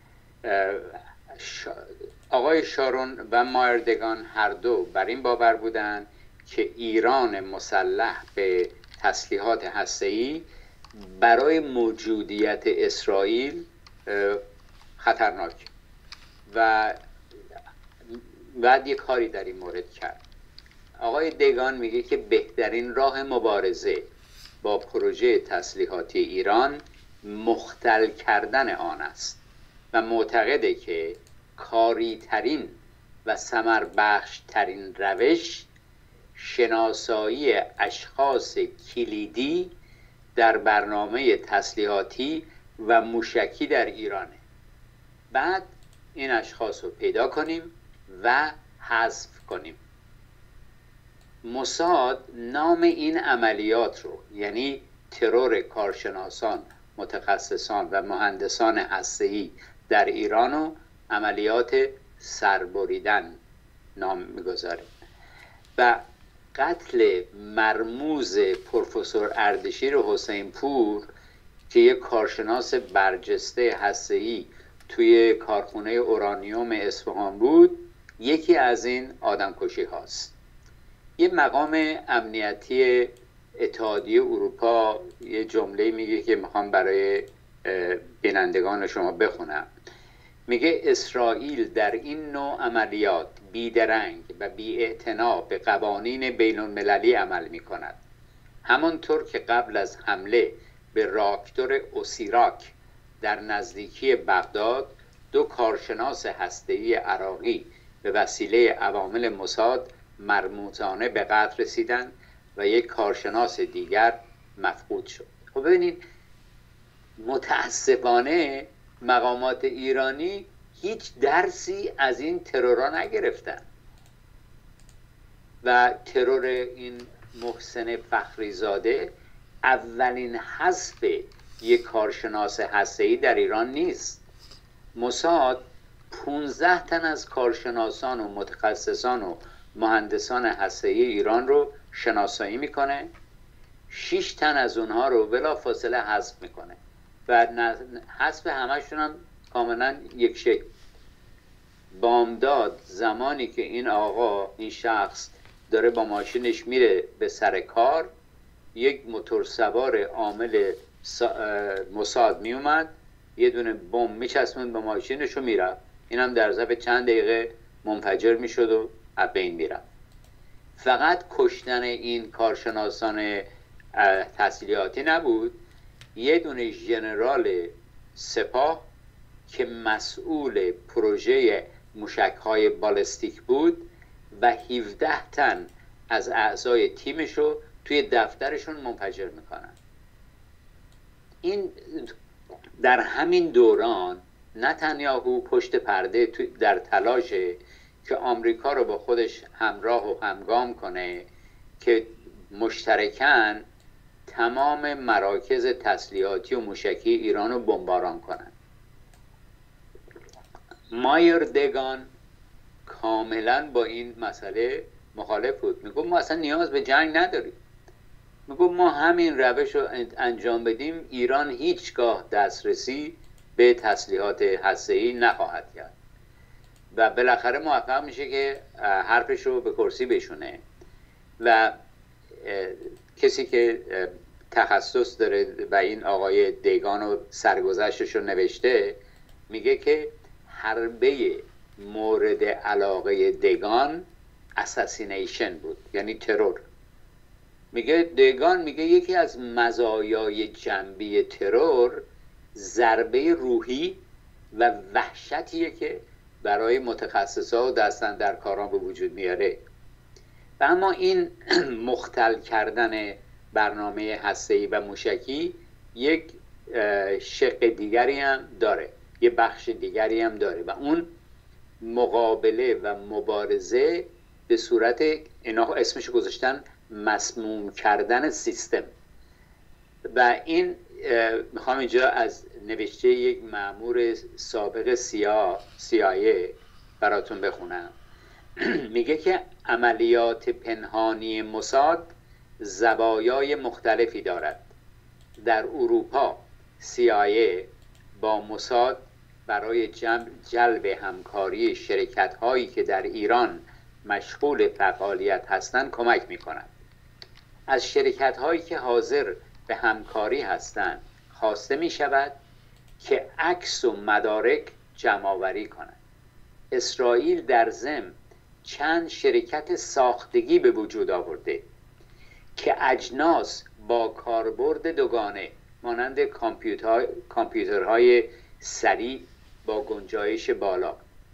آقای شارون و مایر دگان هر دو بر این باور بودن که ایران مسلح به تسلیحات هسته‌ای برای موجودیت اسرائیل خطرناک و بعد یک کاری در این مورد کرد. آقای دگان میگه که بهترین راه مبارزه با پروژه تسلیحاتی ایران مختل کردن آن است و معتقده که کاری ترین و ثمر بخش ترین روش شناسایی اشخاص کلیدی در برنامه تسلیحاتی و موشکی در ایرانه. بعد این اشخاص رو پیدا کنیم و حذف کنیم. موساد نام این عملیات رو، یعنی ترور کارشناسان، متخصصان و مهندسان هسته‌ای در ایران رو عملیات سربریدن نام میگذاره و قتل مرموز پروفسور اردشیر حسین پور که یک کارشناس برجسته هسته‌ای توی کارخونه اورانیوم اصفهان بود یکی از این آدمکشی هاست. یه مقام امنیتی اتحادیه اروپا یه جمله میگه که میخوام برای بینندگان شما بخونم. میگه اسرائیل در این نوع عملیات بیدرنگ و بی‌اعتنا به قوانین بین المللی عمل میکند. همانطور که قبل از حمله به راکتور اوسیراک در نزدیکی بغداد دو کارشناس هسته‌ای عراقی به وسیله عوامل موساد مرموزانه به قتل رسیدند و یک کارشناس دیگر مفقود شد. خب ببینید متاسفانه مقامات ایرانی هیچ درسی از این ترورها نگرفتن و ترور این محسن فخریزاده اولین حذف یک کارشناس هسته‌ای در ایران نیست. موساد پانزده تن از کارشناسان و متخصصان و مهندسان هسته‌ای ایران رو شناسایی میکنه شش تن از اونها رو بلا فاصله حذف میکنه و حذف همشون هم کاملا یک شکل. بامداد زمانی که این آقا، این شخص داره با ماشینش میره به سر کار، یک موتور سوار عامل موساد میومد، یه دونه بمب میچسبوند به ماشینش و میرفت. اینم در ظرف چند دقیقه منفجر میشد و از بین میرفت. فقط کشتن این کارشناسان تسلیحاتی نبود، یه دونه ژنرال سپاه که مسئول پروژه موشک‌های بالستیک بود و هفده تن از اعضای تیمش رو توی دفترشون منفجر میکنن. این در همین دوران نتانیاهو پشت پرده در تلاشه که آمریکا رو با خودش همراه و همگام کنه که مشترکاً تمام مراکز تسلیحاتی و موشکی ایران رو بمباران کنن. مایر دگان کاملا با این مسئله مخالف بود. میگو ما اصلا نیاز به جنگ نداریم. میگو ما همین روش رو انجام بدیم، ایران هیچگاه دسترسی به تسلیحات هسته‌ای نخواهد کرد و بالاخره موفق میشه که حرفش رو به کرسی بشونه. و کسی که تخصص داره و این آقای دیگان و سرگذشتش رو نوشته، میگه که حربه مورد علاقه دیگان اساسینیشن بود، یعنی ترور. میگه دیگان میگه یکی از مزایای جنبی ترور ضربه روحی و وحشتیه که برای متخصصا و دستاندرکاران به وجود میاره. و اما این مختل کردن برنامه هسته‌ای و موشکی یک شق دیگری هم داره، یه بخش دیگری هم داره و اون مقابله و مبارزه به صورت، اینا اسمش گذاشتن مسموم کردن سیستم. و این میخوام اینجا از نوشته یک مأمور سابق سیا سیایه براتون بخونم. میگه که عملیات پنهانی موساد زوایای مختلفی دارد. در اروپا سیایه با موساد برای جلب همکاری شرکت هایی که در ایران مشغول فعالیت هستند کمک می کند. از شرکت هایی که حاضر به همکاری هستند خواسته می شود که عکس و مدارک جمع آوری کنند. اسرائیل در ضمن چند شرکت ساختگی به وجود آورده که اجناس با کاربرد دوگانه مانند کامپیوتر کامپیوترهای سریع با گنجایش بالا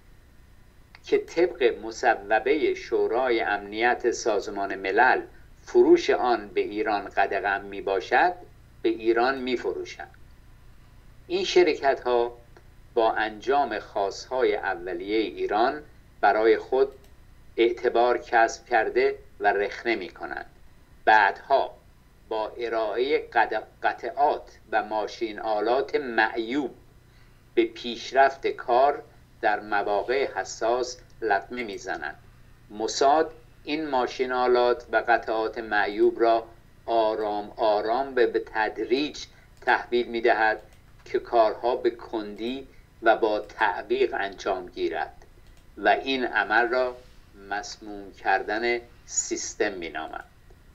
که طبق مصوبه شورای امنیت سازمان ملل فروش آن به ایران قدغن می باشد به ایران می فروشند. این شرکت ها با انجام خواستهای اولیه ایران برای خود اعتبار کسب کرده و رخنه می کنند. بعدها با ارائه قطعات و ماشین آلات معیوب به پیشرفت کار در مواقع حساس لطمه میزنند. موساد این ماشین آلات و قطعات معیوب را آرام آرام به تدریج تحویل میدهد که کارها به کندی و با تعویق انجام گیرد و این عمل را مسموم کردن سیستم مینامند.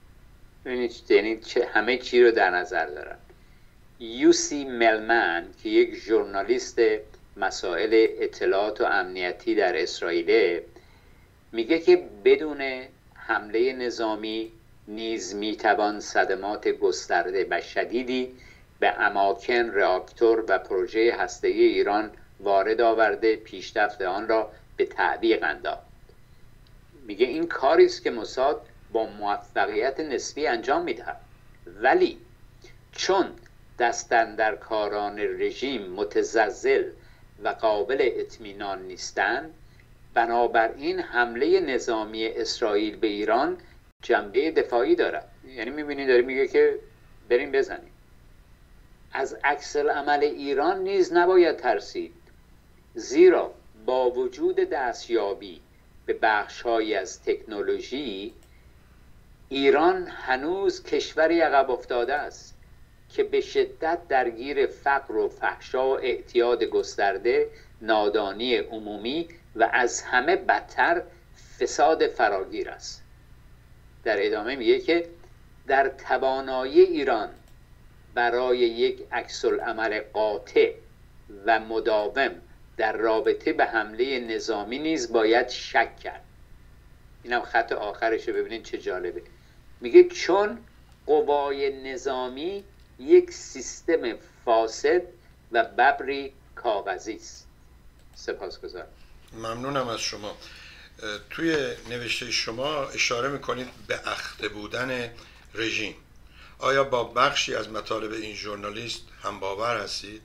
یعنی همه چی رو در نظر دارند. یوسی ملمن که یک ژورنالیست مسائل اطلاعات و امنیتی در اسرائیل میگه که بدون حمله نظامی نیز میتوان صدمات گسترده و شدیدی به اماکن راکتور و پروژه هسته‌ای ایران وارد آورده پیشرفت آن را به تعویق انداخت. میگه این کاری است که موساد با موفقیت نسبی انجام میدهد، ولی چون دستاندرکاران رژیم متزلزل و قابل اطمینان نیستند، بنابراین حمله نظامی اسرائیل به ایران جنبه دفاعی دارد. یعنی میبینید داره میگه که بریم بزنیم. از عکس العمل ایران نیز نباید ترسید، زیرا با وجود دستیابی به بخش‌هایی از تکنولوژی ایران هنوز کشوری عقب افتاده است که به شدت درگیر فقر و فحشا و اعتیاد گسترده، نادانی عمومی و از همه بدتر فساد فراگیر است. در ادامه میگه که در توانایی ایران برای یک عکس‌العمل قاطع و مداوم در رابطه به حمله نظامی نیز باید شک کرد. اینم خط آخرشه، ببینید چه جالبه. میگه چون قوای نظامی یک سیستم فاسد و ببری کاغذی است. سپاسگزارم. ممنونم از شما. توی نوشته شما اشاره میکنید به اخته بودن رژیم. آیا با بخشی از مطالب این ژورنالیست هم باور هستید؟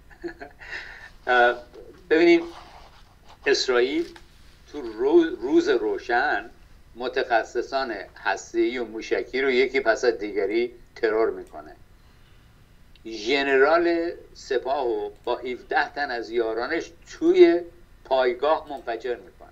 ببینید، اسرائیل تو روز روشن متخصصان هسته‌ای و موشکی رو یکی پس از دیگری ترور میکنه. ژنرال سپاه و با هفده تن از یارانش توی پایگاه منفجر میکنه.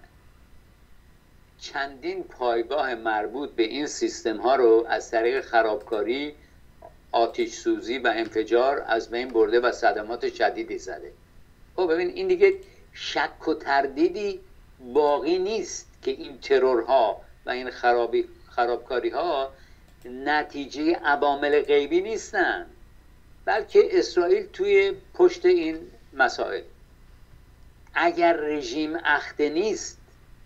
چندین پایگاه مربوط به این سیستم ها رو از طریق خرابکاری، آتش سوزی و انفجار از بین برده و صدمات شدیدی زده. خب ببین، این دیگه شک و تردیدی باقی نیست که این ترورها و این خرابی خرابکاری ها نتیجه عوامل غیبی نیستن، بلکه اسرائیل توی پشت این مسائل. اگر رژیم اخته نیست،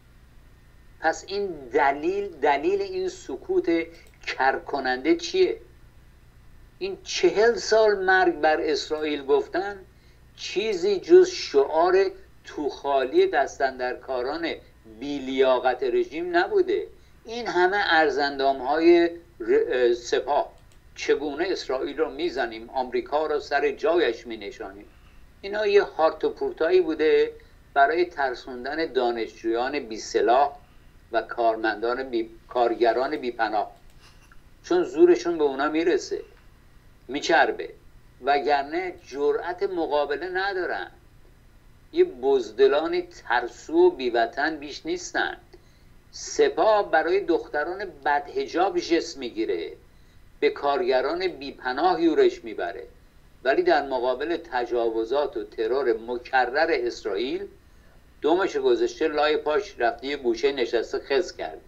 پس این دلیل دلیل این سکوت کرکننده چیه؟ این چهل سال مرگ بر اسرائیل گفتن چیزی جز شعار توخالی دستاندرکاران بیلیاقت رژیم نبوده. این همه ارزندام های سپاه چگونه اسرائیل رو میزنیم، آمریکا رو سر جایش مینشانیم، اینا یه هارت و پورتایی بوده برای ترسوندن دانشجویان بی سلاح و کارمندان بی... کارگران بی پناه، چون زورشون به اونا میرسه، میچربه، وگرنه جرأت مقابله ندارن. یه بزدلان ترسو و بیوطن بیش نیستن. سپاه برای دختران بدحجاب جس میگیره، به کارگران بیپناه یورش میبره، ولی در مقابل تجاوزات و ترور مکرر اسرائیل دومش گذاشته لای پاش، رفته یه گوشه نشسته خز کرد.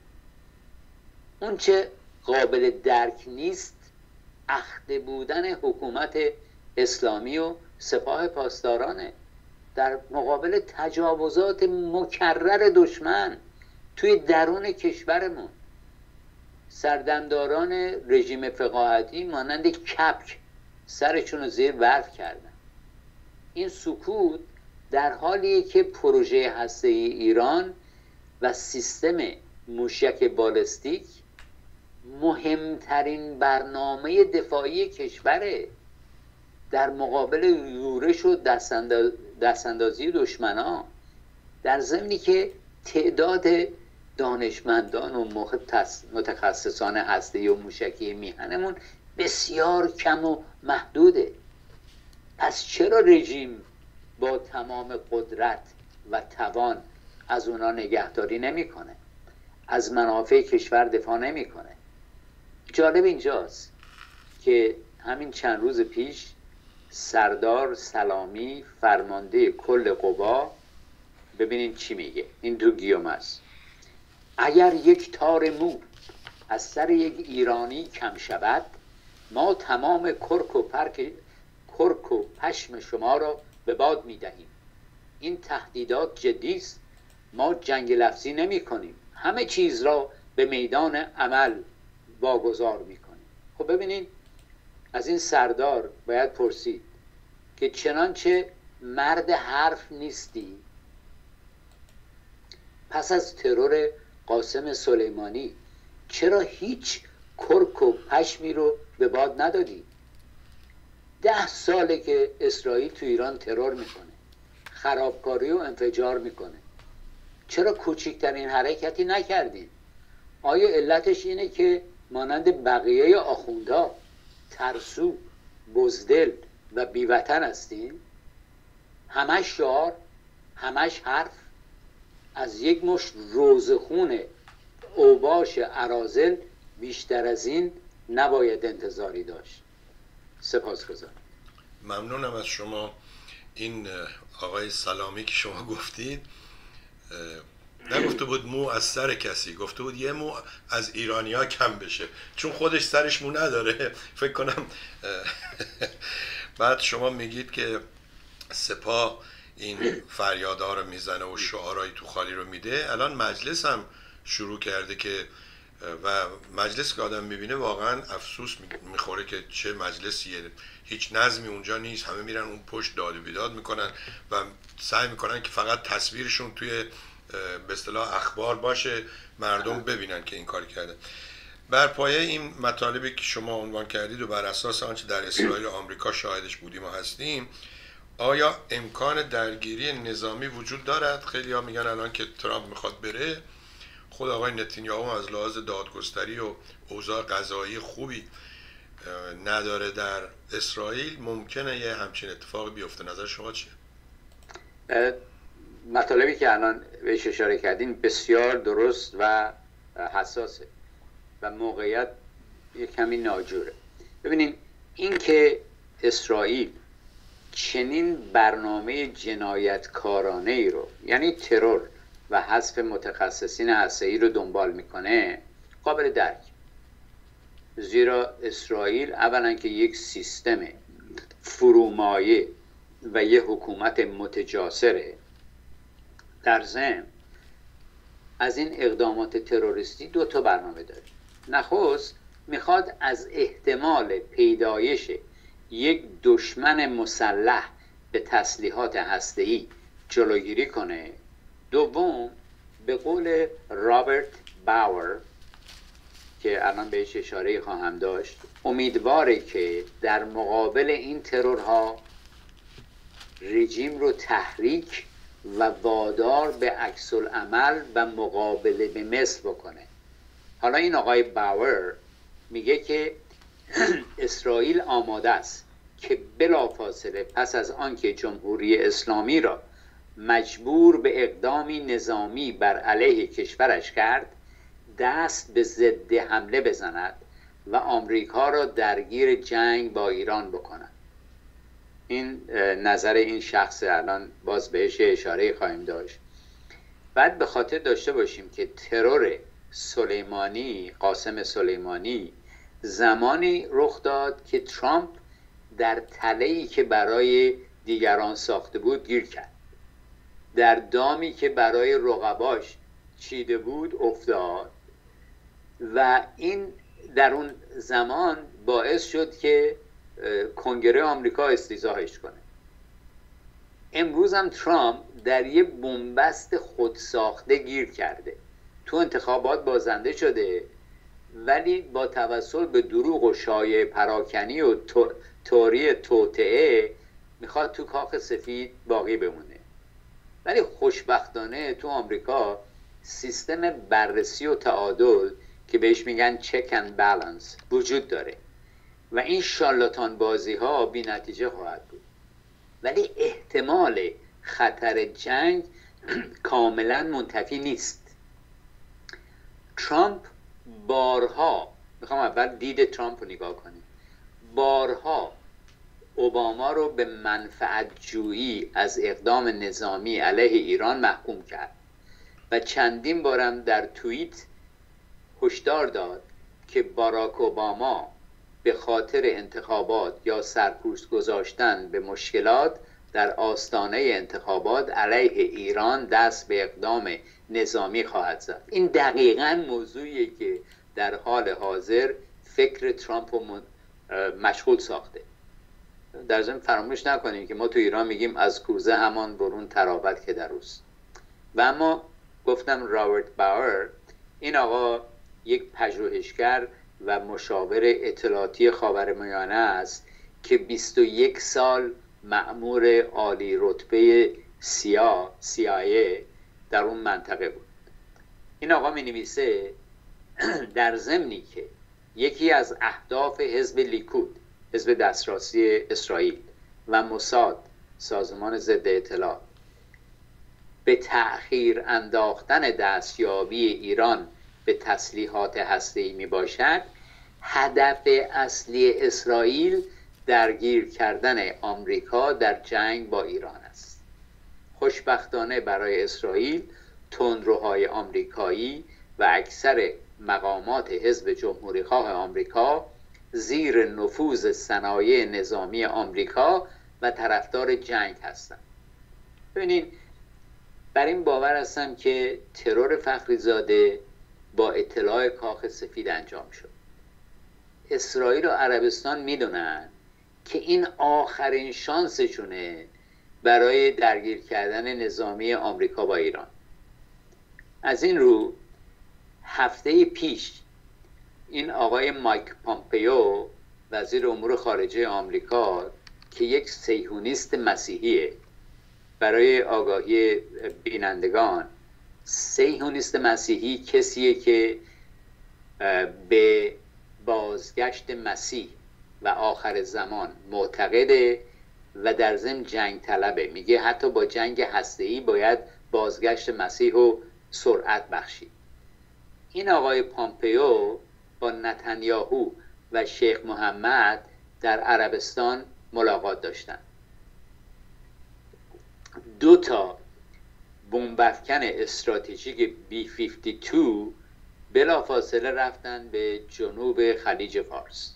اون چه قابل درک نیست اخته بودن حکومت اسلامی و سپاه پاسدارانه در مقابل تجاوزات مکرر دشمن توی درون کشورمون. سردمداران رژیم فقاهتی مانند کپک سرشون رو زیر برف کردن. این سکوت در حالیه که پروژه هسته‌ای ایران و سیستم موشک بالستیک مهمترین برنامه دفاعی کشوره در مقابل یورش و دستاندازی دشمنان، در ضمنی که تعداد دانشمندان و متخصصان هسته‌ای و موشکی میهنمون بسیار کم و محدوده. پس چرا رژیم با تمام قدرت و توان از اونا نگهداری نمیکنه، از منافع کشور دفاع نمیکنه؟ جالب اینجاست که همین چند روز پیش سردار سلامی فرمانده کل قوا، ببینین چی میگه، این تو گیوم است: اگر یک تار مو از سر یک ایرانی کم شود، ما تمام کرک و پرک کرک و پشم شما را به باد میدهیم. این تهدیدات جدی است، ما جنگ لفظی نمی کنیم، همه چیز را به میدان عمل واگذار میکنیم. خب ببینین، از این سردار باید پرسید که چنانچه مرد حرف نیستی، پس از ترور قاسم سلیمانی چرا هیچ کرک و پشمی رو به باد ندادی؟ ده ساله که اسرائیل تو ایران ترور میکنه، خرابکاری و انفجار میکنه، چرا کوچکترین حرکتی نکردین؟ آیا علتش اینه که مانند بقیه آخوندا ترسو، بزدل و بیوطن هستین؟ همش شعار، همش حرف، از یک مشت روزخون اوباش اراذل بیشتر از این نباید انتظاری داشت. سپاسگزارم. ممنونم از شما. این آقای سلامی که شما گفتید نگفته بود مو از سر کسی، گفته بود یه مو از ایرانیا کم بشه، چون خودش سرش مو نداره. فکر کنم بعد شما میگید که سپاه این فریادها رو میزنه و شعارهای تو خالی رو میده. الان مجلس هم شروع کرده که و مجلس که آدم میبینه واقعا افسوس میخوره که چه مجلسیه، هیچ نظمی اونجا نیست، همه میرن اون پشت داد و بیداد میکنن و سعی میکنن که فقط تصویرشون توی به اصطلاح اخبار باشه، مردم ببینن که این کار کرده. بر پایه این مطالبی که شما عنوان کردید و بر اساس آنچه در اسرائیل و آمریکا شاهدش بودیم و هستیم، آیا امکان درگیری نظامی وجود دارد؟ خیلی ها میگن الان که ترامپ میخواد بره، خود آقای نتانیاهو از لحاظ دادگستری و اوضاع قضایی خوبی نداره در اسرائیل، ممکنه یه همچین اتفاقی بیفته. نظر شما چیه؟ مطالبی که الان بهش اشاره کردین بسیار درست و حساسه و موقعیت یک کمی ناجوره. ببینین این که اسرائیل چنین برنامه جنایتکارانه ای رو، یعنی ترور و حذف متخصصین هسته‌ای رو دنبال میکنه قابل درک، زیرا اسرائیل اولا که یک سیستم فرومایه و یک حکومت متجاسره، در ضمن از این اقدامات تروریستی دو تا برنامه داره. نخست میخواد از احتمال پیدایش یک دشمن مسلح به تسلیحات هسته‌ای جلوگیری کنه. دوم، به قول رابرت باور که الان بهش اشاره خواهم داشت، امیدواره که در مقابل این ترورها رژیم رو تحریک و وادار به عکس العمل و مقابله به مثل بکنه. حالا این آقای باور میگه که اسرائیل آماده است که بلافاصله پس از آنکه جمهوری اسلامی را مجبور به اقدامی نظامی بر علیه کشورش کرد، دست به ضد حمله بزند و آمریکا را درگیر جنگ با ایران بکند. این نظر این شخص، الان باز بهش اشاره خواهیم داشت. بعد به خاطر داشته باشیم که ترور سلیمانی، قاسم سلیمانی، زمانی رخ داد که ترامپ در تله‌ای که برای دیگران ساخته بود گیر کرد، در دامی که برای رقباش چیده بود افتاد و این در اون زمان باعث شد که کنگره آمریکا استیضاحش کنه. امروز هم ترامپ در یه بنبست خودساخته گیر کرده، تو انتخابات بازنده شده ولی با توسل به دروغ و شایعه پراکنی و تئوری توطئه میخواد تو کاخ سفید باقی بمونه. ولی خوشبختانه تو آمریکا سیستم بررسی و تعادل که بهش میگن چک اند بالانس وجود داره و این شارلاتان بازی ها بی نتیجه خواهد بود. ولی احتمال خطر جنگ کاملا منتفی نیست. ترامپ بارها، میخوام اول دید ترامپ رو نگاه کنیم، بارها اوباما رو به منفعت جویی از اقدام نظامی علیه ایران محکوم کرد و چندین بارم در توییت هشدار داد که باراک اوباما به خاطر انتخابات یا سرپوست گذاشتن به مشکلات در آستانه انتخابات علیه ایران دست به اقدام نظامی خواهد زد. این دقیقاً موضوعیه که در حال حاضر فکر ترامپ رو مشغول ساخته. در ضمن فراموش نکنیم که ما تو ایران میگیم از کوزه همان برون تراوت که در اوست. و اما گفتم رابرت باور، این آقا یک پژوهشگر و مشاور اطلاعاتی خاورمیانه است که بیست و یک سال مأمور عالی رتبه سیا سی آی ای در اون منطقه بود. این آقا می نویسه در ضمنی که یکی از اهداف حزب لیکود، حزب دسترسی اسرائیل و موساد، سازمان ضد اطلاعات، به تأخیر انداختن دستیابی ایران به تسلیحات هسته‌ای می باشد، هدف اصلی اسرائیل درگیر کردن آمریکا در جنگ با ایران است. خوشبختانه برای اسرائیل تندروهای آمریکایی و اکثر مقامات حزب جمهوری خواه آمریکا زیر نفوذ صنایع نظامی آمریکا و طرفدار جنگ هستند. ببینید، بر این باور هستم که ترور فخریزاده با اطلاع کاخ سفید انجام شد. اسرائیل و عربستان میدونن که این آخرین شانسشونه برای درگیر کردن نظامی آمریکا با ایران. از این رو هفته پیش این آقای مایک پامپیو وزیر امور خارجه آمریکا که یک صهیونیست مسیحیه، برای آگاهی بینندگان، صهیونیست مسیحی کسیه که به بازگشت مسیح و آخر زمان معتقده و در ضمن جنگ طلبه. میگه حتی با جنگ هسته‌ای باید بازگشت مسیح رو سرعت بخشید. این آقای پامپیو با نتانیاهو و شیخ محمد در عربستان ملاقات داشتن. دو تا بمب‌افکن استراتژیک بی پنجاه و دو بلافاصله رفتن به جنوب خلیج فارس.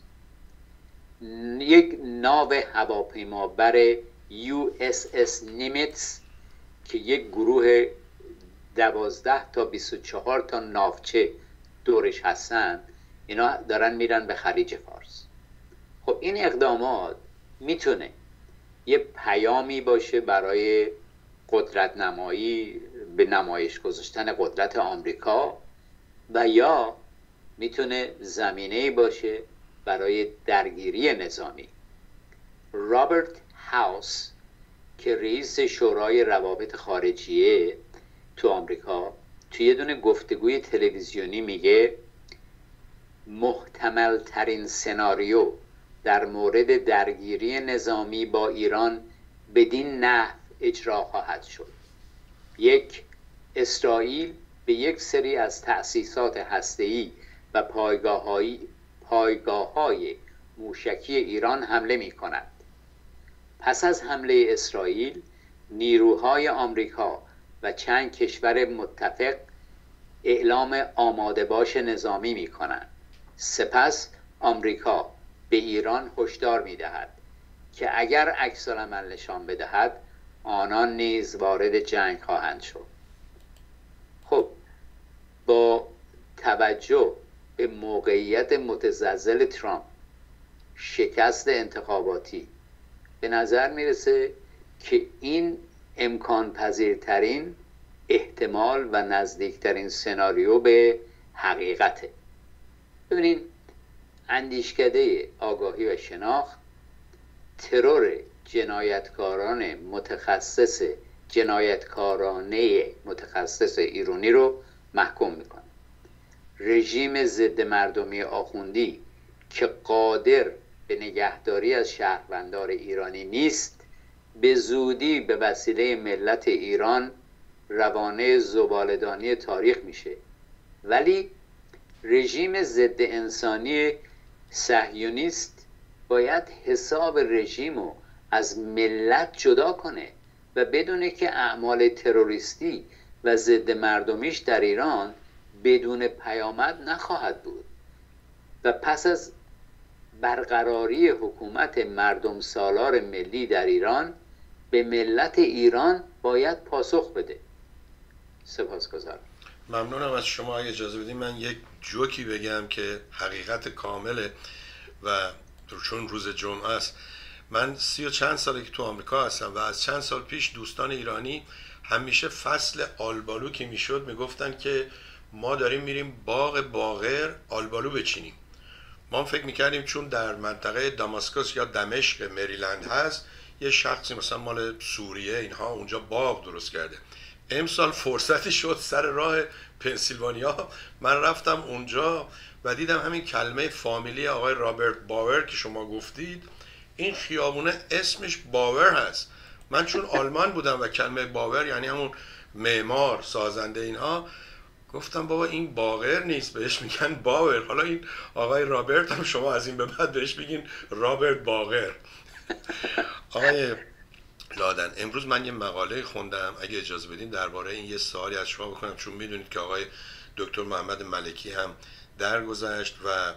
یک ناو هواپیمابر یو اس اس نیمیتس که یک گروه دوازده تا بیست و چهار تا ناوچه دورش هستن، اینا دارن میرن به خلیج فارس. خب این اقدامات میتونه یه پیامی باشه برای قدرت نمایی، به نمایش گذاشتن قدرت آمریکا، و یا میتونه زمینه‌ای باشه برای درگیری نظامی. رابرت هاوس که رئیس شورای روابط خارجیه تو آمریکا توی یه دونه گفتگوی تلویزیونی میگه محتمل ترین سناریو در مورد درگیری نظامی با ایران بدین نحو اجرا خواهد شد: یک، اسرائیل به یک سری از تأسیسات هسته‌ای و پایگاه‌های پایگاه‌های موشکی ایران حمله می‌کند. پس از حمله اسرائیل، نیروهای آمریکا و چند کشور متفق اعلام آماده باش نظامی می‌کنند. سپس آمریکا به ایران هشدار می‌دهد که اگر عکس‌العمل نشان بدهد، آنان نیز وارد جنگ خواهند شد. خب، با توجه به موقعیت متزلزل ترامپ، شکست انتخاباتی، به نظر میرسه که این امکان پذیرترین احتمال و نزدیکترین سناریو به حقیقته. ببینید، اندیشکده آگاهی و شناخت ترور جنایتکاران متخصص جنایتکارانه متخصص ایرانی رو محکوم میکنه. رژیم ضد مردمی آخوندی که قادر به نگهداری از شهروندان ایرانی نیست، به زودی به وسیله ملت ایران روانه زباله‌دانی تاریخ میشه. ولی رژیم ضد انسانی صهیونیست باید حساب رژیمو از ملت جدا کنه و بدونه که اعمال تروریستی و ضد مردمیش در ایران بدون پیامد نخواهد بود و پس از برقراری حکومت مردم سالار ملی در ایران به ملت ایران باید پاسخ بده. سپاسگزارم. ممنونم از شما. اگه اجازه بدید من یک جوکی بگم که حقیقت کامله و چون روز جمعه است. من سی و چند ساله که تو آمریکا هستم و از چند سال پیش دوستان ایرانی همیشه فصل آلبالو که میشد میگفتن که ما داریم میریم باغ باقر آلبالو بچینیم. ما فکر میکردیم چون در منطقه داماسکوس یا دمشق مریلند هست، یه شخصی مثلا مال سوریه اینها اونجا باغ درست کرده. امسال فرصتی شد سر راه پنسیلوانیا، من رفتم اونجا و دیدم همین کلمه فامیلی آقای رابرت باور که شما گفتید، این خیابونه اسمش باور هست. من چون آلمان بودم و کلمه باور یعنی همون معمار، سازنده، اینها گفتم بابا این باقر نیست، بهش میگن باور. حالا این آقای رابرت هم شما از این به بعد بهش بگین رابرت باقر. آقای لادن، امروز من یه مقاله خوندم، اگه اجازه بدین درباره این یه سوالی از شما بکنم، چون میدونید که آقای دکتر محمد ملکی هم درگذشت و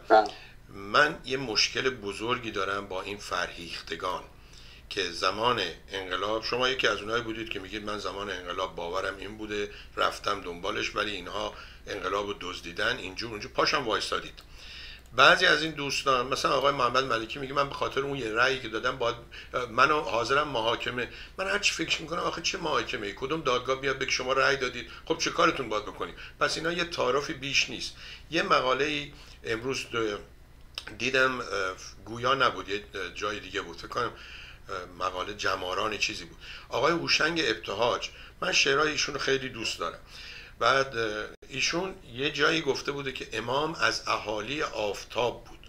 من یه مشکل بزرگی دارم با این فرهیختگان که زمان انقلاب، شما یکی از اونایی بودید که میگید من زمان انقلاب باورم این بوده، رفتم دنبالش، ولی اینها انقلاب رو دزدیدن، اینجور اونجور، پاشم وایستادید. بعضی از این دوستان مثلا آقای محمد ملکی میگه من به خاطر اون یه رأیی که دادم باید منو حاضرم محاکمه. من هر چی فکر میکنم آخه چه محاکمه ای؟ کدوم دادگاه بیاد بگه شما رأی دادید، خب چه کارتون باید بکنید؟ پس اینا یه تعارفی بیش نیست. یه مقاله امروز دیدم، گویا نبود، یه جای دیگه بود، فکر کنم مقاله جماران چیزی بود، آقای هوشنگ ابتهاج، من شعرهای ایشون خیلی دوست دارم. بعد ایشون یه جایی گفته بوده که امام از اهالی آفتاب بود.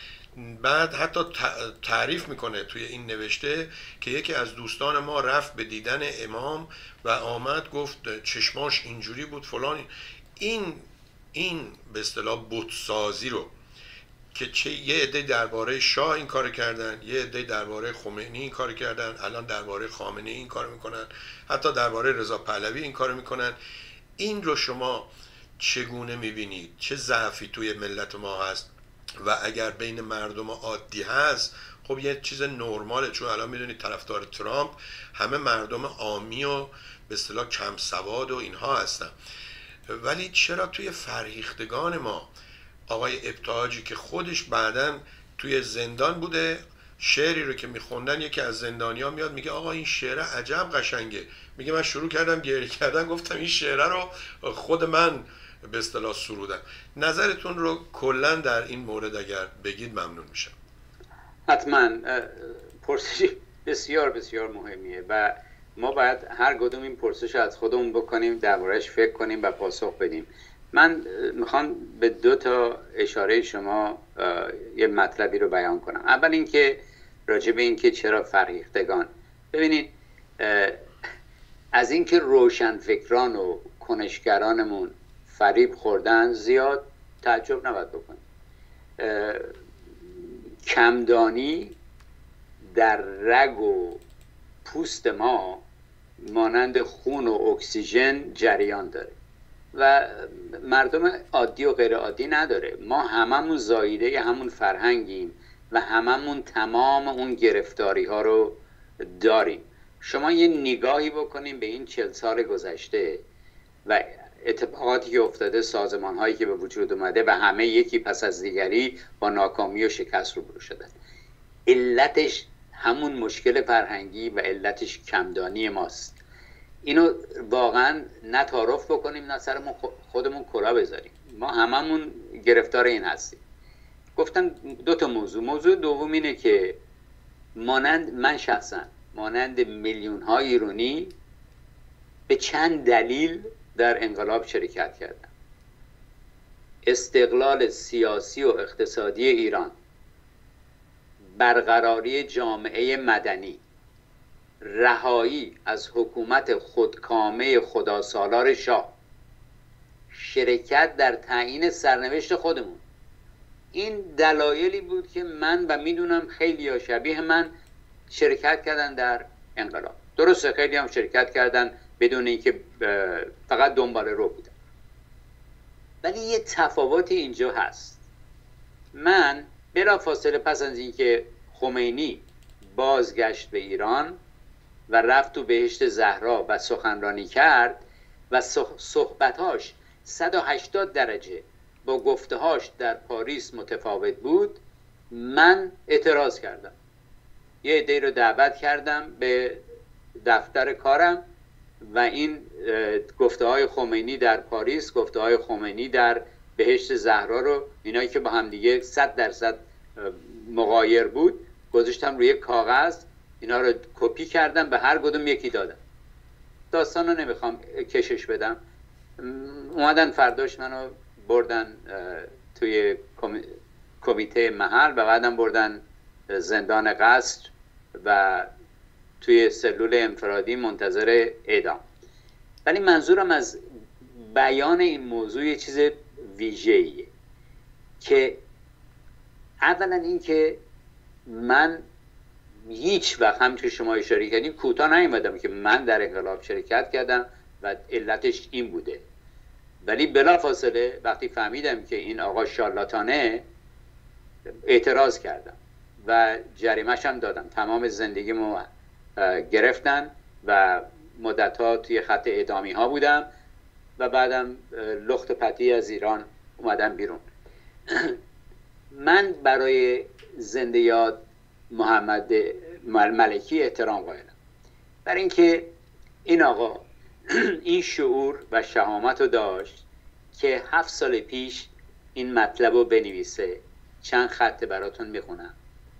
بعد حتی تعریف میکنه توی این نوشته که یکی از دوستان ما رفت به دیدن امام و آمد گفت چشماش اینجوری بود فلان. این این به اصطلاح بتسازی رو که چه یه عده درباره شاه این کار کردن، یه عده درباره خمینی این کار کردن، الان درباره خامنه‌ای این کار میکنن، حتی درباره رضا پهلوی این کار میکنن، این رو شما چگونه میبینید؟ چه ضعفی توی ملت ما هست؟ و اگر بین مردم عادی هست خب یه چیز نرماله، چون الان میدونید طرفدار ترامپ همه مردم عامی و به اصطلاح کم سواد و اینها هستن. ولی چرا توی فرهیختگان ما آقای ابتهاجی که خودش بعداً توی زندان بوده، شعری رو که میخوندن یکی از زندانیا میاد میگه آقا این شعر عجب قشنگه، میگه من شروع کردم گریه کردن، گفتم این شعر رو خود من به اصطلاح سرودم. نظرتون رو کلا در این مورد اگر بگید ممنون میشم. حتما پرسش بسیار بسیار مهمیه و ما باید هر کدوم این پرسش از خودمون بکنیم، درباره‌اش فکر کنیم و پاسخ بدیم. من میخوام به دو تا اشاره شما یه مطلبی رو بیان کنم. اول اینکه راجع به اینکه چرا فرهیختگان، ببینید از اینکه روشنفکران و کنشگرانمون فریب خوردن زیاد تعجب نباید بکنیم. کمدانی در رگ و پوست ما مانند خون و اکسیژن جریان داره و مردم عادی و غیر عادی نداره. ما هممون زایده همون فرهنگیم و هممون تمام اون گرفتاری ها رو داریم. شما یه نگاهی بکنیم به این چل سال گذشته و اتفاقاتی که افتاده، سازمان هایی که به وجود اومده و همه یکی پس از دیگری با ناکامی و شکست روبرو شدن. علتش همون مشکل فرهنگی و علتش کمدانی ماست. اینو واقعا نه تعارف بکنیم نه سرمون خودمون کلا بذاریم. ما هممون گرفتار این هستیم. گفتم دو تا موضوع. موضوع دوم اینه که مانند من شخصا مانند میلیون های ایرانی به چند دلیل در انقلاب شرکت کردم. استقلال سیاسی و اقتصادی ایران، برقراری جامعه مدنی، رهایی از حکومت خودکامه خداسالار شاه، شرکت در تعیین سرنوشت خودمون. این دلایلی بود که من و میدونم خیلی ها شبیه من شرکت کردن در انقلاب. درسته خیلی هم شرکت کردن بدون اینکه فقط دنبال رو بودن، ولی یه تفاوتی اینجا هست. من بلافاصله پس از اینکه خمینی بازگشت به ایران و رفت تو بهشت زهرا و سخنرانی کرد و صحبتاش صد و هشتاد درجه با گفتهاش در پاریس متفاوت بود، من اعتراض کردم. یه عده رو دعوت کردم به دفتر کارم و این گفته های خمینی در پاریس، گفته های خمینی در بهشت زهرا رو، اینایی که با هم دیگه صد درصد مغایر بود، گذاشتم روی کاغذ، اینا رو کپی کردم، به هر کدوم یکی دادم. داستان رو نمیخوام کشش بدم. اومدن فرداش منو بردن توی کمیته محل و بعدم بردن زندان قصر و توی سلول انفرادی منتظر اعدام. ولی منظورم از بیان این موضوع یه چیز ویژه‌ایه که اولا این که من هیچ وقت همچون شما اشاره کردین کوتاه نیومدم که من در انقلاب شرکت کردم و علتش این بوده، ولی بلافاصله وقتی فهمیدم که این آقا شارلاتانه اعتراض کردم و جریمه‌ش هم دادم. تمام زندگیمو گرفتن و مدت‌ها توی خط اعدامی ها بودم و بعدم لخت پتی از ایران اومدم بیرون. من برای زنده یاد محمد ملکی احترام قائلم، برای اینکه این آقا این شعور و شهامت رو داشت که هفت سال پیش این مطلب رو بنویسه. چند خط براتون میخونم.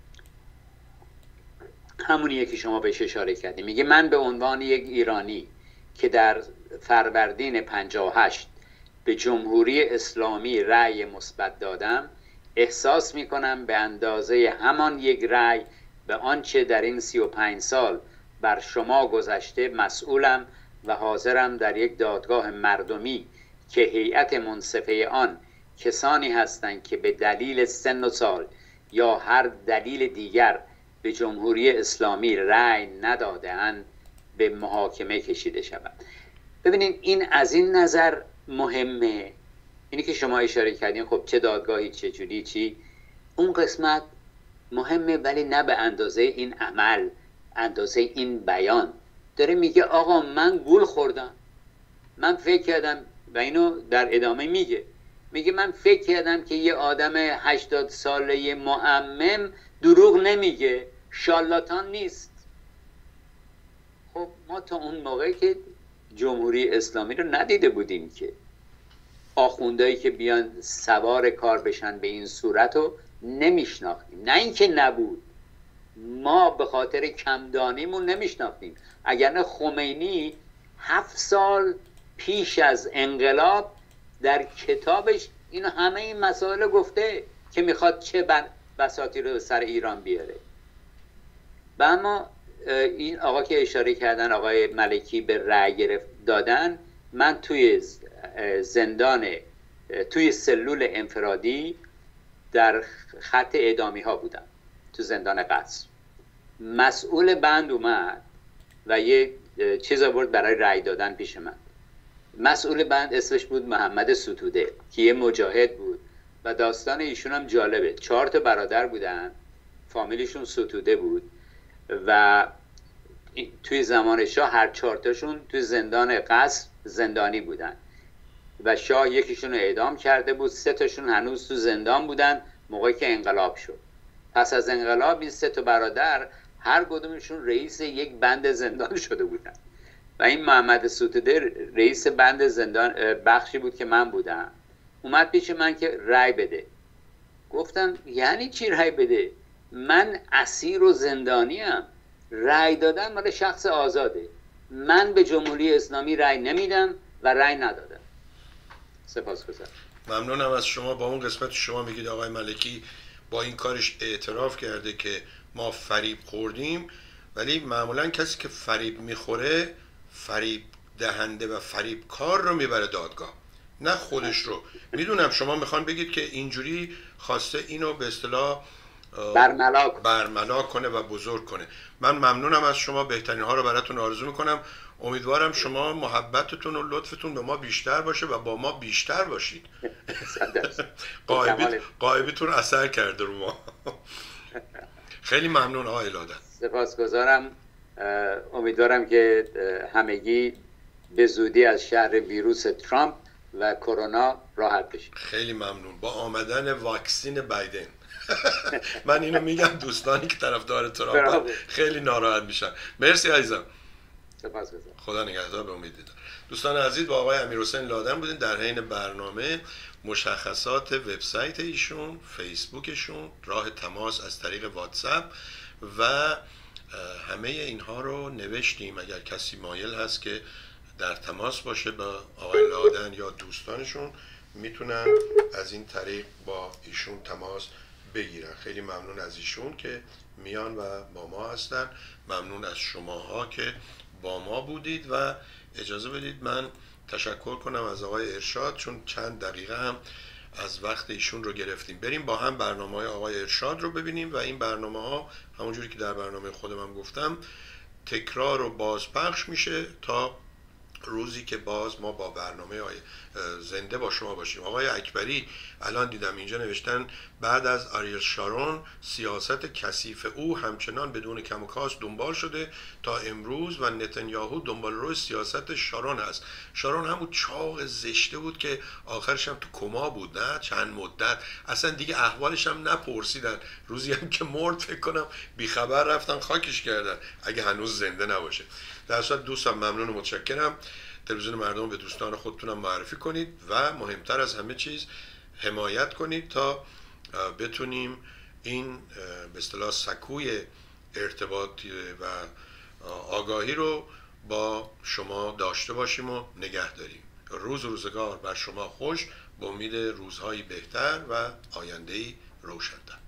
همونیه که شما بهش اشاره کردیم. میگه من به عنوان یک ایرانی که در فروردین پنجاه و هشت به جمهوری اسلامی رأی مثبت دادم، احساس میکنم به اندازه همان یک رأی به آنچه در این سی و پنج سال بر شما گذشته مسئولم و حاضرم در یک دادگاه مردمی که هیئت منصفه آن کسانی هستند که به دلیل سن و سال یا هر دلیل دیگر به جمهوری اسلامی رأی نداده‌اند به محاکمه کشیده شود. ببینید این از این نظر مهمه، اینی که شما اشاره کردین خب چه دادگاهی چه جوری چی، اون قسمت مهمه ولی نه به اندازه این عمل، اندازه این بیان. داره میگه آقا من گول خوردم، من فکر کردم، و اینو در ادامه میگه، میگه من فکر کردم که یه آدم هشتاد ساله معمم دروغ نمیگه، شارلاتان نیست. خب ما تا اون موقعی که جمهوری اسلامی رو ندیده بودیم که آخوندهایی که بیان سوار کار بشن به این صورت رو نمیشناختیم. نه اینکه نبود، ما به خاطر کمدانیمون نمیشناختیم. اگر نه خمینی هفت سال پیش از انقلاب در کتابش اینو همه این مسائل گفته که میخواد چه بساطی رو سر ایران بیاره. و اما این آقا که اشاره کردن، آقای ملکی به رأی گرفت دادن، من توی زندان، توی سلول انفرادی در خط اعدامی ها بودم، تو زندان قصر. مسئول بند اومد و یه چیز آورد برای رأی دادن پیش من. مسئول بند اسمش بود محمد ستوده که یه مجاهد بود و داستان ایشون هم جالبه. چهار تا برادر بودن، فامیلیشون ستوده بود و توی زمان شاه هر چهار تاشون توی زندان قصر زندانی بودن و شاه یکیشون رو اعدام کرده بود، سه تاشون هنوز تو زندان بودن موقعی که انقلاب شد. پس از انقلاب این سه تا برادر هر کدومشون رئیس یک بند زندان شده بودن و این محمد ستوده رئیس بند زندان بخشی بود که من بودم. اومد پیش من که رأی بده. گفتم یعنی چی رأی بده؟ من اسیر و زندانیم، رأی دادن مال شخص آزاده. من به جمهوری اسلامی رأی نمیدم و رأی ندادم. سپاسگزارم. ممنونم از شما. با اون قسمت شما میگید آقای ملکی با این کارش اعتراف کرده که ما فریب خوردیم، ولی معمولا کسی که فریب میخوره فریب دهنده و فریب کار رو میبره دادگاه، نه خودش رو. میدونم شما میخوان بگید که اینجوری خواسته اینو به اصطلاح برملا برملا کنه و بزرگ کنه. من ممنونم از شما، بهترین ها رو براتون آرزو میکنم. امیدوارم شما محبتتون و لطفتون به ما بیشتر باشه و با ما بیشتر باشید. قایبی قایبیتون اثر کرده رو ما. خیلی ممنون آقای لادن. سپاسگزارم. امیدوارم که همگی به زودی از شر ویروس ترامپ و کرونا راحت بشیم. خیلی ممنون. با آمدن واکسین بایدن من اینو میگم دوستانی که طرفدار ترامپ خیلی ناراحت میشن. مرسی عزیزم. سپاسگزارم. خدا نگهدار. به امید دیدار. دوستان عزیز، با آقای امیرحسین لادن بودین در حین برنامه. مشخصات وبسایت ایشون، فیسبوکشون، راه تماس از طریق واتساپ و همه اینها رو نوشتیم. اگر کسی مایل هست که در تماس باشه با آقای لادن یا دوستانشون، میتونن از این طریق با ایشون تماس بگیرن. خیلی ممنون از ایشون که میان و با ما هستن. ممنون از شماها که با ما بودید و اجازه بدید من تشکر کنم از آقای ارشاد، چون چند دقیقه هم از وقت ایشون رو گرفتیم. بریم با هم برنامه های آقای ارشاد رو ببینیم و این برنامه ها همونجوری که در برنامه خودم هم گفتم تکرار و بازپخش میشه تا روزی که باز ما با برنامه های زنده با شما باشیم. آقای اکبری الان دیدم اینجا نوشتن بعد از آریل شارون سیاست کثیف او همچنان بدون کم و کاست دنبال شده تا امروز و نتانیاهو دنبال روی سیاست شارون هست. شارون همون چاق زشته بود که آخرش هم تو کما بود، نه چند مدت اصلا دیگه احوالش هم نپرسیدن، روزی هم که مرد فکر کنم بیخبر رفتن خاکش کردن اگه هنوز زنده نباشه. در صورت دوستان ممنون و متشکرم. تلویزیون مردم به دوستان خودتونم معرفی کنید و مهمتر از همه چیز حمایت کنید تا بتونیم این به اصطلاح سکوی ارتباطی و آگاهی رو با شما داشته باشیم و نگه داریم. روز و روزگار بر شما خوش، با امید روزهایی بهتر و آینده‌ای روشن‌تر.